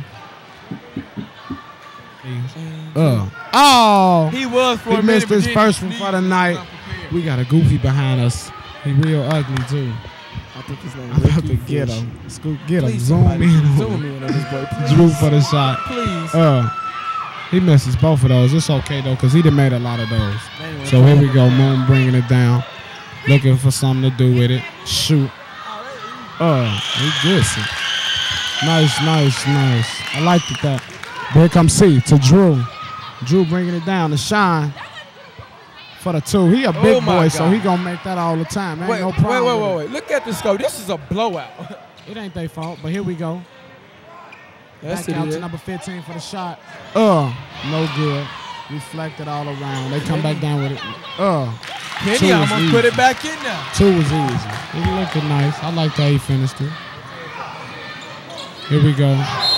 [SPEAKER 9] Uh. Oh.
[SPEAKER 10] He was for
[SPEAKER 9] He
[SPEAKER 10] a
[SPEAKER 9] missed
[SPEAKER 10] minute,
[SPEAKER 9] his
[SPEAKER 10] but
[SPEAKER 9] first
[SPEAKER 10] then
[SPEAKER 9] one
[SPEAKER 10] he
[SPEAKER 9] for the night. We got a goofy behind us. He real ugly too.
[SPEAKER 10] I think his name
[SPEAKER 9] I'm
[SPEAKER 10] is
[SPEAKER 9] about
[SPEAKER 10] Ricky
[SPEAKER 9] to get
[SPEAKER 10] Fish.
[SPEAKER 9] him. Scoop, get him.
[SPEAKER 10] Please,
[SPEAKER 9] Zoom
[SPEAKER 10] somebody
[SPEAKER 9] in on
[SPEAKER 10] zoom
[SPEAKER 9] him.
[SPEAKER 10] in on this boy, please.
[SPEAKER 9] Drew for the shot.
[SPEAKER 10] Please.
[SPEAKER 9] Uh. He misses both of those. It's okay though, cause he done made a lot of those.
[SPEAKER 10] Anyway,
[SPEAKER 9] So here we go. Moon bringing it down, looking for something to do with it. Shoot. Uh, he gets it. Nice, nice, nice. I liked it that. Here comes C to Drew. Drew bringing it down to Shine for the two. He a big
[SPEAKER 10] Oh my
[SPEAKER 9] boy, so
[SPEAKER 10] God.
[SPEAKER 9] he gonna make that all the time. Ain't
[SPEAKER 10] Wait,
[SPEAKER 9] no
[SPEAKER 10] wait,
[SPEAKER 9] problem.
[SPEAKER 10] wait,
[SPEAKER 9] with
[SPEAKER 10] wait,
[SPEAKER 9] it.
[SPEAKER 10] wait. Look at this score. This is a blowout.
[SPEAKER 9] It ain't their fault, but here we go.
[SPEAKER 10] Yes,
[SPEAKER 9] Back
[SPEAKER 10] it
[SPEAKER 9] out
[SPEAKER 10] is.
[SPEAKER 9] to number fifteen for the shot. Uh, no good. Reflected all around. They come back down with it. Uh,
[SPEAKER 10] Kenny
[SPEAKER 9] two was
[SPEAKER 10] almost
[SPEAKER 9] easy.
[SPEAKER 10] put it back in there.
[SPEAKER 9] Two was easy. He looking nice. I like how he finished it. Here we go.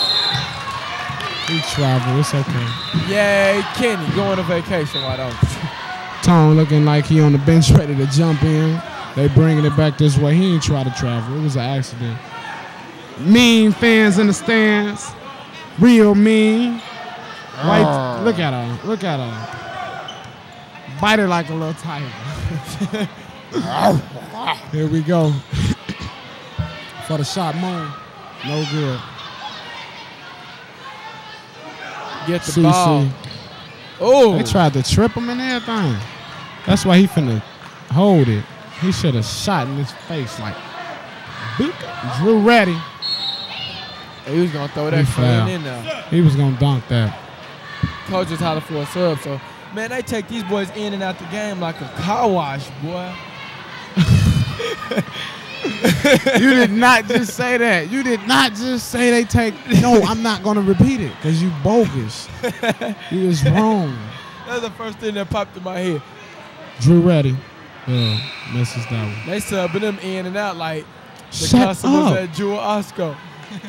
[SPEAKER 9] He traveled. It's okay.
[SPEAKER 10] Yay, Kenny, going on vacation. Why don't you?
[SPEAKER 9] Tone looking like he on the bench ready to jump in. They bringing it back this way. He ain't try to travel. It was an accident. Mean fans in the stands. Real mean. Right, look at her. Look at her. Bite it like a little tiger. Here we go. For the shot, Moon. No good.
[SPEAKER 10] Get the
[SPEAKER 9] C C.
[SPEAKER 10] ball. Oh.
[SPEAKER 9] They tried to trip him and everything. That's why he finna hold it. He should have shot in his face like, boop. Drew ready.
[SPEAKER 10] He was going to throw
[SPEAKER 9] He
[SPEAKER 10] that
[SPEAKER 9] fouled.
[SPEAKER 10] clean in there.
[SPEAKER 9] He was gonna dunk that.
[SPEAKER 10] Coach is holler for a sub. So, man, they take these boys in and out the game like a car wash, boy.
[SPEAKER 9] You did not just say that. You did not just say they take. No, I'm not gonna repeat it because you bogus. You was wrong.
[SPEAKER 10] That's the first thing that popped in my head.
[SPEAKER 9] Drew Reddy. Uh, misses that one.
[SPEAKER 10] They subbing them in and out like the
[SPEAKER 9] Shut
[SPEAKER 10] customers
[SPEAKER 9] up.
[SPEAKER 10] at Jewel Osco.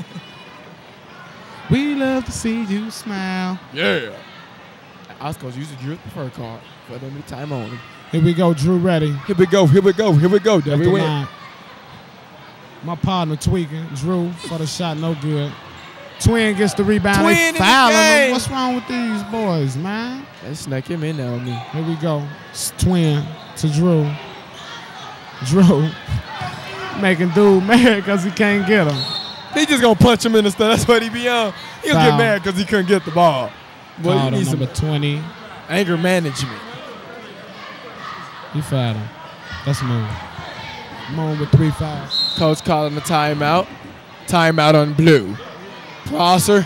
[SPEAKER 9] We love to see you smile.
[SPEAKER 10] Yeah. Osco's used to drip the fur card for them to time only.
[SPEAKER 9] Here we go, Drew Reddy.
[SPEAKER 10] Here we go, here we go, here we go. There
[SPEAKER 9] Left
[SPEAKER 10] we
[SPEAKER 9] the
[SPEAKER 10] went.
[SPEAKER 9] line. My partner tweaking. Drew for the shot, no good. Twin gets the rebound.
[SPEAKER 10] Twin
[SPEAKER 9] They
[SPEAKER 10] in the
[SPEAKER 9] fouling him.
[SPEAKER 10] game.
[SPEAKER 9] What's wrong with these boys, man?
[SPEAKER 10] They snuck him in there on me.
[SPEAKER 9] Here we go. It's Twin to Drew. Drew making dude mad because he can't get him.
[SPEAKER 10] He just gonna punch him in the stomach. That's what he be on. He'll
[SPEAKER 9] Foul.
[SPEAKER 10] get mad because he couldn't get the ball. But
[SPEAKER 9] Called
[SPEAKER 10] he
[SPEAKER 9] on
[SPEAKER 10] needs some
[SPEAKER 9] number twenty.
[SPEAKER 10] anger management.
[SPEAKER 9] He fouled him. That's Moon. Moon with three fouls.
[SPEAKER 10] Coach calling the timeout. Timeout on blue. Prosser.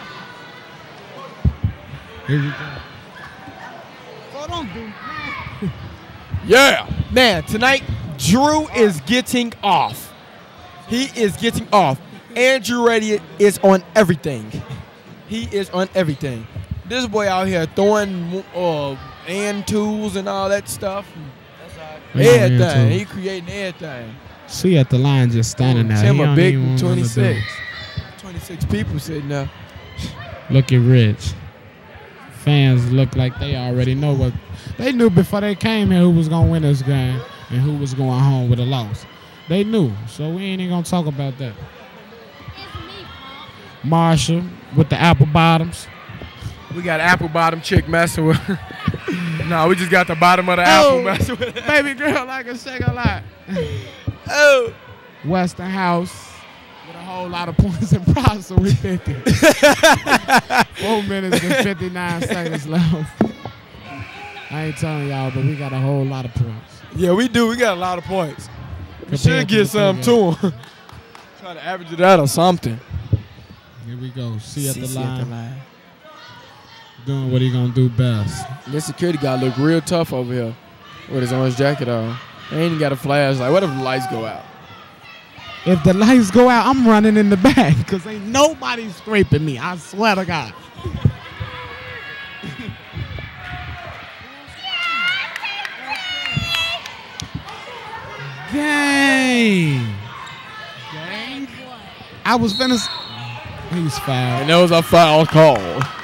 [SPEAKER 9] Here we go.
[SPEAKER 10] Oh, don't do Yeah. Man, tonight, Drew is getting off. He is getting off. Andrew Reddy is on everything. He is on everything. This boy out here throwing uh, and tools and all that stuff.
[SPEAKER 9] Yeah,
[SPEAKER 10] Everything.
[SPEAKER 9] hand
[SPEAKER 10] He
[SPEAKER 9] tools.
[SPEAKER 10] creating everything.
[SPEAKER 9] See at the line just standing there.
[SPEAKER 10] Tim
[SPEAKER 9] He
[SPEAKER 10] a
[SPEAKER 9] don't
[SPEAKER 10] big
[SPEAKER 9] even wanna do
[SPEAKER 10] twenty-six.
[SPEAKER 9] it.
[SPEAKER 10] twenty-six people sitting there.
[SPEAKER 9] Look at Rich. Fans look like they already know what they knew before they came here who was gonna win this game and who was going home with a loss. They knew, so we ain't even gonna talk about that. Marshall with the apple bottoms.
[SPEAKER 10] We got apple bottom chick messing with her. No, we just got the bottom of the
[SPEAKER 9] Oh,
[SPEAKER 10] apple messing with her.
[SPEAKER 9] baby girl like a shake a lot.
[SPEAKER 10] Oh.
[SPEAKER 9] Westinghouse with a whole lot of points in Prosser with fifty. Four minutes and fifty-nine seconds left. I ain't telling y'all, but we got a whole lot of points.
[SPEAKER 10] Yeah, we do. We got a lot of points. We
[SPEAKER 9] Compared
[SPEAKER 10] should
[SPEAKER 9] to
[SPEAKER 10] get
[SPEAKER 9] the
[SPEAKER 10] some
[SPEAKER 9] thing,
[SPEAKER 10] to him. Try to average it out or something.
[SPEAKER 9] Here we go. See at
[SPEAKER 10] See-
[SPEAKER 9] the
[SPEAKER 10] see at
[SPEAKER 9] line.
[SPEAKER 10] the line.
[SPEAKER 9] Doing what he gonna do best.
[SPEAKER 10] This security guy look real tough over here with his orange jacket on. He ain't even got a flashlight. What if the lights go out?
[SPEAKER 9] If the lights go out, I'm running in the back because ain't nobody scraping me. I swear to God. Dang. I was finna. s- He's fouled.
[SPEAKER 10] And that was a foul call.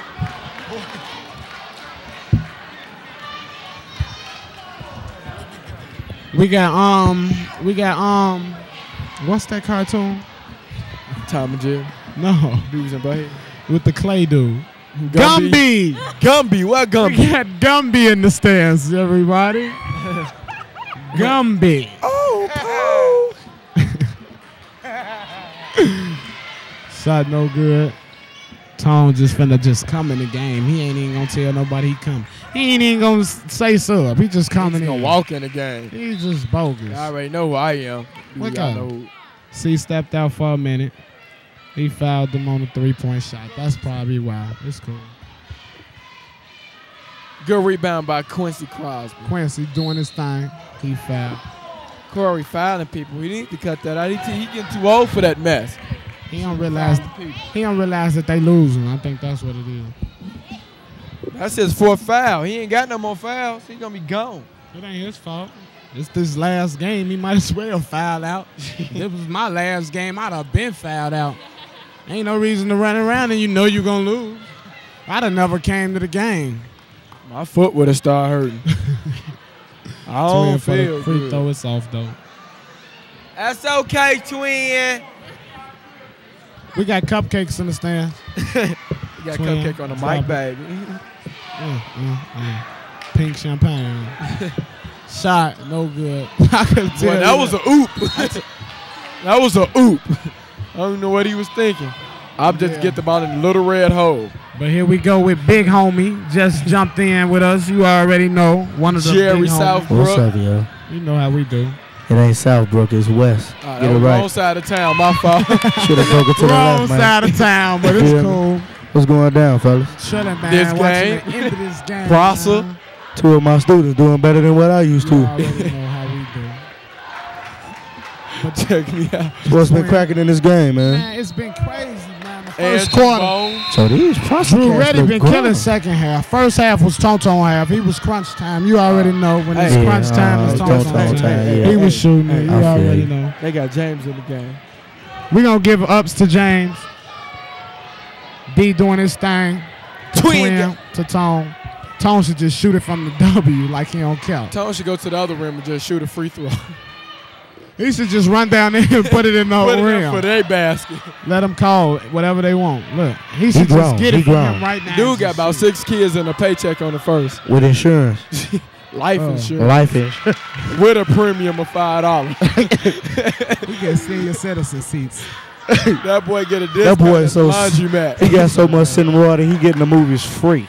[SPEAKER 9] We got um, we got um, what's that cartoon?
[SPEAKER 10] Tom and Jerry.
[SPEAKER 9] No,
[SPEAKER 10] Beavis and Butthead.
[SPEAKER 9] with the clay dude.
[SPEAKER 10] Gumby.
[SPEAKER 9] Gumby.
[SPEAKER 10] Gumby. What Gumby?
[SPEAKER 9] We got Gumby in the stands, everybody. Gumby.
[SPEAKER 10] Oh,
[SPEAKER 9] Shot no good. Tone just finna just come in the game. He ain't even gonna tell nobody he come. He ain't even gonna s- say sub. He just coming
[SPEAKER 10] He's
[SPEAKER 9] in.
[SPEAKER 10] gonna walk in the game.
[SPEAKER 9] He's just bogus.
[SPEAKER 10] I already know who I am.
[SPEAKER 9] What
[SPEAKER 10] Y'all
[SPEAKER 9] kind?
[SPEAKER 10] know.
[SPEAKER 9] C stepped out for a minute. He fouled them on the three-point shot. That's probably why. It's cool.
[SPEAKER 10] Good rebound by Quincy Crosby.
[SPEAKER 9] Quincy doing his thing. He fouled.
[SPEAKER 10] Corey fouling people. He need to cut that out. He, he getting too old for that mess.
[SPEAKER 9] He don't realize. He don't realize that they losing. I think that's what it is.
[SPEAKER 10] That's his fourth foul. He ain't got no more fouls. He gonna be gone.
[SPEAKER 9] It ain't his fault. It's this last game. He might as well foul out. If it was my last game, I'd have been fouled out. Ain't no reason to run around and you know you're gonna lose. I'd have never came to the game.
[SPEAKER 10] My foot would have started hurting. I don't
[SPEAKER 9] Twin for the
[SPEAKER 10] feel
[SPEAKER 9] free
[SPEAKER 10] good.
[SPEAKER 9] throw. It's off though.
[SPEAKER 10] That's okay, twin.
[SPEAKER 9] We got cupcakes in the stands.
[SPEAKER 10] You got
[SPEAKER 9] Twin,
[SPEAKER 10] cupcake on the
[SPEAKER 9] drop
[SPEAKER 10] mic,
[SPEAKER 9] it.
[SPEAKER 10] baby.
[SPEAKER 9] Mm, mm, mm. Pink champagne. Shot, no good. I could tell.
[SPEAKER 10] Boy, that
[SPEAKER 9] you
[SPEAKER 10] was a oop. That was a oop. I don't know what he was thinking. I'm just
[SPEAKER 9] Yeah.
[SPEAKER 10] get the ball in the little red hole.
[SPEAKER 9] But here we go with Big Homie. Just jumped in with us. You already know. One of the
[SPEAKER 10] Jerry
[SPEAKER 9] big homies.
[SPEAKER 10] Southbrook.
[SPEAKER 21] What's up, yo?
[SPEAKER 9] You know how we do.
[SPEAKER 21] It ain't Southbrook, it's West.
[SPEAKER 10] Uh, that
[SPEAKER 21] Get it
[SPEAKER 10] was
[SPEAKER 21] right.
[SPEAKER 10] wrong side of town. My fault.
[SPEAKER 21] Should have broke it to the
[SPEAKER 9] Wrong
[SPEAKER 21] left, man.
[SPEAKER 9] side of town, but
[SPEAKER 21] You
[SPEAKER 9] it's
[SPEAKER 21] feel me?
[SPEAKER 9] cool.
[SPEAKER 21] What's going down, fellas?
[SPEAKER 9] Chilling, man.
[SPEAKER 10] This
[SPEAKER 9] watching
[SPEAKER 10] game.
[SPEAKER 9] the end of this game.
[SPEAKER 10] Prosser.
[SPEAKER 9] man.
[SPEAKER 21] Two of my students doing better than what I used
[SPEAKER 9] You
[SPEAKER 21] to.
[SPEAKER 9] already know how we do.
[SPEAKER 10] But check me out.
[SPEAKER 21] What's been cracking in this game, man?
[SPEAKER 9] Man, it's been crazy, man. The
[SPEAKER 10] And
[SPEAKER 9] first quarter.
[SPEAKER 10] Bone.
[SPEAKER 21] So these prospects
[SPEAKER 9] Drew Reddy
[SPEAKER 21] look
[SPEAKER 9] been
[SPEAKER 21] grown.
[SPEAKER 9] killing second half. First half was Tonton half. He was crunch time. You already know when it's
[SPEAKER 10] Hey.
[SPEAKER 9] crunch time,
[SPEAKER 21] Yeah,
[SPEAKER 9] it's
[SPEAKER 21] uh,
[SPEAKER 9] Tonton
[SPEAKER 21] Tonton
[SPEAKER 9] time.
[SPEAKER 21] time, yeah.
[SPEAKER 9] He was shooting it. You
[SPEAKER 21] I feel
[SPEAKER 9] already
[SPEAKER 21] you.
[SPEAKER 9] know.
[SPEAKER 10] They got James in the game.
[SPEAKER 9] We gonna give ups to James. D doing his thing. To
[SPEAKER 10] Twin
[SPEAKER 9] Twin to Tone. Tone should just shoot it from the W like he don't care.
[SPEAKER 10] Tone should go to the other rim and just shoot a free throw.
[SPEAKER 9] He should just run down there and put it in the
[SPEAKER 10] Put it in
[SPEAKER 9] rim.
[SPEAKER 10] for their basket.
[SPEAKER 9] Let them call it whatever they want. Look, he should
[SPEAKER 21] grown.
[SPEAKER 9] just get
[SPEAKER 21] He
[SPEAKER 9] it from
[SPEAKER 21] grown.
[SPEAKER 9] him right now.
[SPEAKER 10] Dude
[SPEAKER 9] and
[SPEAKER 10] got
[SPEAKER 9] just
[SPEAKER 10] about
[SPEAKER 9] shoot.
[SPEAKER 10] six kids and a paycheck on the first.
[SPEAKER 21] With insurance.
[SPEAKER 10] Life
[SPEAKER 9] Uh,
[SPEAKER 10] insurance.
[SPEAKER 21] Life insurance.
[SPEAKER 10] With a premium of five dollars.
[SPEAKER 9] He get senior citizen seats.
[SPEAKER 10] That boy get a
[SPEAKER 21] That
[SPEAKER 10] discount
[SPEAKER 21] boy
[SPEAKER 10] at
[SPEAKER 21] is
[SPEAKER 10] the
[SPEAKER 21] so
[SPEAKER 10] laundromat.
[SPEAKER 21] he got so much sitting water. He getting the movies free.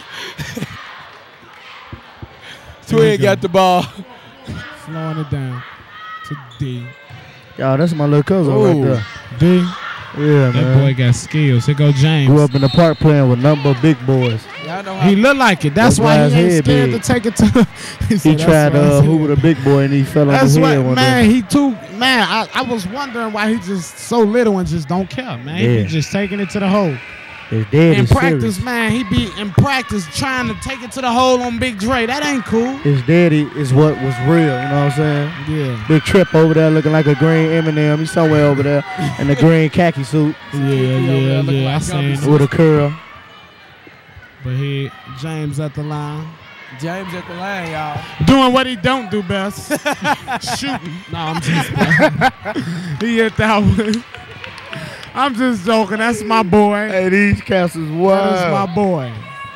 [SPEAKER 10] Twin got the ball.
[SPEAKER 9] Slowing it down to D.
[SPEAKER 21] Y'all, that's my little cousin right
[SPEAKER 9] Ooh.
[SPEAKER 21] there.
[SPEAKER 9] D.
[SPEAKER 21] Yeah,
[SPEAKER 9] That
[SPEAKER 21] man.
[SPEAKER 9] boy got skills. Here go James.
[SPEAKER 21] Grew up in the park playing with nothing but big boys.
[SPEAKER 10] Y'all know how
[SPEAKER 9] He look like it. That's,
[SPEAKER 21] That's
[SPEAKER 9] why
[SPEAKER 21] why his
[SPEAKER 9] he ain't
[SPEAKER 21] head
[SPEAKER 9] scared
[SPEAKER 21] big.
[SPEAKER 9] to take it to. he
[SPEAKER 21] He
[SPEAKER 9] said, "That's
[SPEAKER 21] tried
[SPEAKER 9] why
[SPEAKER 21] to
[SPEAKER 9] his
[SPEAKER 21] uh,
[SPEAKER 9] head
[SPEAKER 21] hoop with a big boy and he fell on
[SPEAKER 9] That's
[SPEAKER 21] his
[SPEAKER 9] what,
[SPEAKER 21] head one
[SPEAKER 9] man.
[SPEAKER 21] day.
[SPEAKER 9] He too, man. I, I was wondering why he just so little and just don't care, man. He
[SPEAKER 21] Yeah.
[SPEAKER 9] be just taking it to the hole.
[SPEAKER 21] His dad
[SPEAKER 9] In
[SPEAKER 21] is
[SPEAKER 9] practice,
[SPEAKER 21] serious.
[SPEAKER 9] man, he be in practice trying to take it to the hole on Big Dre. That ain't cool.
[SPEAKER 21] His daddy is what was real, you know what I'm saying?
[SPEAKER 9] Yeah.
[SPEAKER 21] Big Trip over there looking like a green Eminem. He's somewhere over there in the green khaki suit
[SPEAKER 9] Yeah, yeah,
[SPEAKER 10] look
[SPEAKER 9] yeah. I
[SPEAKER 10] like
[SPEAKER 9] seen it.
[SPEAKER 21] with a curl.
[SPEAKER 9] But he, James at the line.
[SPEAKER 10] James at the line, y'all.
[SPEAKER 9] Doing what he don't do best. Shooting. No, I'm just He hit that one. I'm just joking. That's my boy.
[SPEAKER 21] Hey, these cats is wild.
[SPEAKER 9] That is my boy.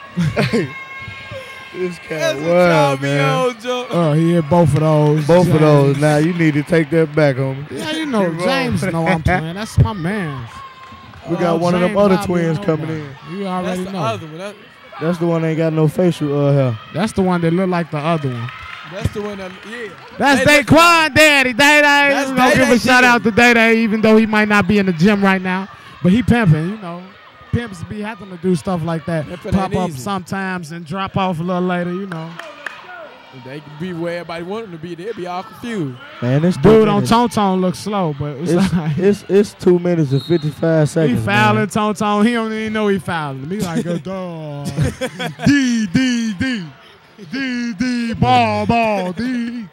[SPEAKER 21] This cat
[SPEAKER 10] That's what
[SPEAKER 21] wild,
[SPEAKER 10] y'all be
[SPEAKER 21] man.
[SPEAKER 10] on, Joe.
[SPEAKER 9] Oh, he hit both of those.
[SPEAKER 21] Both of
[SPEAKER 9] James.
[SPEAKER 21] those. Now you need to take that back, homie.
[SPEAKER 9] Yeah, you know,
[SPEAKER 21] You wrong.
[SPEAKER 9] James know I'm playing. That's my man.
[SPEAKER 21] We got
[SPEAKER 9] Oh,
[SPEAKER 21] one of them
[SPEAKER 9] James
[SPEAKER 21] other
[SPEAKER 9] Bobby
[SPEAKER 21] twins
[SPEAKER 9] know
[SPEAKER 21] coming
[SPEAKER 9] that.
[SPEAKER 21] in.
[SPEAKER 9] You
[SPEAKER 10] That's
[SPEAKER 9] already
[SPEAKER 10] the
[SPEAKER 9] know.
[SPEAKER 10] other one. That,
[SPEAKER 21] That's the one that ain't got no facial uh, hair.
[SPEAKER 9] That's the one that look like the other one.
[SPEAKER 10] that's the one that, yeah.
[SPEAKER 9] That's
[SPEAKER 10] They-
[SPEAKER 9] Daquan Daddy. Day Day.
[SPEAKER 10] That's
[SPEAKER 9] We're gonna give a
[SPEAKER 10] Day-Day
[SPEAKER 9] shout
[SPEAKER 10] Daddy.
[SPEAKER 9] out to Day Day, even though he might not be in the gym right now. But he pimping, you know. Pimps be having to do stuff like that.
[SPEAKER 10] Pimping
[SPEAKER 9] Pop
[SPEAKER 10] ain't
[SPEAKER 9] up
[SPEAKER 10] easy.
[SPEAKER 9] sometimes and drop off a little later, you know.
[SPEAKER 10] They can be where everybody want them to be. They'll be all confused.
[SPEAKER 21] Man, this
[SPEAKER 9] Dude on Tone Tone looks slow, but it's,
[SPEAKER 21] It's,
[SPEAKER 9] like,
[SPEAKER 21] it's it's two minutes and fifty five
[SPEAKER 9] he
[SPEAKER 21] seconds.
[SPEAKER 9] fouling
[SPEAKER 21] man.
[SPEAKER 9] Tone Tone. He don't even know he fouling him. He like a dog. D D D D D ball ball D.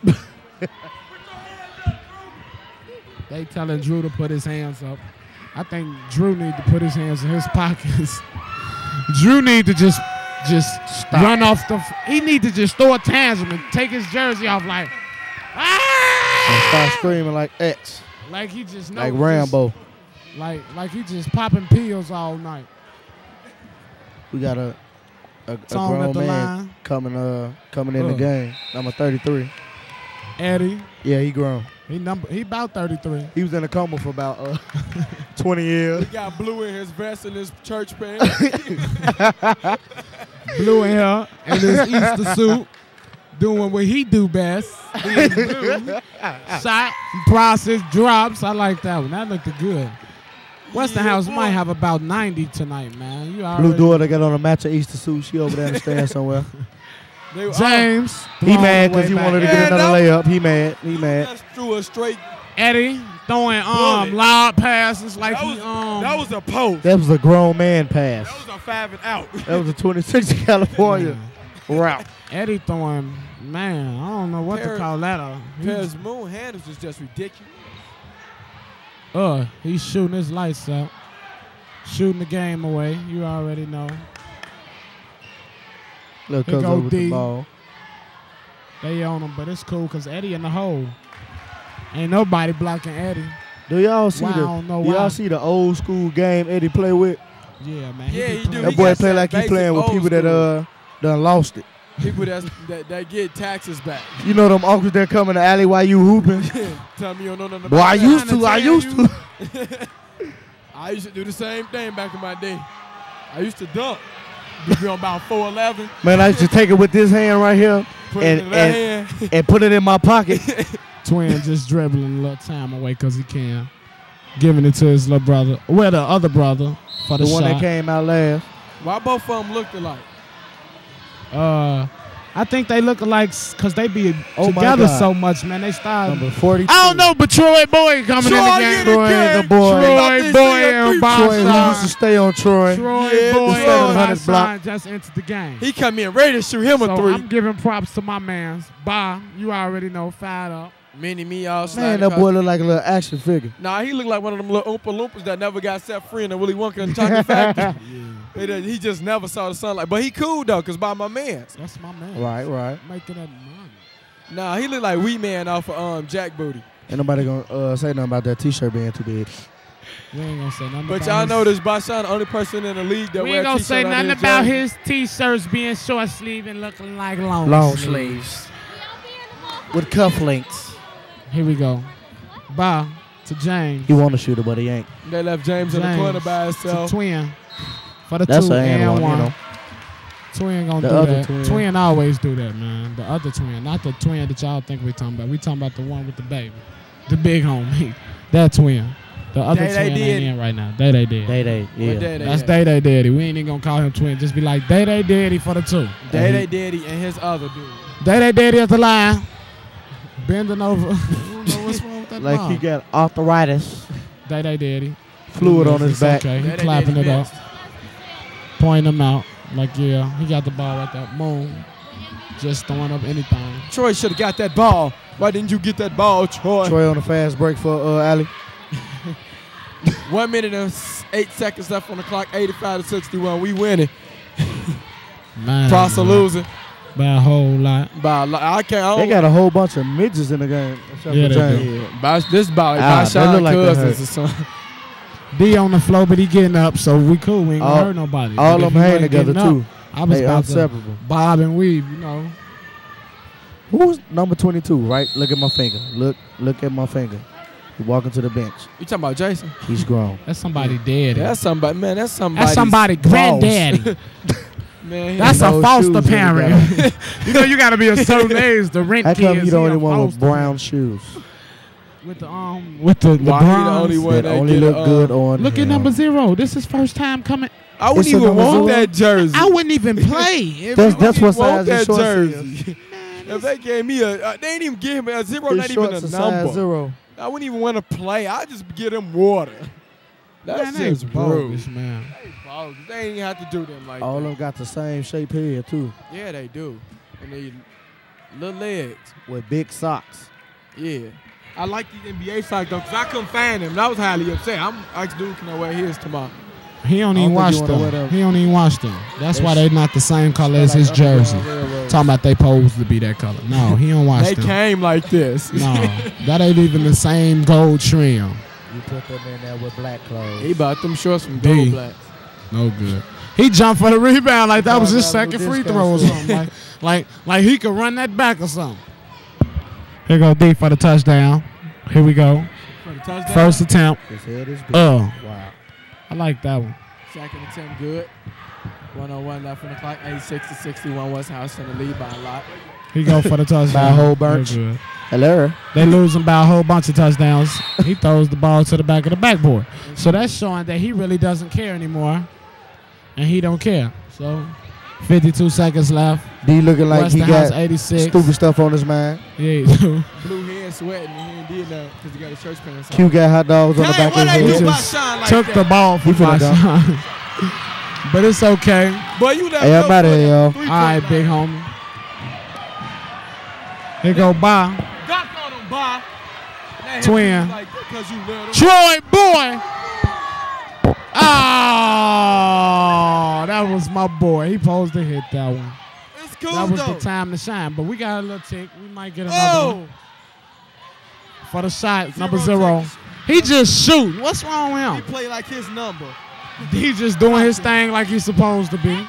[SPEAKER 9] They telling Drew to put his hands up. I think Drew need to put his hands in his pockets. Drew need to just just run off the. F- he need to just throw a tantrum and take his jersey off like. Ah!
[SPEAKER 21] And start screaming like X,
[SPEAKER 9] Like he just know,
[SPEAKER 21] like
[SPEAKER 9] just-
[SPEAKER 21] Rambo.
[SPEAKER 9] like like he just popping pills all night.
[SPEAKER 21] We got a a, a
[SPEAKER 9] Tone at
[SPEAKER 21] grown
[SPEAKER 9] the
[SPEAKER 21] man
[SPEAKER 9] line.
[SPEAKER 21] coming uh coming in the
[SPEAKER 9] Uh.
[SPEAKER 21] game. Number thirty three.
[SPEAKER 9] Eddie,
[SPEAKER 21] Yeah, he grown.
[SPEAKER 9] he number he about thirty-three.
[SPEAKER 21] He was in a coma for about uh, twenty years.
[SPEAKER 10] He got blue in his vest and his church pants.
[SPEAKER 9] Blue in here and his Easter suit, doing what he do best. Being blue. Shot, process, drops. I like that one. That looked good. Westinghouse might have about ninety tonight, man. You
[SPEAKER 21] Blue
[SPEAKER 9] already
[SPEAKER 21] daughter got on a match of Easter suit. She over there in the stand somewhere.
[SPEAKER 10] They were
[SPEAKER 9] James.
[SPEAKER 21] He
[SPEAKER 9] throwing
[SPEAKER 21] mad
[SPEAKER 9] the way
[SPEAKER 21] because he
[SPEAKER 9] back.
[SPEAKER 21] wanted to
[SPEAKER 10] Yeah,
[SPEAKER 21] get another
[SPEAKER 10] that
[SPEAKER 21] layup. He mad. He mad.
[SPEAKER 10] just threw a straight.
[SPEAKER 9] Eddie throwing um
[SPEAKER 10] Bullet.
[SPEAKER 9] loud passes like
[SPEAKER 10] That
[SPEAKER 9] he
[SPEAKER 10] was,
[SPEAKER 9] um.
[SPEAKER 10] that was a post.
[SPEAKER 21] That was a grown man pass.
[SPEAKER 10] That was a five and out.
[SPEAKER 21] That was a twenty-six California route.
[SPEAKER 9] Eddie throwing, man. I don't know what
[SPEAKER 10] Paris-
[SPEAKER 9] to call that. Uh, he-
[SPEAKER 10] Paris Moon handles is just ridiculous.
[SPEAKER 9] uh, he's shooting his lights out, shooting the game away. You already know.
[SPEAKER 21] Little
[SPEAKER 9] Here
[SPEAKER 21] cuz
[SPEAKER 9] go
[SPEAKER 21] over with
[SPEAKER 9] D.
[SPEAKER 21] the ball.
[SPEAKER 9] They on him, but it's cool because Eddie in the hole. Ain't nobody blocking Eddie.
[SPEAKER 21] Do y'all see
[SPEAKER 9] Why, I
[SPEAKER 21] the
[SPEAKER 9] don't know
[SPEAKER 21] do
[SPEAKER 9] why.
[SPEAKER 21] y'all see the old school game Eddie play with?
[SPEAKER 9] Yeah, man.
[SPEAKER 10] Yeah,
[SPEAKER 9] be
[SPEAKER 10] he do.
[SPEAKER 9] playing-
[SPEAKER 21] That
[SPEAKER 10] He
[SPEAKER 21] boy
[SPEAKER 10] got
[SPEAKER 21] play
[SPEAKER 10] that
[SPEAKER 21] like he
[SPEAKER 10] basic
[SPEAKER 21] playing with
[SPEAKER 10] old
[SPEAKER 21] people that
[SPEAKER 10] school.
[SPEAKER 21] uh done lost it.
[SPEAKER 10] People that's, that that get taxes back.
[SPEAKER 21] You know them uncles that come in the alley while you hooping?
[SPEAKER 10] Tell me you don't know nothing
[SPEAKER 21] Boy,
[SPEAKER 10] about
[SPEAKER 21] I
[SPEAKER 10] that.
[SPEAKER 21] used to, I
[SPEAKER 10] Trying
[SPEAKER 21] used
[SPEAKER 10] tell
[SPEAKER 21] to.
[SPEAKER 10] you. I used to do the same thing back in my day. I used to dunk. You'd be on about four eleven.
[SPEAKER 21] Man, I used to take it with this hand right here
[SPEAKER 10] Put it
[SPEAKER 21] and,
[SPEAKER 10] in that
[SPEAKER 21] and,
[SPEAKER 10] hand.
[SPEAKER 21] and put it in my pocket.
[SPEAKER 9] Twin just dribbling a little time away because he can. Giving it to his little brother. Well, the other brother for the,
[SPEAKER 21] The one
[SPEAKER 9] shot.
[SPEAKER 21] that came out last.
[SPEAKER 10] Why both of them looked alike?
[SPEAKER 9] Uh, I think they look alike because they be
[SPEAKER 21] Oh my
[SPEAKER 9] together
[SPEAKER 21] God.
[SPEAKER 9] so much, man. They start.
[SPEAKER 21] Number forty-two.
[SPEAKER 9] I don't know, but Troy Boy coming
[SPEAKER 21] Troy
[SPEAKER 9] in the
[SPEAKER 21] in
[SPEAKER 9] game.
[SPEAKER 21] the Troy game. the boy.
[SPEAKER 9] Troy Boy and
[SPEAKER 21] Troy,
[SPEAKER 9] Bob
[SPEAKER 21] he used to stay on Troy.
[SPEAKER 9] Troy
[SPEAKER 10] Yeah,
[SPEAKER 9] Boy
[SPEAKER 10] Troy.
[SPEAKER 9] and
[SPEAKER 21] Seven
[SPEAKER 9] Bob
[SPEAKER 21] hundred block.
[SPEAKER 9] just entered the game.
[SPEAKER 10] He come in ready to shoot him a
[SPEAKER 9] So
[SPEAKER 10] three.
[SPEAKER 9] I'm giving props to my man. Bob, you already know, fired up.
[SPEAKER 10] Mini me all
[SPEAKER 21] Man, that boy look like a little action figure.
[SPEAKER 10] Nah, he look like one of them little Oompa Loompas that never got set free in the Willy Wonka and the Chocolate Factory. He done- He just never saw the sunlight. But he cool, though, because by my man.
[SPEAKER 9] That's my man.
[SPEAKER 21] Right, right.
[SPEAKER 9] Making that money.
[SPEAKER 10] Nah, he look like Wee Man off of um, Jack Booty.
[SPEAKER 21] Ain't nobody gonna uh, say nothing about that T-shirt being too big.
[SPEAKER 9] We ain't gonna say nothing
[SPEAKER 10] But
[SPEAKER 9] about
[SPEAKER 10] y'all
[SPEAKER 9] his-
[SPEAKER 10] know this Bashan, the only person in the league that
[SPEAKER 9] We
[SPEAKER 10] wear
[SPEAKER 9] ain't gonna
[SPEAKER 10] t-shirt
[SPEAKER 9] say
[SPEAKER 10] under
[SPEAKER 9] nothing
[SPEAKER 10] his
[SPEAKER 9] about
[SPEAKER 10] jersey.
[SPEAKER 9] his T-shirts being short sleeve and looking like long,
[SPEAKER 21] Long
[SPEAKER 9] sleeves.
[SPEAKER 21] sleeves. With cufflinks.
[SPEAKER 9] Here we go. Bow to James.
[SPEAKER 21] He want to shoot it, but he ain't.
[SPEAKER 10] They left James, in the
[SPEAKER 9] James
[SPEAKER 10] corner by
[SPEAKER 9] to
[SPEAKER 10] himself.
[SPEAKER 9] Twin for the
[SPEAKER 21] That's
[SPEAKER 9] two
[SPEAKER 21] a and
[SPEAKER 9] and
[SPEAKER 21] one,
[SPEAKER 9] one.
[SPEAKER 21] you know.
[SPEAKER 9] Twin gonna
[SPEAKER 21] The
[SPEAKER 9] do
[SPEAKER 21] other
[SPEAKER 9] that.
[SPEAKER 21] twin.
[SPEAKER 9] Twin always do that, man. The other twin, not the twin that y'all think we talking about. We talking about the one with the baby, the big homie. That twin. The other
[SPEAKER 10] Day Day
[SPEAKER 9] twin
[SPEAKER 10] did.
[SPEAKER 9] ain't in right now. Day Day did.
[SPEAKER 21] Day Day, yeah.
[SPEAKER 10] What Day Day
[SPEAKER 9] That's
[SPEAKER 10] at?
[SPEAKER 9] Day Day Daddy. We ain't even gonna call him twin. Just be like Day Day Daddy for the two.
[SPEAKER 10] Day Day Daddy and his other dude.
[SPEAKER 9] Day Day Daddy at the line, bending over. I don't know what's wrong with that
[SPEAKER 21] Like
[SPEAKER 9] mom.
[SPEAKER 21] he got arthritis.
[SPEAKER 9] Day Day Daddy.
[SPEAKER 21] Fluid on his
[SPEAKER 9] It's
[SPEAKER 21] back.
[SPEAKER 9] Okay, he
[SPEAKER 10] Day Day
[SPEAKER 9] clapping
[SPEAKER 10] Daddy
[SPEAKER 9] it up,
[SPEAKER 10] missed.
[SPEAKER 9] pointing him out. Like, yeah, he got the ball at that moon. Just throwing up anything.
[SPEAKER 10] Troy should have got that ball. Why didn't you get that ball, Troy?
[SPEAKER 21] Troy on a fast break for uh, Ali.
[SPEAKER 10] One minute and s- eight seconds left on the clock. eighty-five to sixty-one. We winning.
[SPEAKER 9] Man,
[SPEAKER 10] Prosa
[SPEAKER 9] man.
[SPEAKER 10] losing.
[SPEAKER 9] By a whole lot.
[SPEAKER 10] By a lot. I can't. I
[SPEAKER 21] They
[SPEAKER 10] don't-
[SPEAKER 21] got a whole bunch of midgets in the game. Except
[SPEAKER 9] Yeah,
[SPEAKER 21] for
[SPEAKER 9] they
[SPEAKER 21] James.
[SPEAKER 9] do.
[SPEAKER 10] Yeah, Bash, this about
[SPEAKER 21] Ah,
[SPEAKER 10] like
[SPEAKER 21] they
[SPEAKER 10] Bashan
[SPEAKER 21] look like they
[SPEAKER 10] cousins
[SPEAKER 21] hurt.
[SPEAKER 10] or something.
[SPEAKER 9] D on the floor, but he getting up, so we cool. We ain't gonna
[SPEAKER 21] All-
[SPEAKER 9] hurt nobody.
[SPEAKER 21] all
[SPEAKER 9] But
[SPEAKER 21] of
[SPEAKER 9] if
[SPEAKER 21] them
[SPEAKER 9] he
[SPEAKER 21] hang
[SPEAKER 9] wasn't
[SPEAKER 21] together,
[SPEAKER 9] getting up,
[SPEAKER 21] too.
[SPEAKER 9] I was
[SPEAKER 21] They
[SPEAKER 9] about
[SPEAKER 21] inseparable.
[SPEAKER 9] to bob and weave, you know.
[SPEAKER 21] Who's number twenty-two? Right? Look at my finger. Look, look at my finger. He walking to the bench.
[SPEAKER 10] You talking about Jason?
[SPEAKER 21] He's grown.
[SPEAKER 9] That's somebody dead.
[SPEAKER 10] That's somebody, man. That's somebody.
[SPEAKER 9] That's somebody granddaddy.
[SPEAKER 10] Man, he
[SPEAKER 9] That's
[SPEAKER 10] had
[SPEAKER 9] a
[SPEAKER 10] no
[SPEAKER 9] foster
[SPEAKER 21] shoes in the
[SPEAKER 9] parent. You know, you got to be a certain age to rent
[SPEAKER 21] How come
[SPEAKER 9] kids.
[SPEAKER 21] you the
[SPEAKER 9] He
[SPEAKER 21] only
[SPEAKER 9] a
[SPEAKER 21] one with
[SPEAKER 9] foster
[SPEAKER 21] brown shoes?
[SPEAKER 9] with the um with the
[SPEAKER 10] Why he the
[SPEAKER 9] LeBrons.
[SPEAKER 10] only one
[SPEAKER 21] That
[SPEAKER 10] that
[SPEAKER 21] only
[SPEAKER 10] get,
[SPEAKER 21] look
[SPEAKER 10] uh,
[SPEAKER 21] good on
[SPEAKER 9] Look
[SPEAKER 21] him.
[SPEAKER 9] at number zero. This is first time coming.
[SPEAKER 10] I wouldn't
[SPEAKER 21] It's a
[SPEAKER 10] even
[SPEAKER 21] number
[SPEAKER 10] want
[SPEAKER 21] zero?
[SPEAKER 10] that jersey.
[SPEAKER 9] I wouldn't even play. If
[SPEAKER 21] That's
[SPEAKER 9] it
[SPEAKER 21] that's what
[SPEAKER 10] want
[SPEAKER 21] size his
[SPEAKER 10] that
[SPEAKER 21] shorts
[SPEAKER 10] jersey.
[SPEAKER 21] is.
[SPEAKER 10] If they gave me a, uh, they ain't even give me a zero,
[SPEAKER 21] His
[SPEAKER 10] not even a
[SPEAKER 21] shorts are size
[SPEAKER 10] number.
[SPEAKER 21] zero.
[SPEAKER 10] I wouldn't even want to play. I just get them water. That's
[SPEAKER 9] Man, they
[SPEAKER 10] just
[SPEAKER 9] bogus,
[SPEAKER 10] rude.
[SPEAKER 9] man.
[SPEAKER 10] They bogus. They ain't even have to do them like
[SPEAKER 21] All of
[SPEAKER 10] that.
[SPEAKER 21] them got the same shape head too,
[SPEAKER 10] Yeah, they do. And they little legs.
[SPEAKER 21] with big socks.
[SPEAKER 10] Yeah. I like these N B A socks though, because I couldn't find them. And I was highly upset. I'm asked dude, can I wear his tomorrow?
[SPEAKER 9] He don't
[SPEAKER 21] I
[SPEAKER 9] even
[SPEAKER 21] don't
[SPEAKER 9] watch
[SPEAKER 21] think you wanna wear
[SPEAKER 9] them.
[SPEAKER 21] them.
[SPEAKER 9] He don't even watch them. That's
[SPEAKER 21] They
[SPEAKER 9] why
[SPEAKER 21] sh-
[SPEAKER 9] they not the same color as
[SPEAKER 21] like
[SPEAKER 9] his
[SPEAKER 21] Underground
[SPEAKER 9] jersey.
[SPEAKER 21] Railroad.
[SPEAKER 9] Talking about they supposed to be that color. No, he don't watch
[SPEAKER 10] They
[SPEAKER 9] them.
[SPEAKER 10] came like this.
[SPEAKER 9] No, that ain't even the same gold trim.
[SPEAKER 21] You put them in there with black clothes.
[SPEAKER 10] He bought them shorts from
[SPEAKER 9] D.
[SPEAKER 10] Gold Black.
[SPEAKER 9] No good. He jumped for the rebound like that was his
[SPEAKER 21] Gotta have
[SPEAKER 9] second
[SPEAKER 21] a
[SPEAKER 9] free
[SPEAKER 21] discount
[SPEAKER 9] throw or
[SPEAKER 21] for-
[SPEAKER 9] something. Like, like, like he could run that back or something. Here go D for the touchdown. Here we go.
[SPEAKER 10] For the touchdown.
[SPEAKER 9] First attempt.
[SPEAKER 21] His head is big.
[SPEAKER 9] Oh,
[SPEAKER 21] Wow.
[SPEAKER 9] I like that one.
[SPEAKER 10] Second attempt good. one oh one left on the clock. eighty-six to sixty-one. Westinghouse in the lead by a lot.
[SPEAKER 9] He go for the touchdown.
[SPEAKER 21] By a whole bunch.
[SPEAKER 9] Real good.
[SPEAKER 21] Hello.
[SPEAKER 9] They losing by a whole bunch of touchdowns. He throws the ball to the back of the backboard. So that's showing that he really doesn't care anymore. And he don't care. So fifty-two seconds left.
[SPEAKER 21] D looking like he
[SPEAKER 9] Westinghouse
[SPEAKER 21] got
[SPEAKER 9] eighty-six.
[SPEAKER 21] stupid stuff on his mind.
[SPEAKER 9] Yeah, he do.
[SPEAKER 10] Blue head sweating and he ain't did nothing because he got his church pants on.
[SPEAKER 21] Q got hot dogs on the
[SPEAKER 10] Dang,
[SPEAKER 21] back
[SPEAKER 10] what
[SPEAKER 21] of
[SPEAKER 10] they
[SPEAKER 21] his
[SPEAKER 10] do
[SPEAKER 21] head.
[SPEAKER 10] by
[SPEAKER 9] just
[SPEAKER 10] Sean like
[SPEAKER 9] Took
[SPEAKER 10] that?
[SPEAKER 9] the ball
[SPEAKER 21] He
[SPEAKER 9] from my
[SPEAKER 21] finna
[SPEAKER 9] son. But it's okay.
[SPEAKER 10] Boy, you left
[SPEAKER 21] Hey, I'm
[SPEAKER 10] your
[SPEAKER 21] outta
[SPEAKER 10] foot
[SPEAKER 21] here,
[SPEAKER 10] at
[SPEAKER 21] y'all.
[SPEAKER 10] three
[SPEAKER 9] All right,
[SPEAKER 10] point
[SPEAKER 9] big
[SPEAKER 10] line.
[SPEAKER 9] homie. Here go by.
[SPEAKER 10] Doc on him, bye. That hit
[SPEAKER 9] Twin.
[SPEAKER 10] you like that 'cause you little.
[SPEAKER 9] Troy boy. Oh, that was my boy. He supposed to hit that one.
[SPEAKER 10] It's cool
[SPEAKER 9] That was
[SPEAKER 10] though.
[SPEAKER 9] the time to shine. But we got a little tick. We might get another
[SPEAKER 10] Oh,
[SPEAKER 9] one. For the shot, number
[SPEAKER 10] Zero
[SPEAKER 9] zero.
[SPEAKER 10] takes.
[SPEAKER 9] He just shooting. What's wrong with
[SPEAKER 10] he
[SPEAKER 9] him?
[SPEAKER 10] played like his number.
[SPEAKER 9] He just doing his thing like he's supposed to be.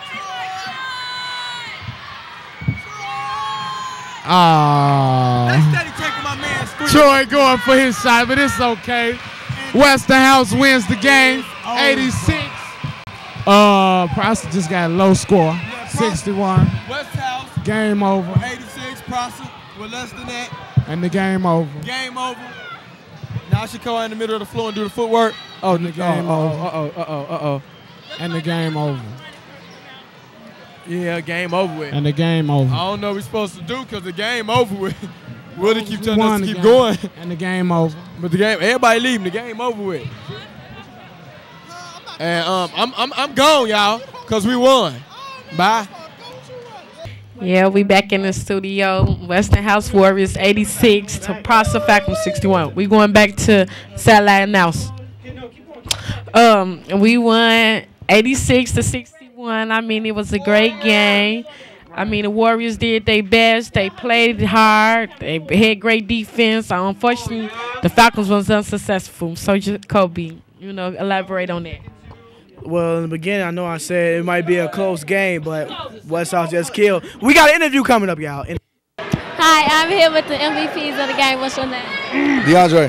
[SPEAKER 9] Oh.
[SPEAKER 10] That's steady taking my man's three.
[SPEAKER 9] Troy going for his shot, but it's okay. Westinghouse wins the game, eighty-six. Uh, Prosser just got a low score, sixty-one.
[SPEAKER 10] Westhouse,
[SPEAKER 9] Game over,
[SPEAKER 10] eighty-six. Prosser with less than that.
[SPEAKER 9] and the game over.
[SPEAKER 10] Game over. Now she come out in the middle of the floor and do the footwork. Oh,
[SPEAKER 9] And the
[SPEAKER 10] oh,
[SPEAKER 9] game
[SPEAKER 10] oh,
[SPEAKER 9] over.
[SPEAKER 10] uh oh, uh oh, uh oh.
[SPEAKER 9] And the game over.
[SPEAKER 10] Yeah, game over with.
[SPEAKER 9] And the game over.
[SPEAKER 10] I don't know what we're supposed to do because the game over with. Willie keep
[SPEAKER 9] We
[SPEAKER 10] telling
[SPEAKER 9] won
[SPEAKER 10] us to
[SPEAKER 9] the
[SPEAKER 10] keep
[SPEAKER 9] game.
[SPEAKER 10] going.
[SPEAKER 9] And the game over.
[SPEAKER 10] But the game, everybody leaving. The game over with. And um, I'm I'm I'm gone, y'all, cause we won. Bye.
[SPEAKER 2] Yeah, we back in the studio. Westinghouse Warriors eighty-six to Prosser Falcons sixty-one. We going back to satellite announce. Um, we won eighty-six to sixty-one. I mean, it was a great game. I mean, the Warriors did their best. They played hard. They had great defense. Uh, unfortunately, the Falcons was unsuccessful. So, Kobe, you know, elaborate on that.
[SPEAKER 4] Well, in the beginning, I know I said it might be a close game, but Westinghouse just killed. We got an interview coming up, y'all.
[SPEAKER 14] Hi, I'm here with the M V Ps of the game. What's your name?
[SPEAKER 1] DeAndre.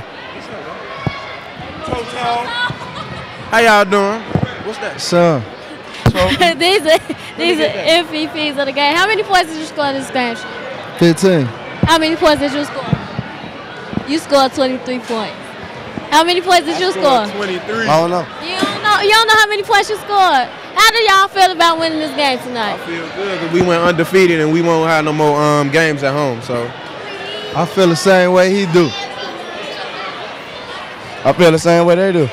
[SPEAKER 1] How y'all doing? What's that? Son.
[SPEAKER 14] these are these are M V Ps of the game. How many points did you score in this game?
[SPEAKER 1] fifteen.
[SPEAKER 14] How many points did you score? You scored twenty-three points. How many points did you score?
[SPEAKER 1] twenty-three. I don't know.
[SPEAKER 14] You don't know. You don't know how many points you scored. How do y'all feel about winning this game tonight?
[SPEAKER 1] I feel good because we went undefeated and we won't have no more um, games at home. So I feel the same way he do. I feel the same way they do.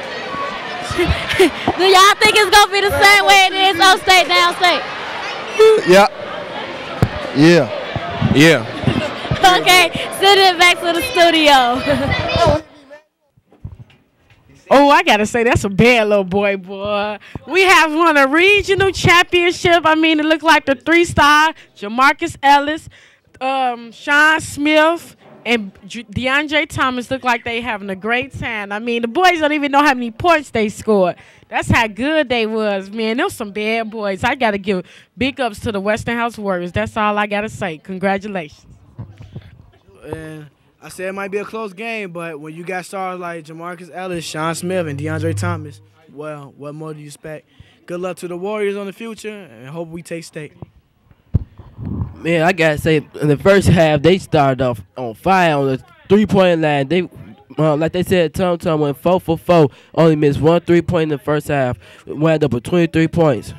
[SPEAKER 14] Do y'all think it's gonna be the same way it is upstate, downstate?
[SPEAKER 1] Yeah. Yeah. Yeah.
[SPEAKER 14] Okay, send it back to the studio.
[SPEAKER 2] Oh, I gotta say that's a bad little boy, boy. We have won a regional championship. I mean, it looked like the three-star Jamarcus Ellis, um, Sean Smith, and DeAndre Thomas look like they having a great time. I mean, the boys don't even know how many points they scored. That's how good they was, man. There was some bad boys. I gotta give big ups to the Westinghouse Warriors. That's all I gotta say. Congratulations.
[SPEAKER 4] And I said it might be a close game, but when you got stars like Jamarcus Ellis, Sean Smith, and DeAndre Thomas, well, what more do you expect? Good luck to the Warriors on the future, and hope we take state.
[SPEAKER 5] Man, I gotta say, in the first half, they started off on fire on the three-point line. They, uh, like they said, Tom Tom went four for four, only missed one three-point in the first half, wound up with twenty-three points.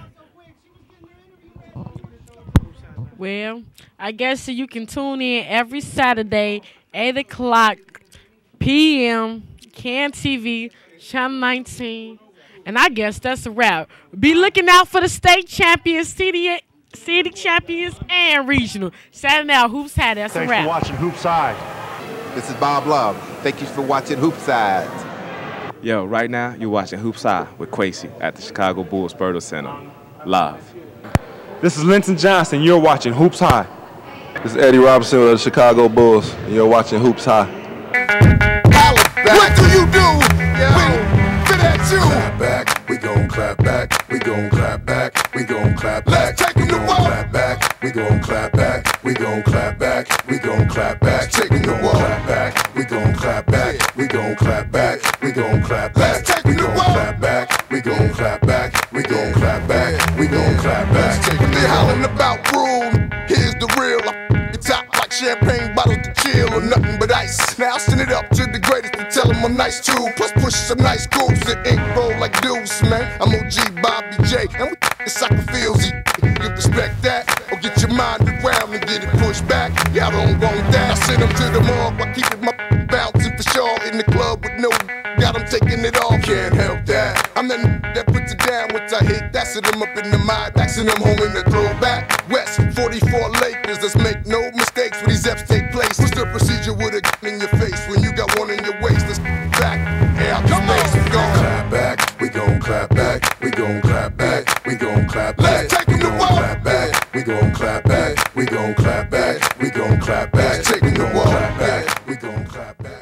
[SPEAKER 2] Well, I guess you can tune in every Saturday, eight o'clock p m, Can T V, Channel nineteen. And I guess that's a wrap. Be looking out for the state champions, city, city champions, and regional. Saturday Night Hoops High, that's
[SPEAKER 22] Thanks
[SPEAKER 2] a wrap.
[SPEAKER 22] for watching Hoops High.
[SPEAKER 23] This is Bob Love. Thank you for watching Hoops High.
[SPEAKER 24] Yo, right now you're watching Hoops High with Quasi at the Chicago Bulls Berto Center. Live.
[SPEAKER 22] This is Linton Johnson. You're watching Hoops High.
[SPEAKER 25] This is Eddie Robinson of the Chicago Bulls, and you're watching Hoops High.
[SPEAKER 16] What do you do when fit at you? Clap back, we gon' clap back, we gon' clap back, we gon' clap back. Let's take him to war. Clap back, we gon' clap back, we gon' clap back, we gon' clap back. Take him to war. Clap back, we gon' clap back, we gon' clap back, we gon' clap back. We gon' clap back, we gon' clap back, we gon' clap back, we gon' clap back. When they hollering about rule, here's the real. It's top like champagne bottles to chill or nothing but ice. Now send it up to the greatest to tell them I'm nice too. Plus push some nice grooves that ain't roll like deuce, man. I'm O G Bobby J, and we it's soccer fields. You respect that, or get your mind around and get it pushed back. Y'all don't want that. I send them to the morgue while keeping my bouncing for sure. In the club with no, got them taking it all. Can't help that. I'm the that puts it down once I hit that. Set them up in the mind, backing them home in the throwback. West forty-four Lakers, let's make no mistakes when these F's take place. What's the procedure with a gun in your face when you got one in your waist? Let's back, hey, out the space, we gon' clap back, we gon' clap back, we gon' clap back, we gon' clap back. Let's take him to war. Clap back, we gon' clap back, we gon' clap back, we gon' clap back. Take him to war. Clap back, we gon' clap back.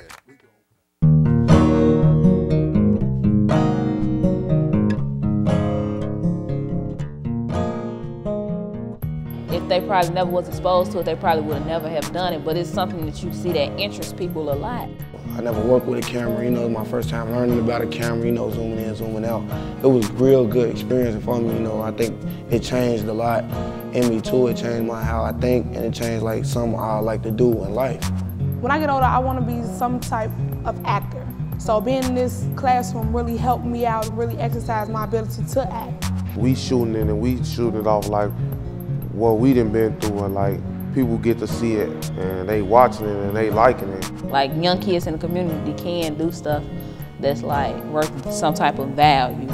[SPEAKER 26] If they probably never was exposed to it, they probably would have never have done it, but it's something that you see that interests people a lot.
[SPEAKER 27] I never worked with a camera, you know, it was my first time learning about a camera, you know, zooming in, zooming out. It was a real good experience for me, you know, I think it changed a lot in me too. It changed my how I think, and it changed like something I like to do in life.
[SPEAKER 28] When I get older, I want to be some type of actor. So being in this classroom really helped me out, really exercise my ability to act.
[SPEAKER 22] We shooting it and we shooting it off like
[SPEAKER 27] what we done been through, and like people get to see it and they watching it and they liking it.
[SPEAKER 26] Like young kids in the community can do stuff that's like worth some type of value.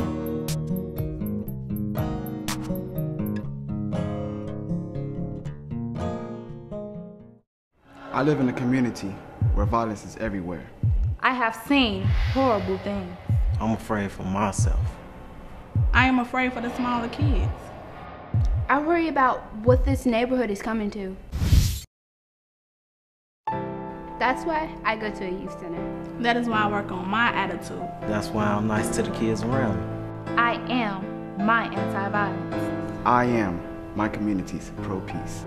[SPEAKER 3] I live in a community where violence is everywhere.
[SPEAKER 7] I have seen horrible things.
[SPEAKER 8] I'm afraid for myself.
[SPEAKER 7] I am afraid for the smaller kids.
[SPEAKER 11] I worry about what this neighborhood is coming to. That's why I go to a youth center.
[SPEAKER 7] That is why I work on my attitude.
[SPEAKER 8] That's why I'm nice to the kids around me.
[SPEAKER 11] I am my anti-violence.
[SPEAKER 3] I am my community's pro-peace.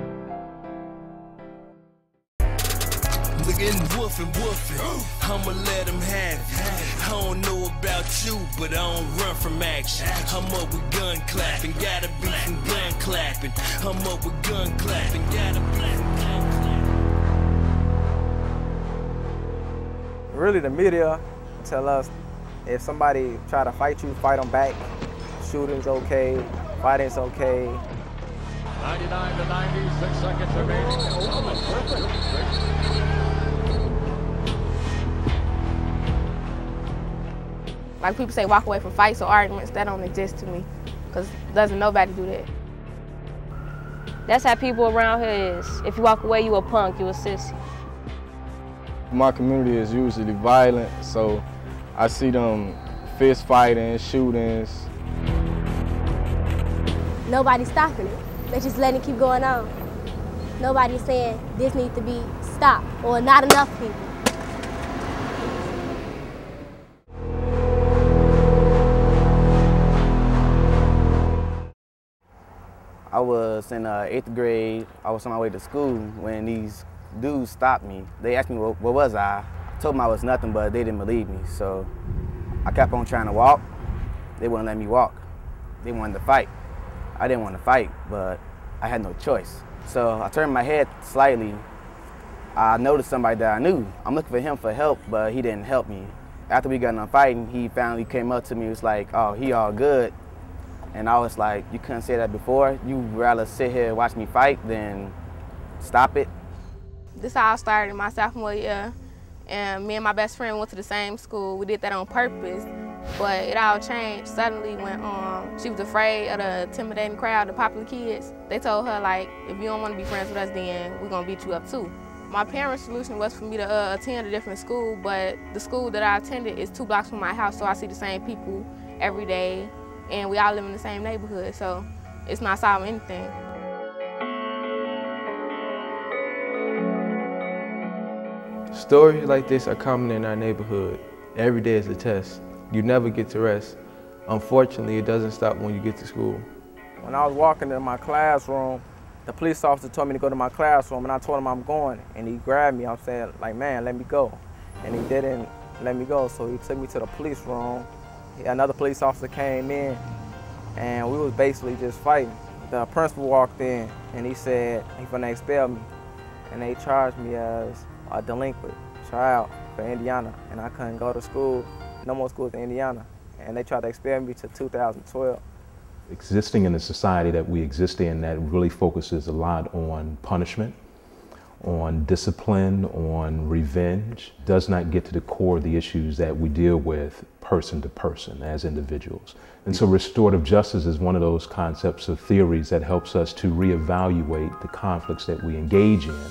[SPEAKER 15] Looking woofing, woofing, I'ma let them have it. I don't know about you, but I don't run from action. I'm up with gun clapping, gotta be from gun clapping. I'm up with gun clapping, gotta be from gun clapping.
[SPEAKER 17] Really, the media tell us if somebody try to fight you, fight them back. Shooting's okay, fighting's okay.
[SPEAKER 18] ninety-nine to ninety, six seconds remaining. Oh, perfect.
[SPEAKER 19] Like people say, walk away from fights or arguments. That don't exist to me, because doesn't nobody do that.
[SPEAKER 29] That's how people around here is. If you walk away, you a punk, you a sissy.
[SPEAKER 30] My community is usually violent, so I see them fist fighting, shootings.
[SPEAKER 31] Nobody's stopping it. They're just letting it keep going on. Nobody's saying this needs to be stopped or not enough people.
[SPEAKER 17] I was in uh, eighth grade. I was on my way to school when these dudes stopped me. They asked me what, what was I. I told them I was nothing, but they didn't believe me. So I kept on trying to walk. They wouldn't let me walk. They wanted to fight. I didn't want to fight, but I had no choice. So I turned my head slightly. I noticed somebody that I knew. I'm looking for him for help, but he didn't help me. After we got done fighting, he finally came up to me. He was like, oh, he all good. And I was like, you couldn't say that before. You'd rather sit here and watch me fight than stop it.
[SPEAKER 19] This all started my sophomore year, and me and my best friend went to the same school. We did that on purpose, but it all changed suddenly when um, she was afraid of the intimidating crowd, the popular kids. They told her, like, if you don't want to be friends with us, then we're going to beat you up too. My parents' solution was for me to uh, attend a different school, but the school that I attended is two blocks from my house, so I see the same people every day. And we all live in the same neighborhood, so it's not solving anything.
[SPEAKER 1] Stories like this are common in our neighborhood. Every day is a test. You never get to rest. Unfortunately, it doesn't stop when you get to school.
[SPEAKER 17] When I was walking in my classroom, the police officer told me to go to my classroom, and I told him I'm going, and he grabbed me. I'm saying, like, man, let me go. And he didn't let me go, so he took me to the police room. Another police officer came in, and we was basically just fighting. The principal walked in, and he said he's gonna expel me, and they charged me as a delinquent child for Indiana, and I couldn't go to school, no more schools in Indiana, and they tried to expel me to two thousand twelve.
[SPEAKER 32] Existing in the society that we exist in that really focuses a lot on punishment, on discipline, on revenge, does not get to the core of the issues that we deal with person to person as individuals. And so restorative justice is one of those concepts or theories that helps us to reevaluate the conflicts that we engage in.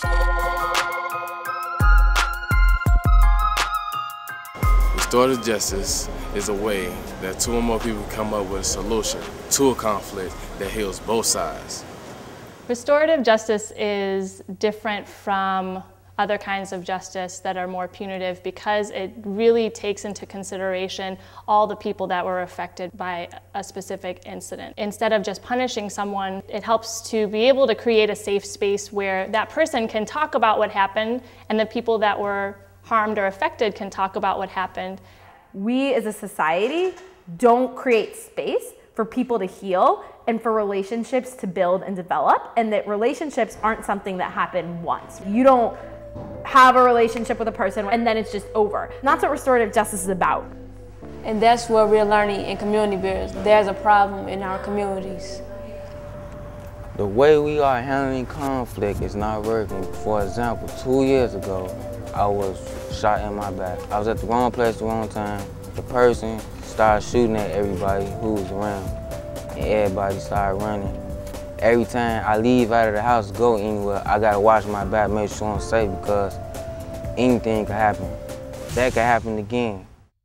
[SPEAKER 33] Restorative justice is a way that two or more people come up with a solution to a conflict that heals both sides.
[SPEAKER 34] Restorative justice is different from other kinds of justice that are more punitive because it really takes into consideration all the people that were affected by a specific incident. Instead of just punishing someone, it helps to be able to create a safe space where that person can talk about what happened and the people that were harmed or affected can talk about what happened.
[SPEAKER 35] We as a society don't create space for people to heal and for relationships to build and develop, and that relationships aren't something that happen once. You don't have a relationship with a person and then it's just over. And that's what restorative justice is about.
[SPEAKER 29] And that's what we're learning in community builders. There's a problem in our communities.
[SPEAKER 17] The way we are handling conflict is not working. For example, two years ago, I was shot in my back. I was at the wrong place at the wrong time. The person started shooting at everybody who was around, and everybody started running. Every time I leave out of the house, go anywhere, I gotta watch my back, make sure I'm safe, because anything could happen. That could happen again.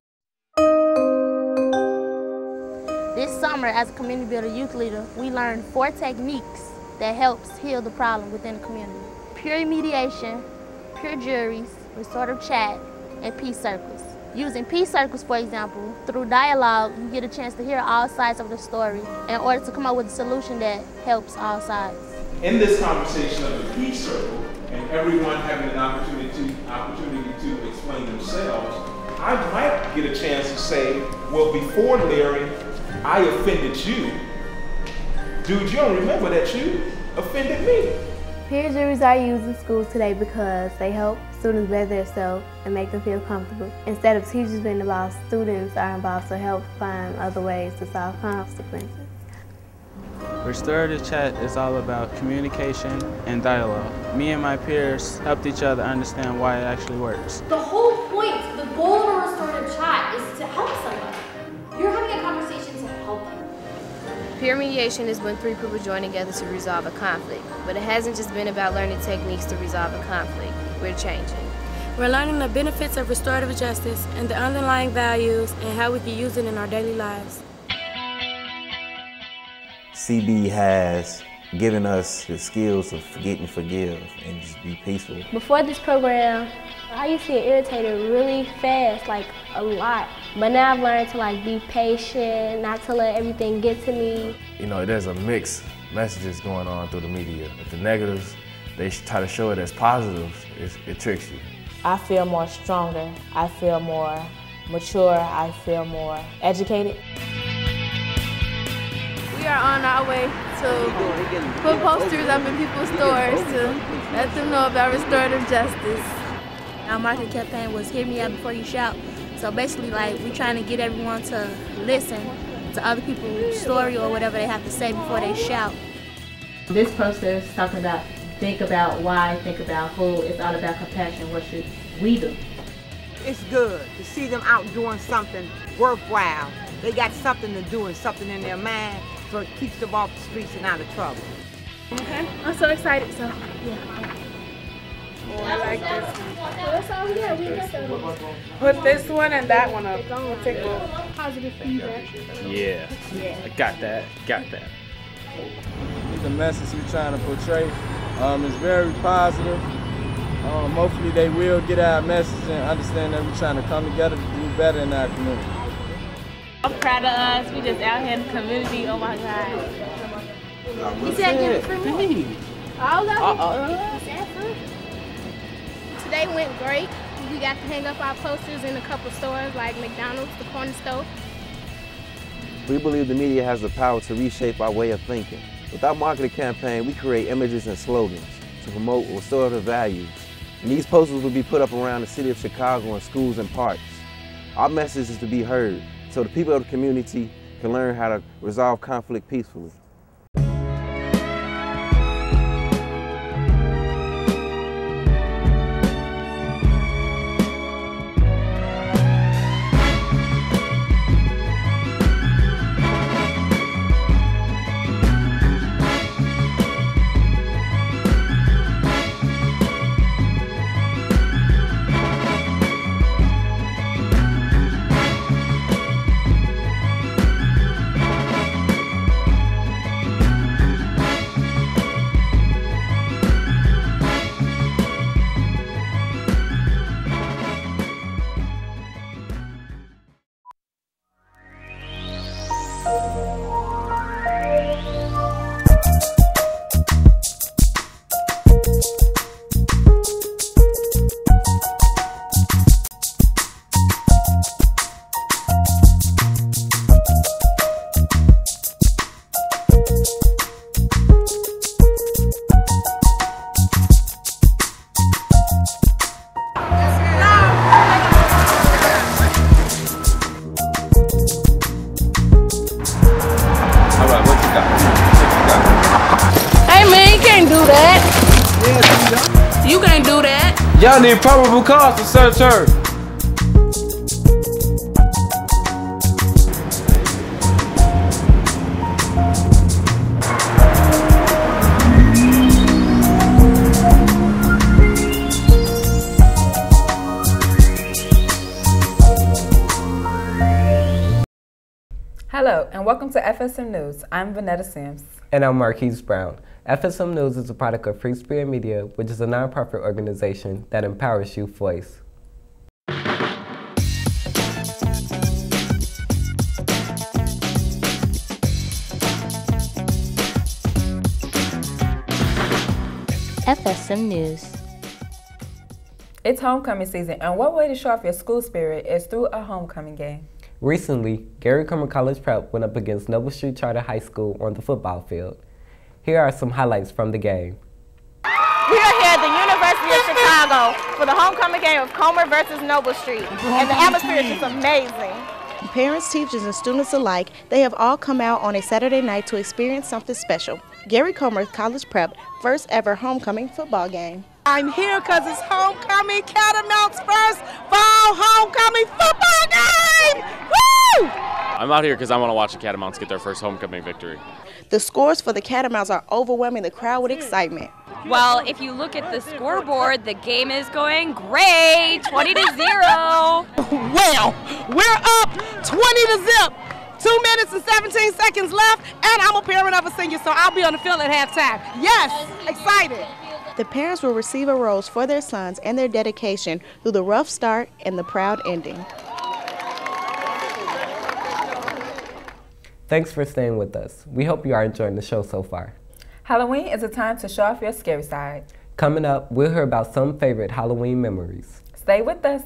[SPEAKER 31] This summer, as a community builder youth leader, we learned four techniques that helps heal the problem within the community. Peer mediation, peer juries, restorative chat, and peace circles. Using peace circles, for example, through dialogue, you get a chance to hear all sides of the story in order to come up with a solution that helps all sides.
[SPEAKER 2] In this conversation of the peace circle, and everyone having an opportunity to, opportunity to explain themselves, I might get a chance to say, well, before Larry, I offended you. Dude, you don't remember that you offended me.
[SPEAKER 31] Peer juries are used in schools today because they help students better themselves and make them feel comfortable. Instead of teachers being involved, students are involved to help find other ways to solve consequences.
[SPEAKER 4] Restorative chat is all about communication and dialogue. Me and my peers helped each other understand why it actually works.
[SPEAKER 35] The whole point, the goal of a restorative chat is to help somebody. You're having a conversation to help them.
[SPEAKER 29] Peer mediation is when three people join together to resolve a conflict, but it hasn't just been about learning techniques to resolve a conflict. We're changing.
[SPEAKER 5] We're learning the benefits of restorative justice and the underlying values and how we can use it in our daily lives.
[SPEAKER 6] C B has given us the skills to forget and forgive and just be peaceful.
[SPEAKER 31] Before this program, I used to get irritated really fast, like a lot. But now I've learned to like be patient, not to let everything get to me.
[SPEAKER 33] You know, there's a mixed messages going on through the media. If the negatives, they try to show it as positives, it, it tricks you.
[SPEAKER 26] I feel more stronger. I feel more mature. I feel more educated.
[SPEAKER 19] We are on our way to put posters up in people's stores to let them know about restorative justice.
[SPEAKER 31] Our marketing campaign was Hear Me Out Before You Shout. So basically, like, we're trying to get everyone to listen to other people's story or whatever they have to say before they shout.
[SPEAKER 35] This poster is talking about think about why, think about who. It's all about compassion. What should we do?
[SPEAKER 9] It's good to see them out doing something worthwhile. They got something to do and something in their mind, so it keeps them off the streets and out of trouble.
[SPEAKER 31] Okay, I'm so excited. So, yeah.
[SPEAKER 28] Oh, I like this.
[SPEAKER 31] What's all here? We got those.
[SPEAKER 28] Put this one and that one up. We'll take both.
[SPEAKER 31] Positive feedback.
[SPEAKER 10] Yeah.
[SPEAKER 31] Yeah.
[SPEAKER 10] I got that. Got that.
[SPEAKER 30] The message we're trying to portray um, is very positive. Um, hopefully they will get our message and understand that we're trying to come together to do better in our community.
[SPEAKER 34] I'm proud of us. We just out here in the community. Oh my God.
[SPEAKER 31] You said give it for me. All of it?
[SPEAKER 34] Uh-uh.
[SPEAKER 19] Today went great. We got to hang up our posters in a couple stores like McDonald's, the corner store.
[SPEAKER 12] We believe the media has the power to reshape our way of thinking. With our marketing campaign, we create images and slogans to promote restorative values. And these posters will be put up around the city of Chicago in schools and parks. Our message is to be heard, so the people of the community can learn how to resolve conflict peacefully.
[SPEAKER 5] You can't do that.
[SPEAKER 1] Y'all need probable cause to search her.
[SPEAKER 3] Hello, and welcome to F S M News. I'm Vanetta Sims.
[SPEAKER 7] And I'm Marquise Brown. F S M News is a product of Free Spirit Media, which is a nonprofit organization that empowers youth voice.
[SPEAKER 31] F S M News.
[SPEAKER 3] It's homecoming season, and one way to show off your school spirit is through a homecoming game.
[SPEAKER 7] Recently, Gary Comer College Prep went up against Noble Street Charter High School on the football field. Here are some highlights from the game.
[SPEAKER 31] We are here at the University of Chicago for the homecoming game of Comer versus Noble Street, and the atmosphere is just amazing.
[SPEAKER 8] Parents, teachers, and students alike, they have all come out on a Saturday night to experience something special. Gary Comer College Prep first ever homecoming football game.
[SPEAKER 11] I'm here because it's homecoming, Catamounts first fall homecoming football game! Woo!
[SPEAKER 10] I'm out here because I want to watch the Catamounts get their first homecoming victory.
[SPEAKER 8] The scores for the Catamounts are overwhelming the crowd with excitement.
[SPEAKER 13] Well, if you look at the scoreboard, the game is going great, twenty to zero.
[SPEAKER 11] Well, we're up twenty to zip. Two minutes and seventeen seconds left, and I'm a parent of a senior, so I'll be on the field at halftime. Yes, excited.
[SPEAKER 8] The parents will receive a rose for their sons and their dedication through the rough start and the proud ending.
[SPEAKER 7] Thanks for staying with us. We hope you are enjoying the show so far.
[SPEAKER 3] Halloween is a time to show off your scary side.
[SPEAKER 7] Coming up, we'll hear about some favorite Halloween memories.
[SPEAKER 3] Stay with us.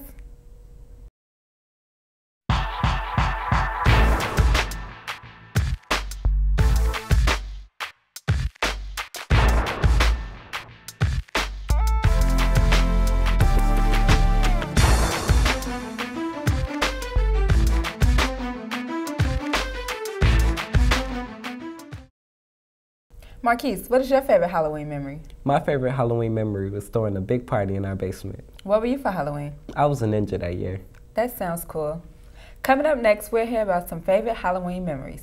[SPEAKER 3] Marquise, what is your favorite Halloween memory?
[SPEAKER 7] My favorite Halloween memory was throwing a big party in our basement.
[SPEAKER 3] What were you for Halloween?
[SPEAKER 7] I was a ninja that year.
[SPEAKER 3] That sounds cool. Coming up next, we'll hear about some favorite Halloween memories.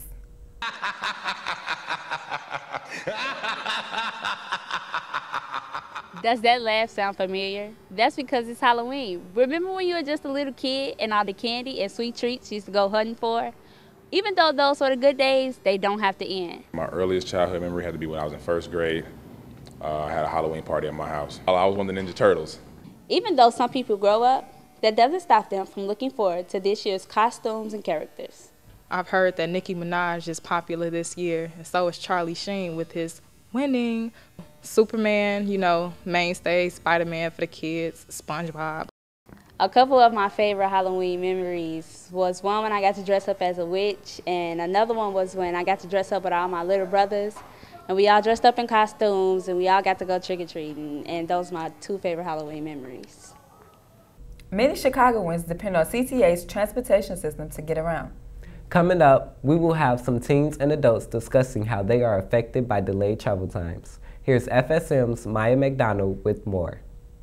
[SPEAKER 14] Does that laugh sound familiar? That's because it's Halloween. Remember when you were just a little kid and all the candy and sweet treats you used to go hunting for? Even though those were the good days, they don't have to end.
[SPEAKER 2] My earliest childhood memory had to be when I was in first grade. Uh, I had a Halloween party at my house. I was one of the Ninja Turtles.
[SPEAKER 14] Even though some people grow up, that doesn't stop them from looking forward to this year's costumes and characters.
[SPEAKER 15] I've heard that Nicki Minaj is popular this year, and so is Charlie Sheen with his Winning. Superman, you know, mainstay, Spider-Man for the kids, SpongeBob.
[SPEAKER 14] A couple of my favorite Halloween memories was one when I got to dress up as a witch, and another one was when I got to dress up with all my little brothers, and we all dressed up in costumes, and we all got to go trick-or-treating, and those are my two favorite Halloween memories.
[SPEAKER 3] Many Chicagoans depend on C T A's transportation system to get around.
[SPEAKER 7] Coming up, we will have some teens and adults discussing how they are affected by delayed travel times. Here's F S M's Maya McDonald with more.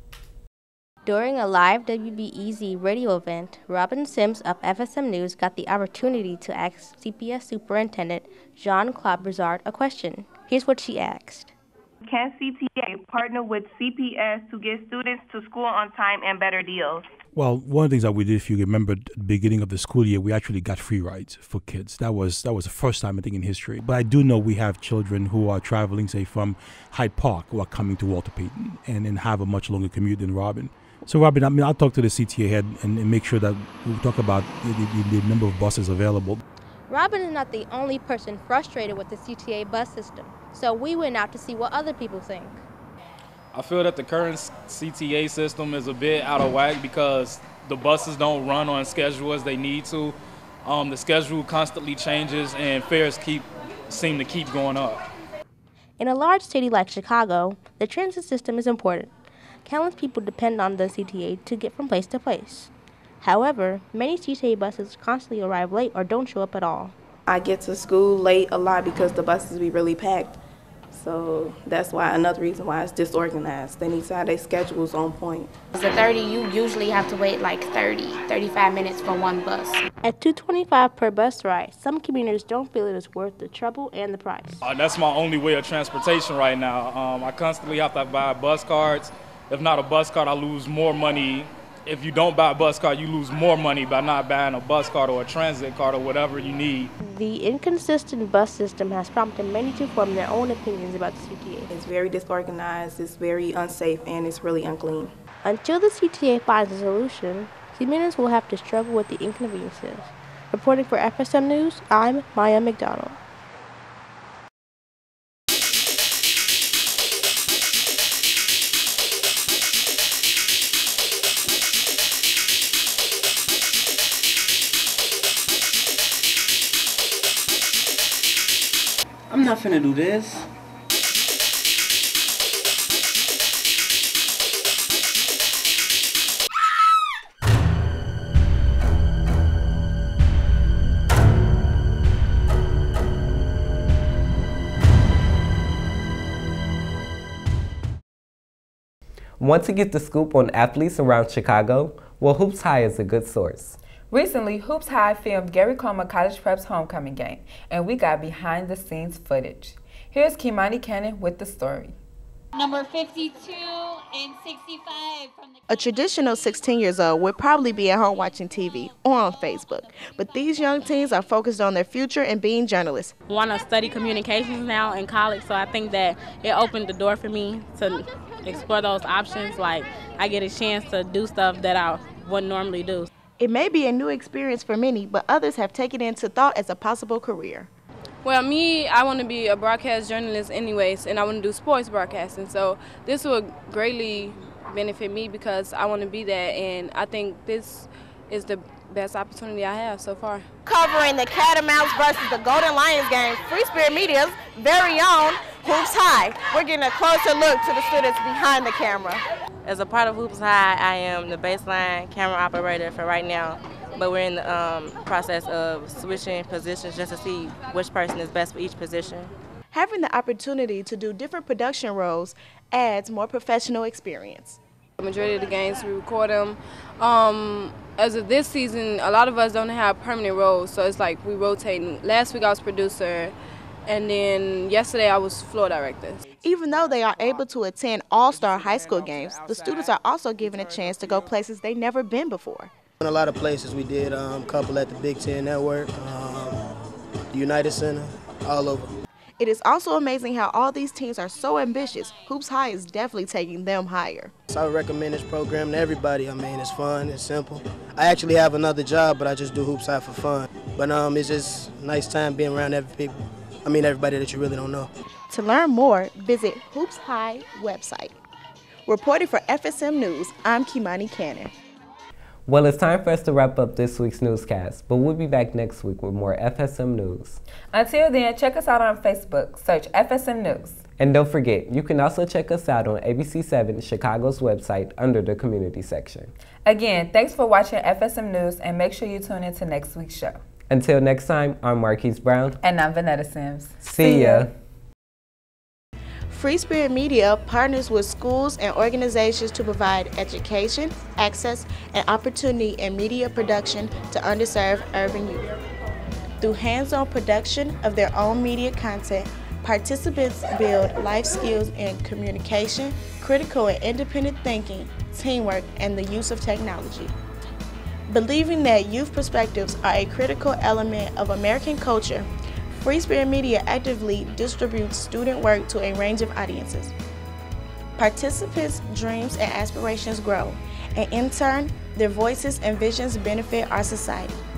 [SPEAKER 31] During a live W B E Z radio event, Robin Sims of F S M News got the opportunity to ask C P S Superintendent Jean-Claude Brizard a question. Here's what she asked.
[SPEAKER 16] Can C T A partner with C P S to get students to school on time and better deals?
[SPEAKER 20] Well, one of the things that we did, if you remember, at the beginning of the school year, we actually got free rides for kids. That was that was the first time, I think, in history. But I do know we have children who are traveling, say, from Hyde Park, who are coming to Walter Payton and, and have a much longer commute than Robin. So, Robin, I mean, I'll talk to the C T A head and, and make sure that we talk about the, the, the number of buses available.
[SPEAKER 31] Robin is not the only person frustrated with the C T A bus system, so we went out to see what other people think.
[SPEAKER 21] I feel that the current C T A system is a bit out of whack because the buses don't run on schedule as they need to. Um, the schedule constantly changes and fares keep seem to keep going up.
[SPEAKER 31] In a large city like Chicago, the transit system is important. Countless people depend on the C T A to get from place to place. However, many C T A buses constantly arrive late or don't show up at all.
[SPEAKER 22] I get to school late a lot because the buses be really packed.
[SPEAKER 4] So that's why another reason why it's disorganized. They need to have their schedules on point.
[SPEAKER 31] As a thirty, you usually have to wait like thirty, thirty-five minutes for one bus. At two twenty-five per bus ride, some commuters don't feel it is worth the trouble and the price.
[SPEAKER 21] Uh, that's my only way of transportation right now. Um, I constantly have to buy bus cards. If not a bus card, I lose more money. If you don't buy a bus card, you lose more money by not buying a bus card or a transit card or whatever you need.
[SPEAKER 31] The inconsistent bus system has prompted many to form their own opinions about the C T A.
[SPEAKER 4] It's very disorganized, it's very unsafe, and it's really unclean.
[SPEAKER 31] Until the C T A finds a solution, commuters will have to struggle with the inconveniences. Reporting for F S M News, I'm Maya McDonald.
[SPEAKER 6] I'm not finna do this.
[SPEAKER 7] Want to get the scoop on athletes around Chicago? Well, Hoops High is a good source.
[SPEAKER 3] Recently, Hoops High filmed Gary Comer College Prep's homecoming game, and we got behind-the-scenes footage. Here's Kimani Cannon with the story.
[SPEAKER 9] Number fifty-two and sixty-five from the...
[SPEAKER 8] A traditional sixteen years old would probably be at home watching T V or on Facebook, but these young teens are focused on their future and being journalists.
[SPEAKER 4] I want to study communications now in college, so I think that it opened the door for me to explore those options. Like, I get a chance to do stuff that I wouldn't normally do.
[SPEAKER 8] It may be a new experience for many, but others have taken it into thought as a possible career.
[SPEAKER 4] Well, me, I want to be a broadcast journalist anyways, and I want to do sports broadcasting. So this will greatly benefit me because I want to be that, and I think this is the best opportunity I have so far.
[SPEAKER 8] Covering the Catamounts versus the Golden Lions game, Free Spirit Media's very own Hoops High. We're getting a closer look to the students behind the camera.
[SPEAKER 4] As a part of Hoops High, I am the baseline camera operator for right now, but we're in the um, process of switching positions just to see which person is best for each position.
[SPEAKER 8] Having the opportunity to do different production roles adds more professional experience.
[SPEAKER 4] The majority of the games, we record them. Um, as of this season, a lot of us don't have permanent roles, so it's like we rotating. Last week I was producer, and then yesterday I was floor director.
[SPEAKER 8] Even though they are able to attend all-star high school games, the students are also given a chance to go places they've never been before.
[SPEAKER 17] In a lot of places we did, a um, couple at the Big Ten Network, um, the United Center, all over.
[SPEAKER 8] It is also amazing how all these teams are so ambitious. Hoops High is definitely taking them higher.
[SPEAKER 17] So I would recommend this program to everybody. I mean, it's fun, it's simple. I actually have another job, but I just do Hoops High for fun. But um, it's just a nice time being around every people. I mean, everybody that you really don't know.
[SPEAKER 8] To learn more, visit Hoops High website. Reporting for F S M News, I'm Kimani Cannon.
[SPEAKER 7] Well, it's time for us to wrap up this week's newscast, but we'll be back next week with more F S M News.
[SPEAKER 3] Until then, check us out on Facebook. Search F S M News.
[SPEAKER 7] And don't forget, you can also check us out on A B C seven Chicago's website under the community section.
[SPEAKER 3] Again, thanks for watching F S M News, and make sure you tune in to next week's show.
[SPEAKER 7] Until next time, I'm Marquise Brown.
[SPEAKER 3] And I'm Vanetta Sims.
[SPEAKER 7] See ya.
[SPEAKER 8] Free Spirit Media partners with schools and organizations to provide education, access, and opportunity in media production to underserved urban youth. Through hands-on production of their own media content, participants build life skills in communication, critical and independent thinking, teamwork, and the use of technology. Believing that youth perspectives are a critical element of American culture, Free Spirit Media actively distributes student work to a range of audiences. Participants' dreams and aspirations grow, and in turn, their voices and visions benefit our society.